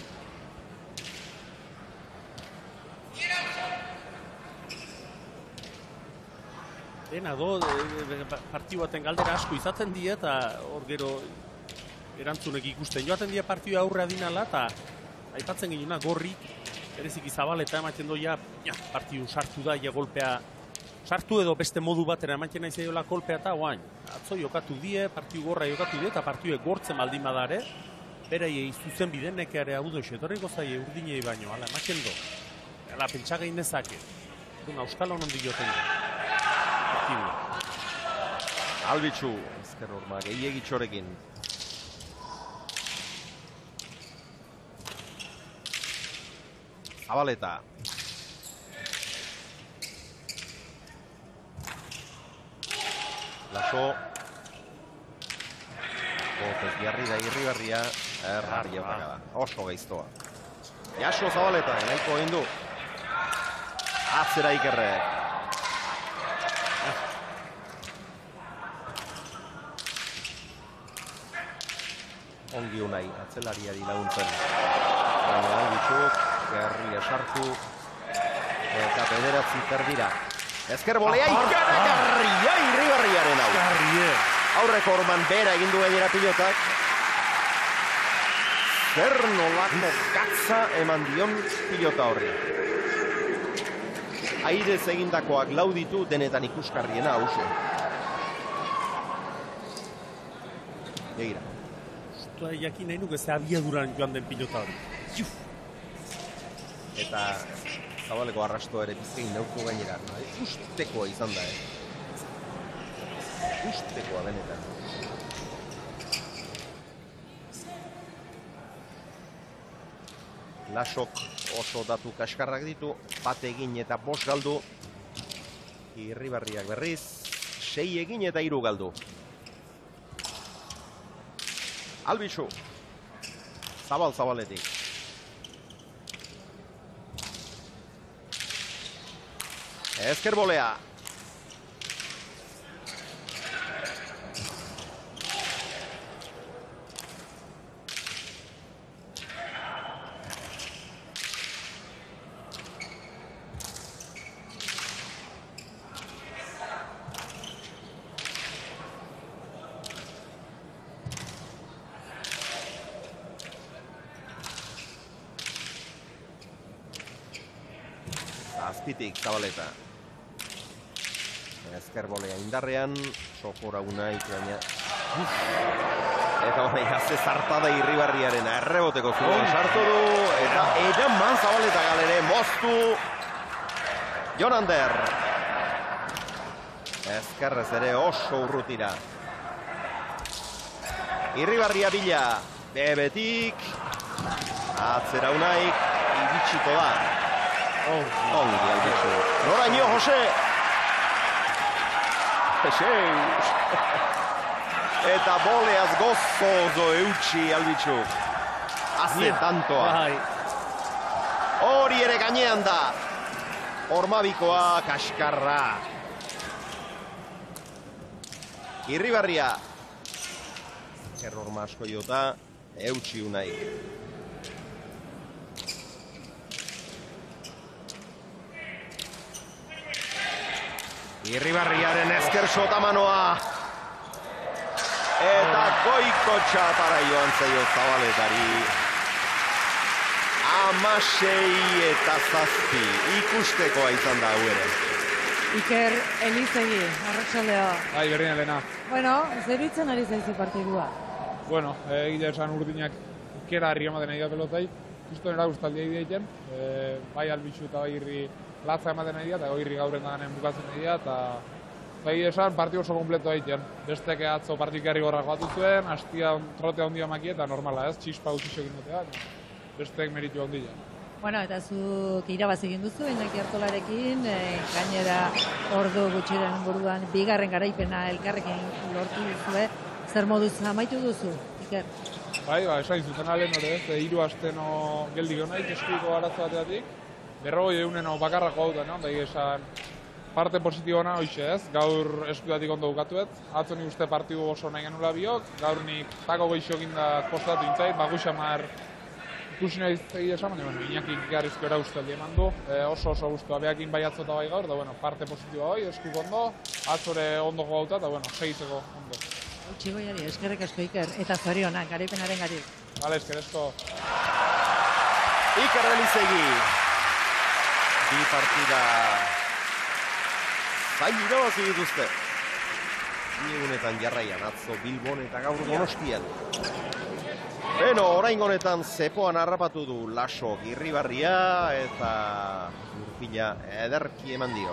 Speaker 2: Dena partidu baten galdera asko izaten die, eta hor gero erantzunek ikusten joaten dira partidua aurre adinala, eta aipatzen gehiuna gorri, bereziki Zabaleta ematen doia, partidu sartu da, golpea sartu edo beste modu batera ematen nahi zaiola kolpea eta guain. Atzo jokatu die, partidu gorra jokatu die, eta partidu gortzen baldin badare, beraiei zuzen biden nekeare hau doxe, etorriko zaie urdinei baino, ala, ematen do. Ala, pentsagain nezake. Duna, euskal honon dioten da.
Speaker 1: Albitzu, ezker horma, gehiagitxorekin. Zabaleta. Laso. Botez jarri da Irribarria. Errari jokaka da. Oso gaiztoa. Jaso Zabaleta, nahiko egin du. Atzera Ikerrek. Ongi unai, atzelariari laguntzen. Baina Albitxuk, Gerria sartu. Eta bederatzi terdira. Ezker bolea ikaragarria Irribarriaren hau. Aurreko orman bera egin du gainera pilotak. Zer nolako katza eman dion pilota horri. Airez egindakoak lauditu denetan ikuskarriena hause. Begira.
Speaker 2: Justua jakin nahi nuke ze abiaduran joan den pilota hori.
Speaker 1: Eta Zabaleko arrastoa ere bizkein neurtu gainera. Ustekoa izan da, Ustekoa benetan. Lasok oso datu kaskarrak ditu, bat egin eta 5 galdu. Irribarriak berriz, 6 egin eta 3 galdu. Albitxu. Zabaletik. Ezker bolea. Azpitik Zabaleta. Ezker bolea indarrean, sofora unaik baina. Eta hori haze zartada Irribarriaren erreboteko zuen sartu du. Eta eraman Zabaleta galere moztu. Jonander. Ezkerrez ere oso urrutira. Irribarria bila. Bebetik. Atzera unaik. Iritsiko da. Ongi Albitxu. Noraino, Jose! Eta boleaz gozozo eutxi Albitxu. Haze tantoa. Hori ere gainean da. Ormabikoa kaskarra. Irribarria. Errorma asko jota. Eutxi unai. Irribarriaren ezker sotamanoa. Eta goiko txapara joan zaio Zabaletari. 16-7 ikustekoa izan da hau ere.
Speaker 3: Iker Elizegi, arratsaldea.
Speaker 5: Bai, berdin Elena.
Speaker 3: Bueno, zeritzen ari zaizu partidua?
Speaker 5: Bueno, egia esan urdinak ikera harri ematen nahi da pelotai. Justo nera guztaldia egiten. Bai Albitxu eta bai Irri latza ematen nahi da, eta Irri gauren daganen bukatzen nahi da, eta egia esan partio oso kompleto egiten. Bestek atzo partikarri gorrak batu zuen, hastia trotea ondia makia eta normala ez, txispa utxixo egin dutea. Bestek meritu ondia.
Speaker 3: Bueno, eta zuk irabaz egin duzu, Iñaki Artolarekin, gainera ordu gutxiren buruan, bigarren garaipena elkarrekin lortu duzue. Zer moduz amaitu duzu, Iker?
Speaker 5: Bai, esain zuzen alen hori ez, 3 asteno geldik honaik eskuiko arazo bateatik. 40 bakarrako hau da, no? Da esan parte positibona hoxe ez, gaur eskudatik ondo bukatuet. Atzo nik uste partidu oso nahi genula biok, gaur nik tako goixo eginda kostatu intzait, baguxamar ikusi nahi egia esan, baina Iñaki garrizko era ustaldi eman du, oso guztua behakin bai atzo eta bai gaur, da parte positiboa hoi, eskuko ondo, atzore ondo gauta, eta segitzeko ondo.
Speaker 3: Txigoiari, eskerrik asko Iker, eta zorionak, garaipenaren gari.
Speaker 5: Bale, eskerrezko.
Speaker 1: Iker Elizegi. Bi partida zain irabazi dituzte. Bi egunetan jarraian, atzo Bilbon eta gaur Donostian. Beno, orain honetan zepoan harrapatu du Lasok Irribarria eta Urpila ederki eman dio.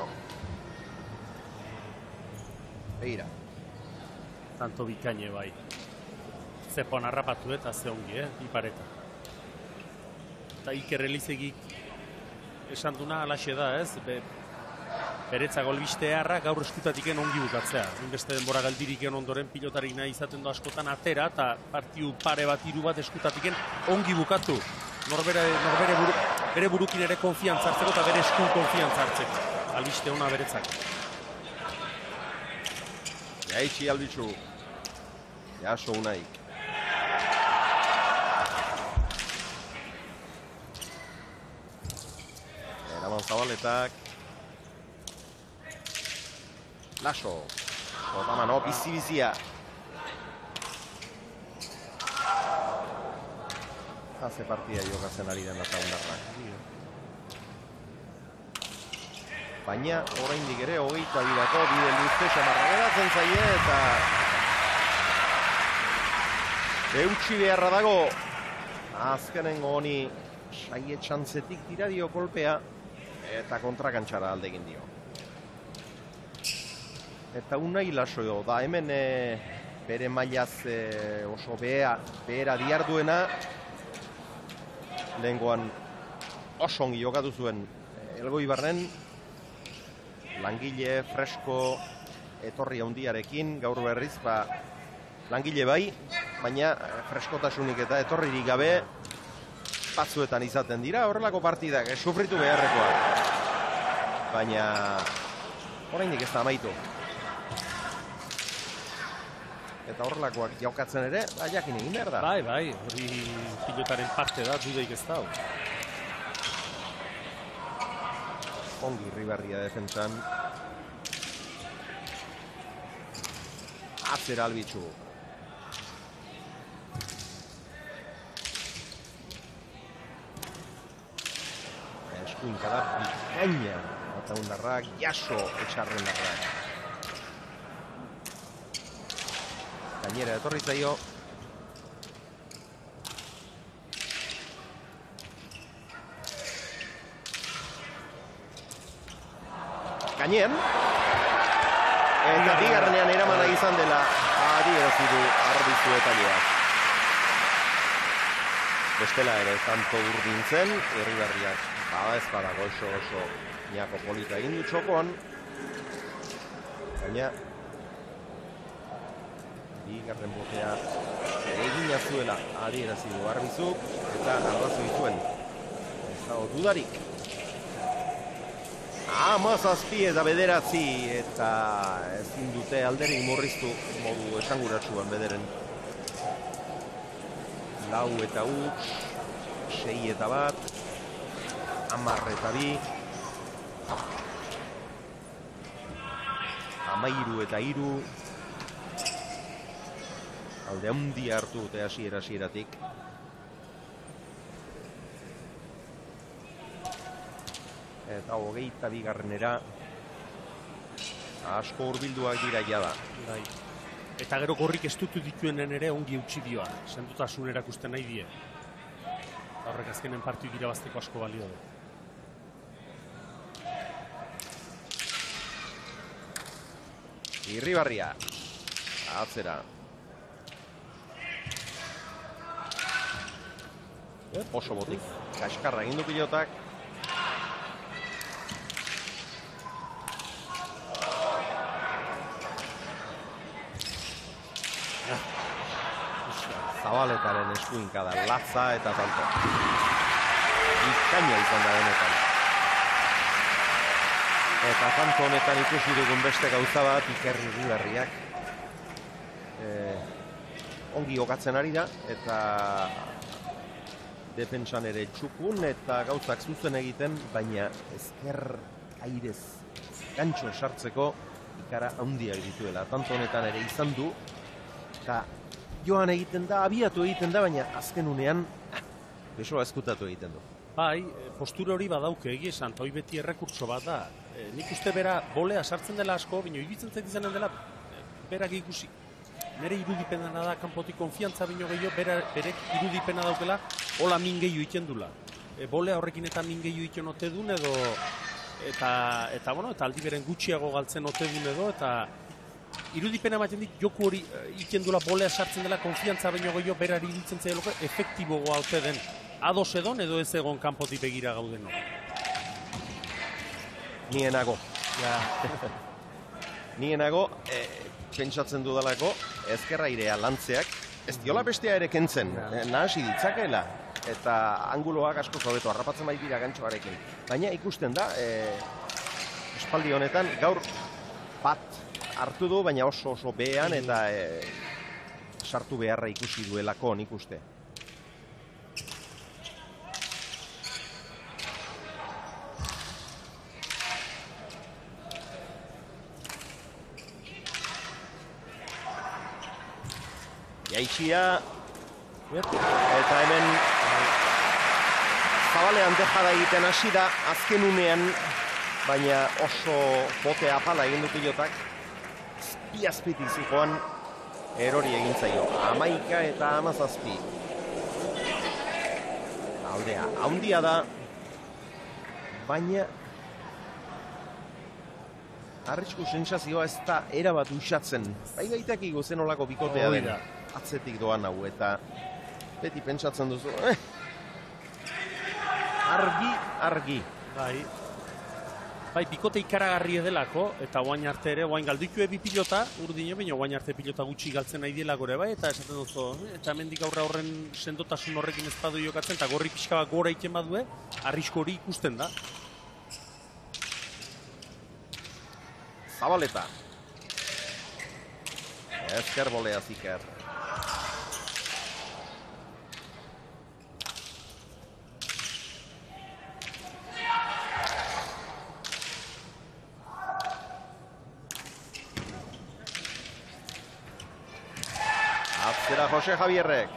Speaker 1: Begira.
Speaker 2: Tanto bikaine bai. Zepoan harrapatu eta ze ongi, bi pareta. Eta Iker Elizegik esan duna alaxe da, ez? Beretzako albistearra gaur eskutatiken ongi bukatzea. Beste denbora galdiriken ondoren pilotarik nahi izaten du askotan atera, eta partiu pare bat, hiru bat eskutatiken ongi bukatu. Bere burukin ere konfiantza hartzeko eta bere eskun konfiantza hartzeko. Albiste ona beretzak.
Speaker 1: Jaitsi Albitzu. Jaso unaik. Eraman Zabaletak. Laso. Otamano, bizi-bizia. Haze partida jokatzen ari den Ataundarrak. Baina, oraindik ere, 22ko bide luze xamarra geratzen zaie, eta eutxi beharra dago. Azkenengo honi saie txantzetik tira dio kolpea, eta kontrakantxara alde egin dio. Eta Unai Laso da hemen bere mailaz oso behera diarduena. Lehengoan oso ongi jokatu zuen Elgoibarren. Langile fresko etorri handiarekin, gaur berriz, langile bai, baina freskotasunik eta etorririk gabe batzuetan izaten dira, horrelako partidak sufritu beharrekoa. Baina oraindik ez da amaitu. Eta horrelakoak jaukatzen ere, jakin egin behar da.
Speaker 2: Bai, hori pilotaren parte da, dudeik ez da.
Speaker 1: Ongi Irribarria defentsan. Atzera Albitzu. Eskuinka da, bikaina. Ataundarrak, Jaso Etxarrendarrak. Gainera etorri zaio. Gainean. Eta bigarrenean eramana izan dela adierazi du arbizu etaileak. Bestela ere tanto urdintzen, Irribarriak bada ez badago oso niako polita egin du txokoan. Baina bigarren botea egina zuela adierazi du arbizuk eta arrazoi zuen. Ez dago dudarik. 17 eta 9 eta ezin dute alderik murriztu modu esanguratsuan bederen. 4 eta 1, 6 eta 1, 10 eta 2, 13 eta 3, alde handi hartu dute hasieratik. Eta 22 asko hurbilduak dira jada.
Speaker 2: Eta gero gorrik estutu dituenen ere ongi utzi dioa. Sendutasun erakusten nahi die. Horrek azkenen partidu irabazteko asko balio du.
Speaker 1: Irribarria. Atzera. Oso botik. Kaskarra egin du pilotak. Zabaletaren eskuinka da, latza eta tanto. Bikaina izan da denetan. Eta tanto honetan ikusi dugun beste gauza bat, Iker Irribarriak ongi jokatzen ari da, eta defentsan ere txukun eta gauzak zuzen egiten, baina ezker airez gantxo sartzeko ikara handiak dituela. Tanto honetan ere izan du, eta joan egiten da, abiatu egiten da, baina azken unean besoa eskutatu egiten du.
Speaker 2: Bai, postura hori badauke egia esan, eta hori beti errekurtso bat da. Nik uste bera bolea sartzen dela asko, baina iruditzen zait izanen dela berak ikusi. Nere irudipena da, kanpotik konfiantza bino gehiago, berek irudipena daukela, hola min gehiago iten dula. Bolea horrekin eta min gehiago iten ote duen edo, eta aldi beren gutxiago galtzen ote duen edo, eta irudipena ematen dit, joku hori iten dula bolea sartzen dela, konfiantza bino gehiago, berari iruditzen zailoko, efektibogoa ote den. Ados edon edo ez egon kanpotik begira gauden hori.
Speaker 1: Nienago. Nienago, pentsatzen dudalako, ezkerra irea lantzeak, ez diola bestea ere kentzen, nahasi ditzakeela. Eta anguloak asko hobeto harrapatzen bai dira gantxoarekin. Baina ikusten da, espaldi honetan, gaur bat hartu du, baina oso behean eta sartu beharra ikusi duelako nik uste. Jaitxia, eta hemen Zabalean dejada egiten hasi da azken unean, baina oso bote apala egin du pilotak. Azpi-azpitik zikoan erori egin zaio. 11 eta 17. Aldea handia da, baina arrisku sentsazioa ez da erabat usatzen. Bai gaitakiko zen olako bikotea dena. Atzetik doan hau eta beti pentsatzen duzu. Argi.
Speaker 2: Bai, bikote ikaragarri edelako, eta oain arte ere, oain galdikue bi pilota, urdine, baina oain arte pilota gutxi galtzen nahi dielako ere, bai, eta esaten duzu, eta hemendik aurra horren sendotasun horrekin ez badu jokatzen, eta gorri pixka bat gora iken badue, arrisko hori ikusten da.
Speaker 1: Zabaleta. Ezker bolea ziker. Atzera Jose Javierrek.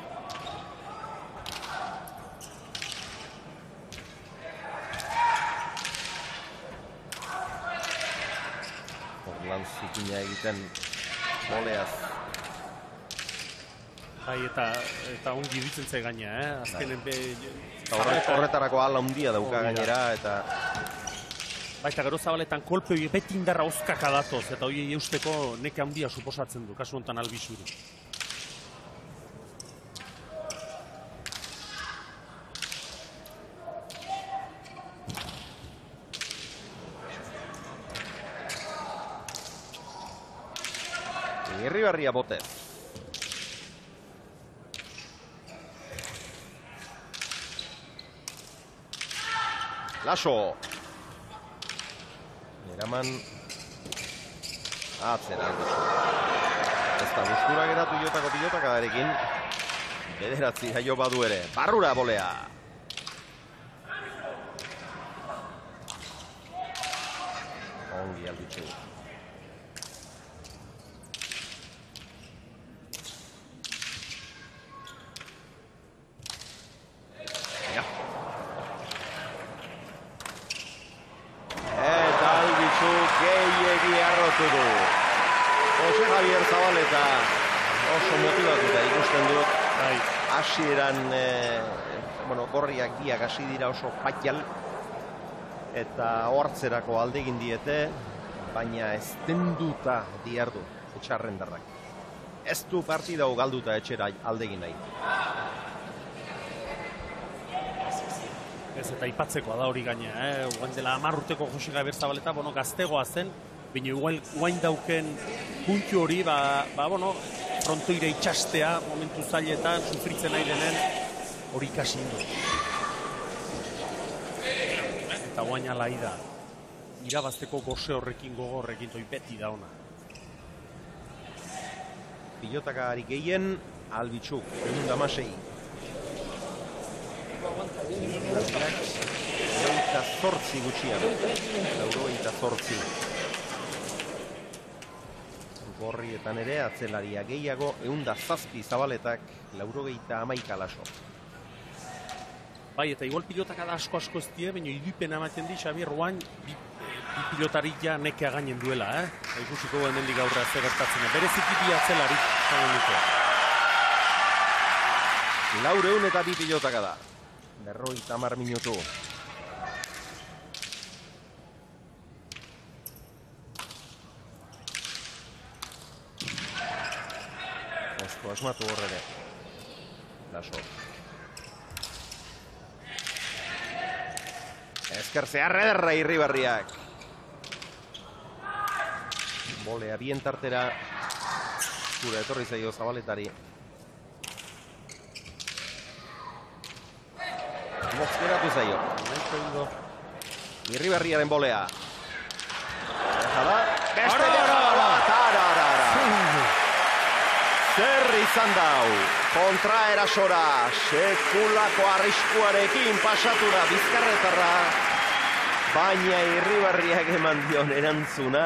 Speaker 1: Orlan zikina egiten boleaz.
Speaker 2: Bai, eta ongi ditzen ze gaina, azkenen
Speaker 1: horretarako ala handia dauka gainera, eta
Speaker 2: baita gero Zabaletan kolpe hori beti indarra oskaka datoz, eta hori eusteko neke handia suposatzen du, kasu honetan Albizuri.
Speaker 1: Irribarria botez. Laso. Eraman atzera. Ez da gustura geratu jotako pilotakarekin. Bederatzi jaio badu ere. Barrura bolea. Ongi Albitxu. Jose Javier Zabaleta oso motivatuta ikusten dut. Hasieran gorriak biak hasi dira oso patial eta ohartzerako alde egin diete, baina ez denduta diardu etxarrendarrak. Ez du partida hau galduta etxera alde egin nahi.
Speaker 2: Ez eta ipatzekoa da hori gaina, guain dela 10 urteko Jose Javier Zabaleta, gaztegoa zen, baina guain dauken puntu hori, frontoire itxastea, momentu zailetan, sufritzen nahi denen, hori ikasi du. Eta guain alai da. Irabazteko gose horrekin, gogo horrekin, toi beti da ona.
Speaker 1: Pilotakari gehien, Albitxuk, 116. Laurogeita zortzi gutxian. Laurogeita zortzi. Gorrietan ere, atzelaria gehiago, 107 Zabaletak, 91 Laso.
Speaker 2: Bai, eta igual pilotaka da asko ez die, baina iduipen ematen di, Xabier, guain, bi pilotarik ja nekea gainen duela, Ikusiko hemendik aurra ze gertatzen. Bereziki bi atzelarik zaten dute.
Speaker 1: 402 pilotaka da. 50 minutu. Osko asmatu horrere. Laso. Ezker zeharra ederra Irribarriak. Bolea bien tartera. Zura etorri zaio Zabaletari. Motz geratu zaio. Irribarriaren bolea. Beste zer izan dau. Kontraerasora. Sekulako arriskuarekin pasatu da Bizkarretarra. Baina Irribarriak eman dion erantzuna.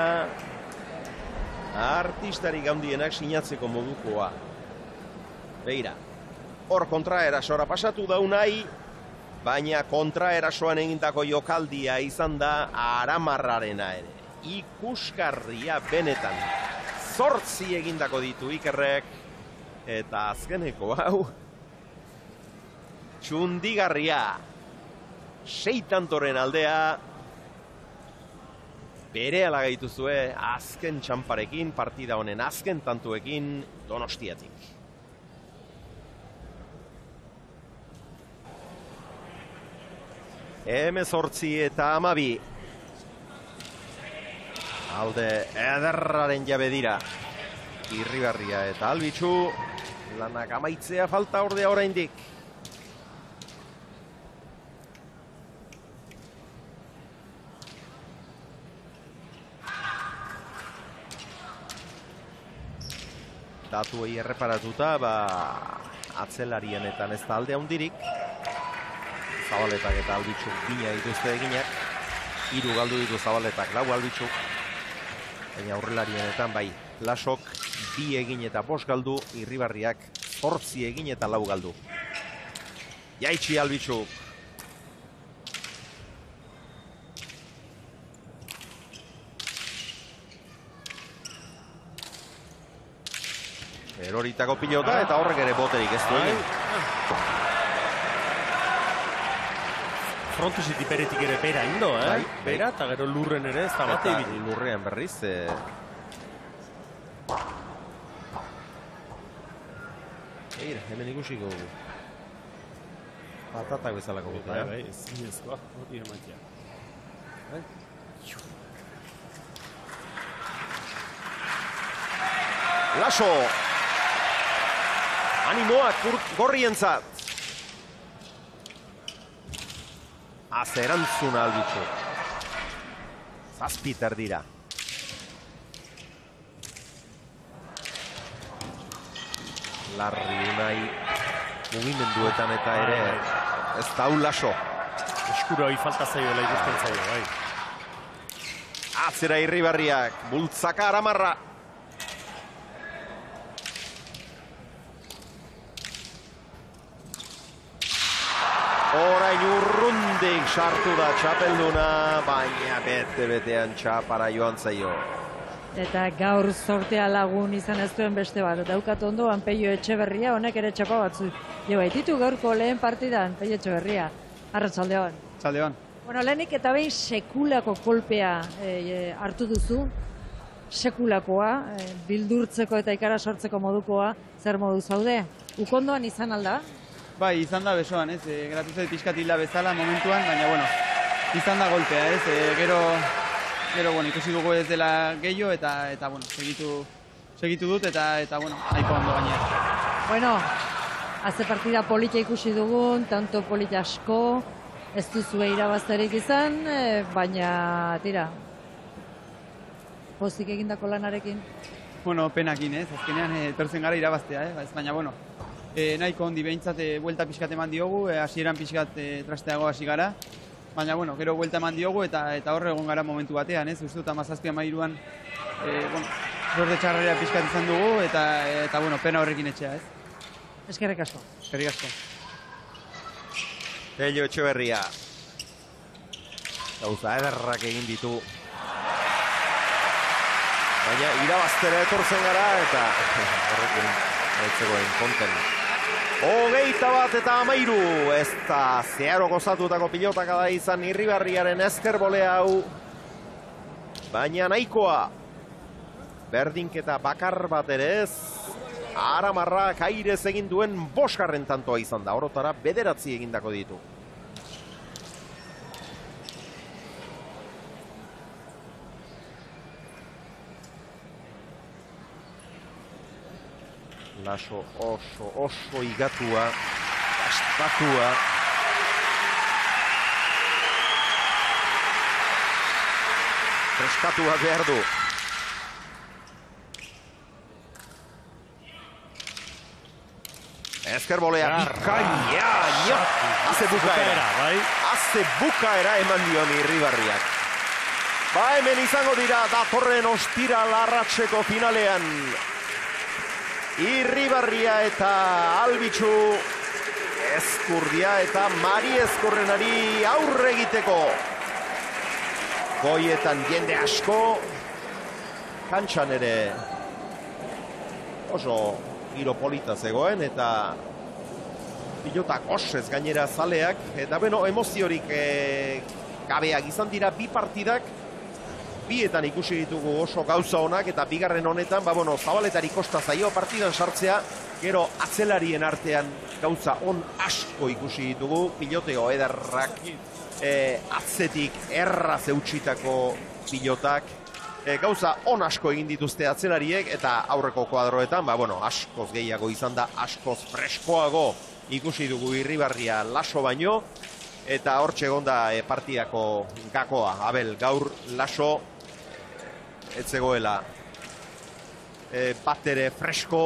Speaker 1: Artistarik handienak sinatzeko modukoa. Beira. Hor kontraerasora pasatu da Unai. Baina kontraerasoan egindako jokaldia izan da Aramarrarena ere. Ikusgarria benetan. 8 egindako ditu Ikerrek. Eta azkeneko hau. Txundigarria. 6 tantoren aldea. Berehala gaituzue azken txamparekin, partida honen azken tantuekin Donostiatik. Hemezortzi eta 12. Alde ederraren jabe dira. Irribarria eta Albitxu. Lanak amaitzea falta ordea oraindik. Datuei erreparatuta, atzelarienetan ez da alde handirik. Zabaletak eta Albitxuk bina dituzte eginak. 3 galdu ditu Zabaletak, 4 Albitxuk. Baina aurrelarienetan bai, Lasok 2 egin eta 5 galdu, Irribarriak 8 egin eta 4 galdu. Jaitsi Albitxuk. Eroritako pilota eta horrek ere boterik ez du egin.
Speaker 2: Frontusitik beretik ere bera indo, Bera eta gero lurren ere ez da bate ibili.
Speaker 1: Lurrean berriz. Eira, hemen ikusiko dugu. Patatak bezalako bota,
Speaker 2: Bai, zinezkoa, hori ematia.
Speaker 1: Laso! Animoak gorrientzat. Azerantzuna Albitxu. 7 dira. Larri Unai mugimenduetan eta ere ez da Laso.
Speaker 2: Eskura hori falta zaioela ikusten zaio, bai.
Speaker 1: Atzera Irribarriak, bultzaka Aramarra. Orain urrundik sartu da txapelduna, baina bete-betean txapara joan zaio.
Speaker 3: Eta gaur sortea lagun izan ez duen beste bat. Daukat ondoan Peio Etxeberria, honek ere txapa batzu. Jo baititu gaurko lehen partidan, Peio Etxeberria. Arratsaldeon.
Speaker 9: Arratsaldeon.
Speaker 3: Bueno, lehenik eta behin sekulako kolpea hartu duzu. Sekulakoa, bildurtzeko eta ikara sortzeko modukoa, zer modu zaude? Ukondoan izan alda?
Speaker 9: Bai, izan da besoan, ez? Geratu zait pixkat hila bezala momentuan, baina, bueno, izan da golpea, ez? Gero, bueno, ikusi dugu ez dela gehiago eta bueno, segitu dut eta bueno, nahiko ondo gainera.
Speaker 3: Bueno, haze partida polita ikusi dugun, tanto polita asko, ez duzue irabazterik izan, baina, tira, pozik egindako lanarekin.
Speaker 9: Bueno, penakin, ez? Azkenean, etortzen gara irabaztea, baina, bueno, nahiko ondi behintzat buelta pixkat eman diogu, hasieran pixkat trasteago hasi gara, baina, bueno, gero buelta eman diogu eta horre egon gara momentu batean, ez? Uste dut 17-13an, bueno, sorte txarrera pixkat izan dugu eta bueno, pena horrekin etxea, ez?
Speaker 3: Eskerrik asko.
Speaker 9: Eskerrik asko.
Speaker 1: Peio Etxeberria. Gauza ederrak egin ditu. Baina irabaztera etortzen gara eta horrekin etzegoen konten. 21 eta 13, ez da zeharo gozatutako pilotaka da izan Irribarriaren ezker bolea hau. Baina nahikoa. Berdinketa bakar bat ere ez. Aramarrak airez egin duen 5. tantoa izan da. Orotara 9 egindako ditu. Laso oso igatua, gastatua. Freskatua behar du. Ezker bolea, bikaina, haze bukaera. Haze bukaera eman dion Irribarriak. Ba, hemen izango dira datorren ostira larratseko finalean. Irribarria eta Albitxu, Ezkurdia eta Mari Ezkurrenari aurre egiteko. Goietan jende asko, kantxan ere oso giro polita zegoen eta pilotak osez gainera zaleak. Eta bueno, emoziorik gabeak izan dira bi partidak, bietan ikusi ditugu oso gauza honak eta bigarren honetan, ba bueno, Zabaletari kosta zaio partidan sartzea, gero atzelarien artean gauza on asko ikusi ditugu, piloteo ederrak, atzetik erraz eutxitako pilotak, gauza on asko egin dituzte atzelariek eta aurreko kuadroetan, ba bueno, askoz gehiago izan da, askoz freskoago ikusi dugu Irribarria Laso baino, eta hortxe egonda partidako gakoa. Abel, gaur Laso ez zegoela bat ere fresko,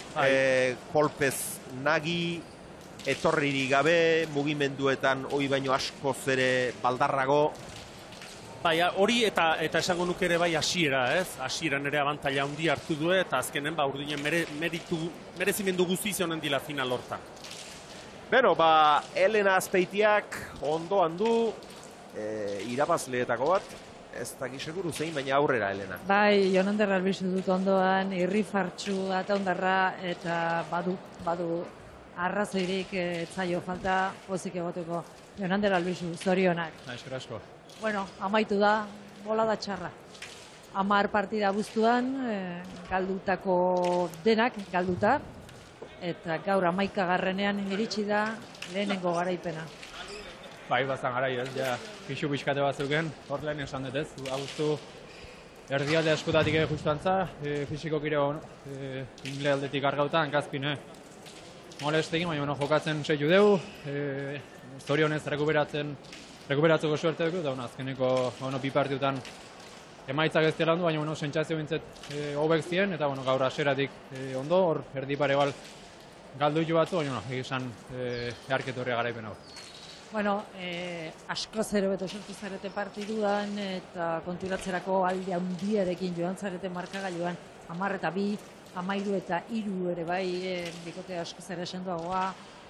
Speaker 1: kolpez nagi, etorriri gabe, mugimenduetan hoi baino askoz ere baldarrago.
Speaker 2: Bai, hori eta esango nuke ere bai hasiera, ez? Hasieran ere abantaila handi hartu du eta azkenen ba urdinen merezimendu guzti honen dila final hortan.
Speaker 1: Beno, ba, Elena Azpeitiak ondoan du, irabazleetako bat, ez dakit seguru zein, baina aurrera, Elena.
Speaker 3: Bai, Jonander Albizu dut ondoan, irrifartxu eta ondarra, eta badu arrazoirik etzaio falta pozik egoteko. Jonander Albizu, zorionak.
Speaker 5: Eskerrik asko.
Speaker 3: Bueno, amaitu da, bolada txarra. 10 partida buztuan, galdutako denak, galduta, eta gaur 11garrenean iritsi da lehenengo garaipena.
Speaker 5: Bai, bazan garai ez, ja, pixu-pixkate bat zeuken, hor lehen esan dut ez, abuztu erdialde askotatik justantza, fizikokire ingle aldetik argauta, hankazpin, molestekin, baina jokatzen seitu dugu, zorionez rekuperatzeko suerte dugu, eta azkeneko bi partiutan emaitzak ez dela ondo, baina sentsazio bintzet hobek ziren, eta gaur aseratik ondo, hor erdi pare bal galdu hitu batzu, baina egizan eharketu horria garaipen hau.
Speaker 3: Bueno, asko zero beto sortu zarete partiduan, eta konturatzerako alde handiarekin joan zarete markagailuan, 10 eta 2, 13 eta 3 ere bai, bikote asko zera esendoagoa,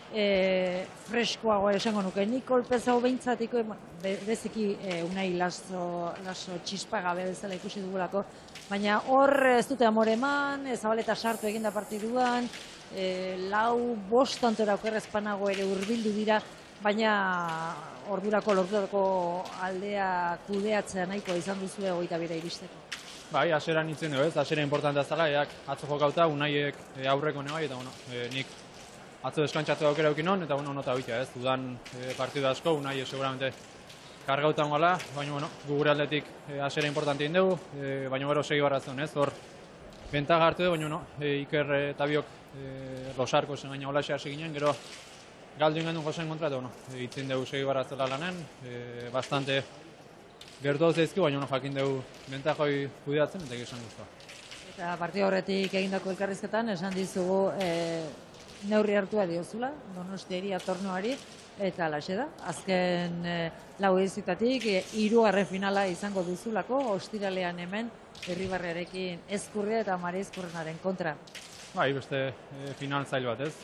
Speaker 3: freskoagoa esango nuke, nik kolpezau behintzatiko, beziki Unai Laso txispagabe bezala ikusi dugulako, baina hor ez dute amore eman, Zabaleta sartu eginda partiduan, 4-5 tantora okerrezpanago ere hurbildu dira, baina ordurako lortutako aldea kudeatzea nahiko izan duzu 22 iristeko.
Speaker 5: Bai, aseran nintzen dugu ez, asera importantea zela, atzo jokauta, Unaiek aurreko nebai, eta nik atzo deskantzatu aukera eukinon, eta nota hoitea ez, dudan partidu asko, Unai seguramente kargautan gala, baina gure aldetik asera importante egin dugu, baina gero segi barratzen ez, hor bentaga hartu dugu, baina Iker eta biok Losarko zen gaina hola hasi ginen, gero galdu ingen duen Josen kontra, eta itzin dugu segi barratzela lanen, bastante gertu zaizki, baina jakin dugu bentajoi kudeatzen, eta egizan guztua.
Speaker 3: Eta partidu horretik egindako elkarrizketan, esan dizugu neurri hartua diozula, Donostiari tornoari, eta alaxe da. Azken lau edizioetatik 3. finala izango duzulako, ostiralean hemen, Irribarriarekin Ezkurria eta Mari Ezkurrenaren kontra.
Speaker 5: Bai, beste final zail bat ez.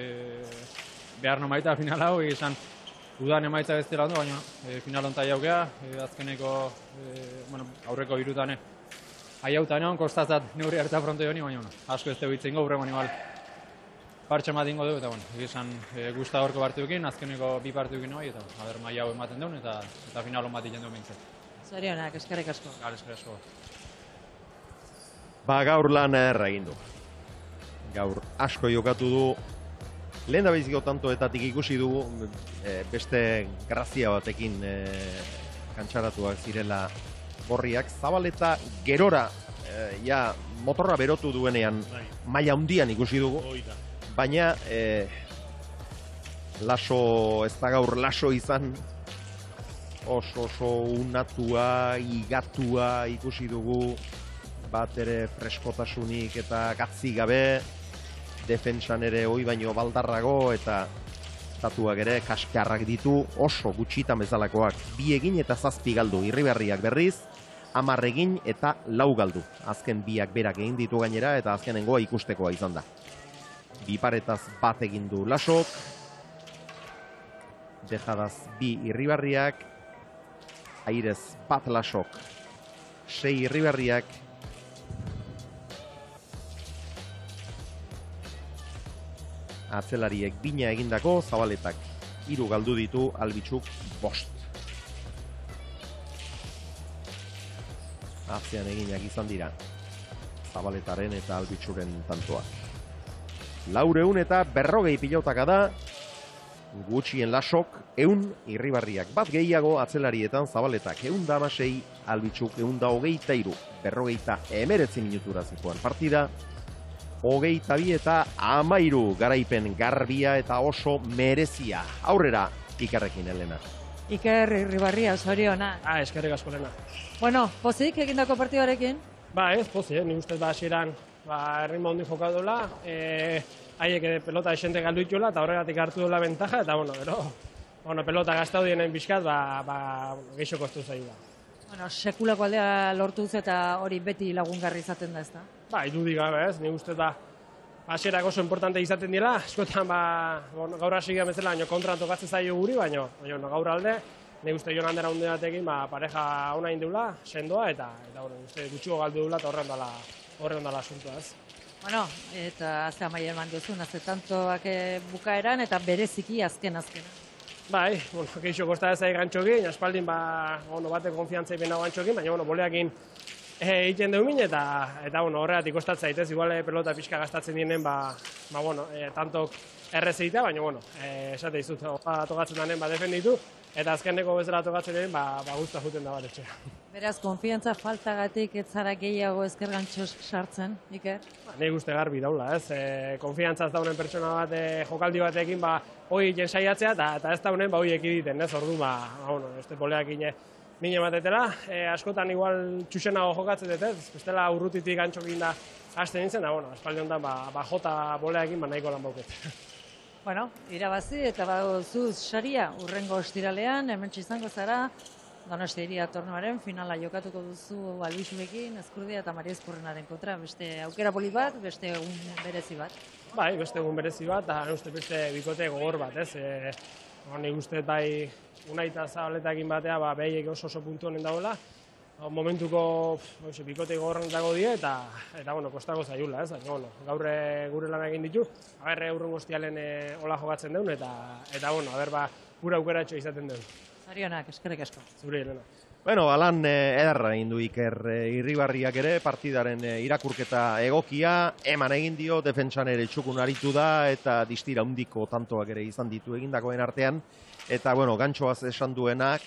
Speaker 5: Behar nomaita final hau, izan udan emaitza ez dela ondo, baina final ontai haukea, azkeneko aurreko irutane aiautan egon, kostazat neurri harta fronte honi, baina asko ez dugu itzengo, hurrengo animal partxe matingo dugu, eta egizan guzta horko partidukin, azkeneko 2 partidukin hori, eta maia hau ematen duen, eta finalon bat ikendu mintzen.
Speaker 3: Zorionak, eskerrik asko.
Speaker 5: Eskerrik asko.
Speaker 1: Ba, gaur lan erra egin du. Gaur asko jokatu du, lehen da behiziko tantoetatik ikusi dugu, beste grazia batekin kantxaratuak zirela gorriak. Zabaleta gerora ja motorra berotu duenean maila handian ikusi dugu, baina laso, ez da gaur laso izan, oso unatua, igatua ikusi dugu, bat ere freskotasunik eta gatzi gabe, defentsan ere hoi baino baldarrago eta estatuak ere kaskarrak ditu oso gutxitan bezalakoak. 2 egin eta 7 galdu, Irribarriak berriz, 10 egin eta 4 galdu. Azken 2ak berak egin ditu gainera eta azkenengoa ikustekoa izan da. 2 paretaz 1 egin du Lasok, dejadaz 2 Irribarriak, airez 1 Lasok, 6 Irribarriak, atzelariek 2 egindako, Zabaletak 3 galdu ditu, Albitzuk 5. Atzean eginak izan dira Zabaletaren eta Albitzuren tantoak. 400 eta 40 pilotaka da, gutxien Lasok 100, Irribarriak 1 gehiago, atzelarietan Zabaletak 116, Albitzuk 123, 49 minutura zikoan partida. 22 eta 13 garaipen garbia eta oso merezia. Aurrera Ikerrekin, Elena.
Speaker 3: Iker Irribarria, zoriona.
Speaker 4: Eskerrik asko, Elena.
Speaker 3: Bueno, pozik egindako partidarekin?
Speaker 4: Ez, pozik, nik ustez hasieran erritmo handi jokatu dela, haiek ere pelota esente galdu dituela eta horregatik hartu dela bentaja, eta pelota gaztau dienen bizkat, geixo kostu zaigu da.
Speaker 3: Sekulako aldea lortuz eta hori beti lagungarri izaten da, ezta?
Speaker 4: Irudik gabe, ez, nik ustez hasierak oso importante izaten dira, askotan gaur hasi gara bezala, kontran tokatzen zaio guri, baina gaur alde, nik uste joan handera hunde batekin, pareja ona indula, sendoa, eta gutxiko galdu dula, eta horren dala asuntua, ez.
Speaker 3: Eta azte amaia eman duzun, azte tantoak bukaeran, eta bereziki azkena.
Speaker 4: Geixo kosta ez gantxokin, aspaldin bate konfiantzai bena gantxokin, baina boleakin egiten dugu eta horregatik kostatzen zaitez, igual pelota pixka gastatzen dienen, tantok errezeitea, baina esate izut, tokatzen denen defenditu, eta azkeneko bezala tokatzen diren, guztua juten da etxea.
Speaker 3: Beraz, konfiantza faltagatik ez zara gehiago ezker gantxos sartzen, Iker?
Speaker 4: Nik uste garbi daula, ez? Konfiantzaz daunen pertsona bat jokaldi batekin, hoi jensaiatzea, eta ez daunen, hoi ekiditen, ez? Ordu, este boleakin mine batetela, askotan igual txusenago jokatzen dut, ez? Bestela urrutitik gantxokin da hasten nintzen, da, espaldi honetan, jota boleakin, nahiko lan bauket.
Speaker 3: Irabazi eta zuz saria, urrengo ostiralean, hemen izango zara, Donostia Iria tornoaren finala jokatuko duzu Albitzurekin, Ezkurdia eta Maria Ezkurrenaren kontra, beste aukera poli bat, beste egun berezi bat.
Speaker 4: Beste egun berezi bat, eta beste bikote gogor bat, ez? Nik uste Unai eta Zabaletakin batea, behiek oso puntu honen dagoela, momentuko bikote gogorren dago die, eta kostako zaiula, ez? Gaur gure lan egin ditu, urrengo ostialen hola jokatzen deun, eta gure aukeratxo izaten deun.
Speaker 3: Zorionak, eskerrik asko.
Speaker 4: Zure, Elena.
Speaker 1: Alan ederra egin du Iker Irribarriak ere, partidaren irakurketa egokia, eman egin dio, defentsan ere txukun aritu da, eta distira handiko tantoak ere izan ditu egindakoen artean, eta, gantxoaz esan duenak,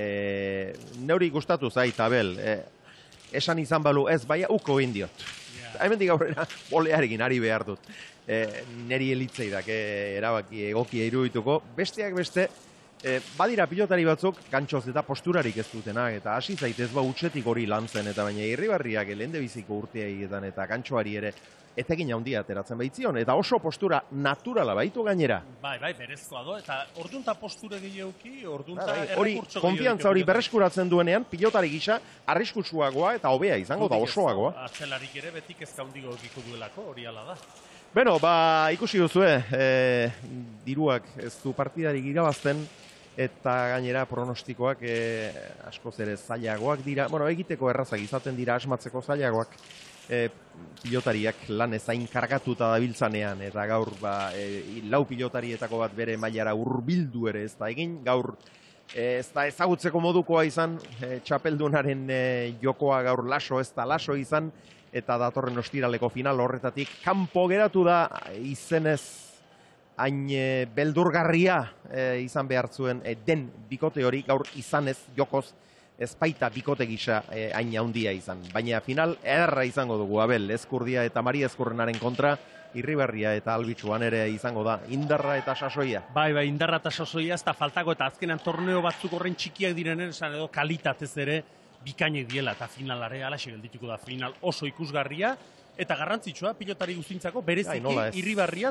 Speaker 1: neuri gustatu zait, Abel, esan izan balu ez, baina uko egin diot. Hemendik aurrera, bolearekin ari behar dut. Neri elitzeidak erabaki egokia irudituko, besteak beste, badira pilotari batzuk gantxoz eta posturarik ez dutenak, eta hasi zaitez utxetik hori lantzen, eta baina Irribarriak lehen biziko urteaietan eta gantxoari ere etekin handia ateratzen baitzion, eta oso postura naturala baitu gainera.
Speaker 2: Berezkoa do, eta ordunta posture gehiagoki, ordunta
Speaker 1: hori konfiantza hori berreskuratzen duenean, pilotari gisa arriskutsuagoa eta hobea izango da osoagoa.
Speaker 2: Atzelarik ere betik ez kaundigo egiko duelako, hori ala da.
Speaker 1: Ikusi duzue, diruak ez du partidarik irabazten, eta gainera pronostikoak askoz ere zailagoak dira. Egiteko errazak izaten dira, asmatzeko zailagoak pilotariak lan ezain kargatuta dabiltzanean, eta gaur 4 pilotarietako bat bere mailara hurbildu ere ez da egin, gaur ez da ezagutzeko modukoa izan, txapeldunaren jokoa gaur laso ez da laso izan, eta datorren ostiraleko final horretatik kanpo geratu da izenez hain beldurgarria izan behar zuen den bikote hori gaur izanez jokoz ez baita bikote gisa hain handia izan. Baina final ederra izango dugu, Abel, Ezkurdia eta Maria Ezkurrenaren kontra, Irribarria eta Albitxuan ere izango da, indarra eta sasoia.
Speaker 2: Bai, indarra eta sasoia, ez da faltako, eta azkenan torneo batzuk horren txikiak direnen, esan edo kalitatez ere bikainek diela, eta finalare alaxe geldituko da, final oso ikusgarria, eta garrantzitsua, pilotari guztintzako, bereziki Irribarria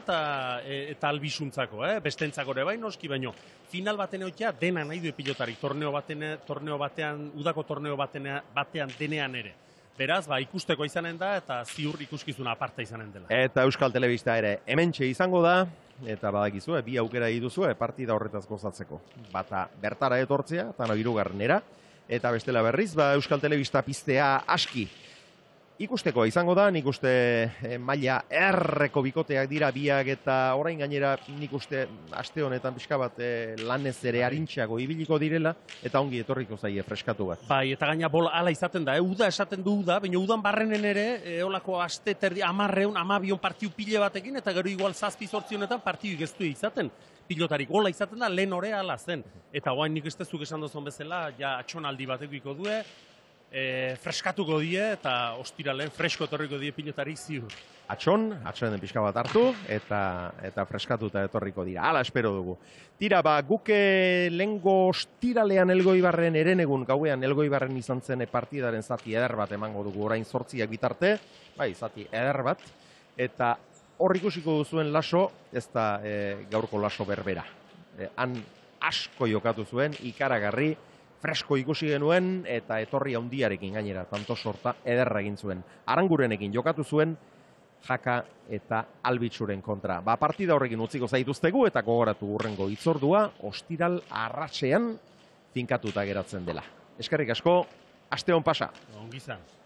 Speaker 2: eta Albixuntzako, bestentzako ere bai, noski baino. Final baten egotea dena nahi du pilotari, torneo batean, udako torneo batean denean ere. Beraz, ikusteko izanen da, eta ziur ikuskizuna aparta izanen dela.
Speaker 1: Eta Euskal Telebista ere hementxe izango da, eta badakizue, bi aukera dituzue partida horretaz gozatzeko. Bata bertara etortzea, eta hirugarrenera, eta bestela berriz, Euskal Telebista piztea aski ikusteko izango da, nik uste maila erreko bikoteak dira biak, eta orain gainera nik uste aste honetan pixka bat lanez ere arintxeago ibiliko direla, eta ongi etorriko zaie freskatu bat.
Speaker 2: Bai, eta gaina bola ala izaten da, uda esaten du uda, baina udan barrenen ere, olako aste terdi, 12 partiu pile batekin, eta gero igual 7-8 honetan partiu geztu izaten. Pilotarik gola izaten da, lehen ore ala zen. Eta guain nik estezuk esan dozon bezala, ja atxonaldi batekiko due, freskatuko die eta ostiralen fresko etorriko die pilotarik ziur.
Speaker 1: Atxonen pixka bat hartu eta freskatuta etorriko dira. Hala espero dugu. Tira, guke lengo ostiralean Elgoibarren erenegun gauean Elgoibarren izan zen partidaren zati eder bat emango dugu orain 8 bitarte, zati eder bat, eta hor ikusiko duzuen laso, ez da gaurko laso berbera. Han asko jokatu zuen, ikaragarri, fresko ikusi genuen, eta etorri handiarekin gainera, tanto sorta ederra egin zuen. Arangurenekin jokatu zuen, Jaka eta Albitxuren kontra. Partida horrekin utziko zaituztegu, eta gogoratu hurrengo hitzordua, ostiral arratsean finkatuta geratzen dela. Eskerrik asko, aste on pasa.
Speaker 2: Ongi izan.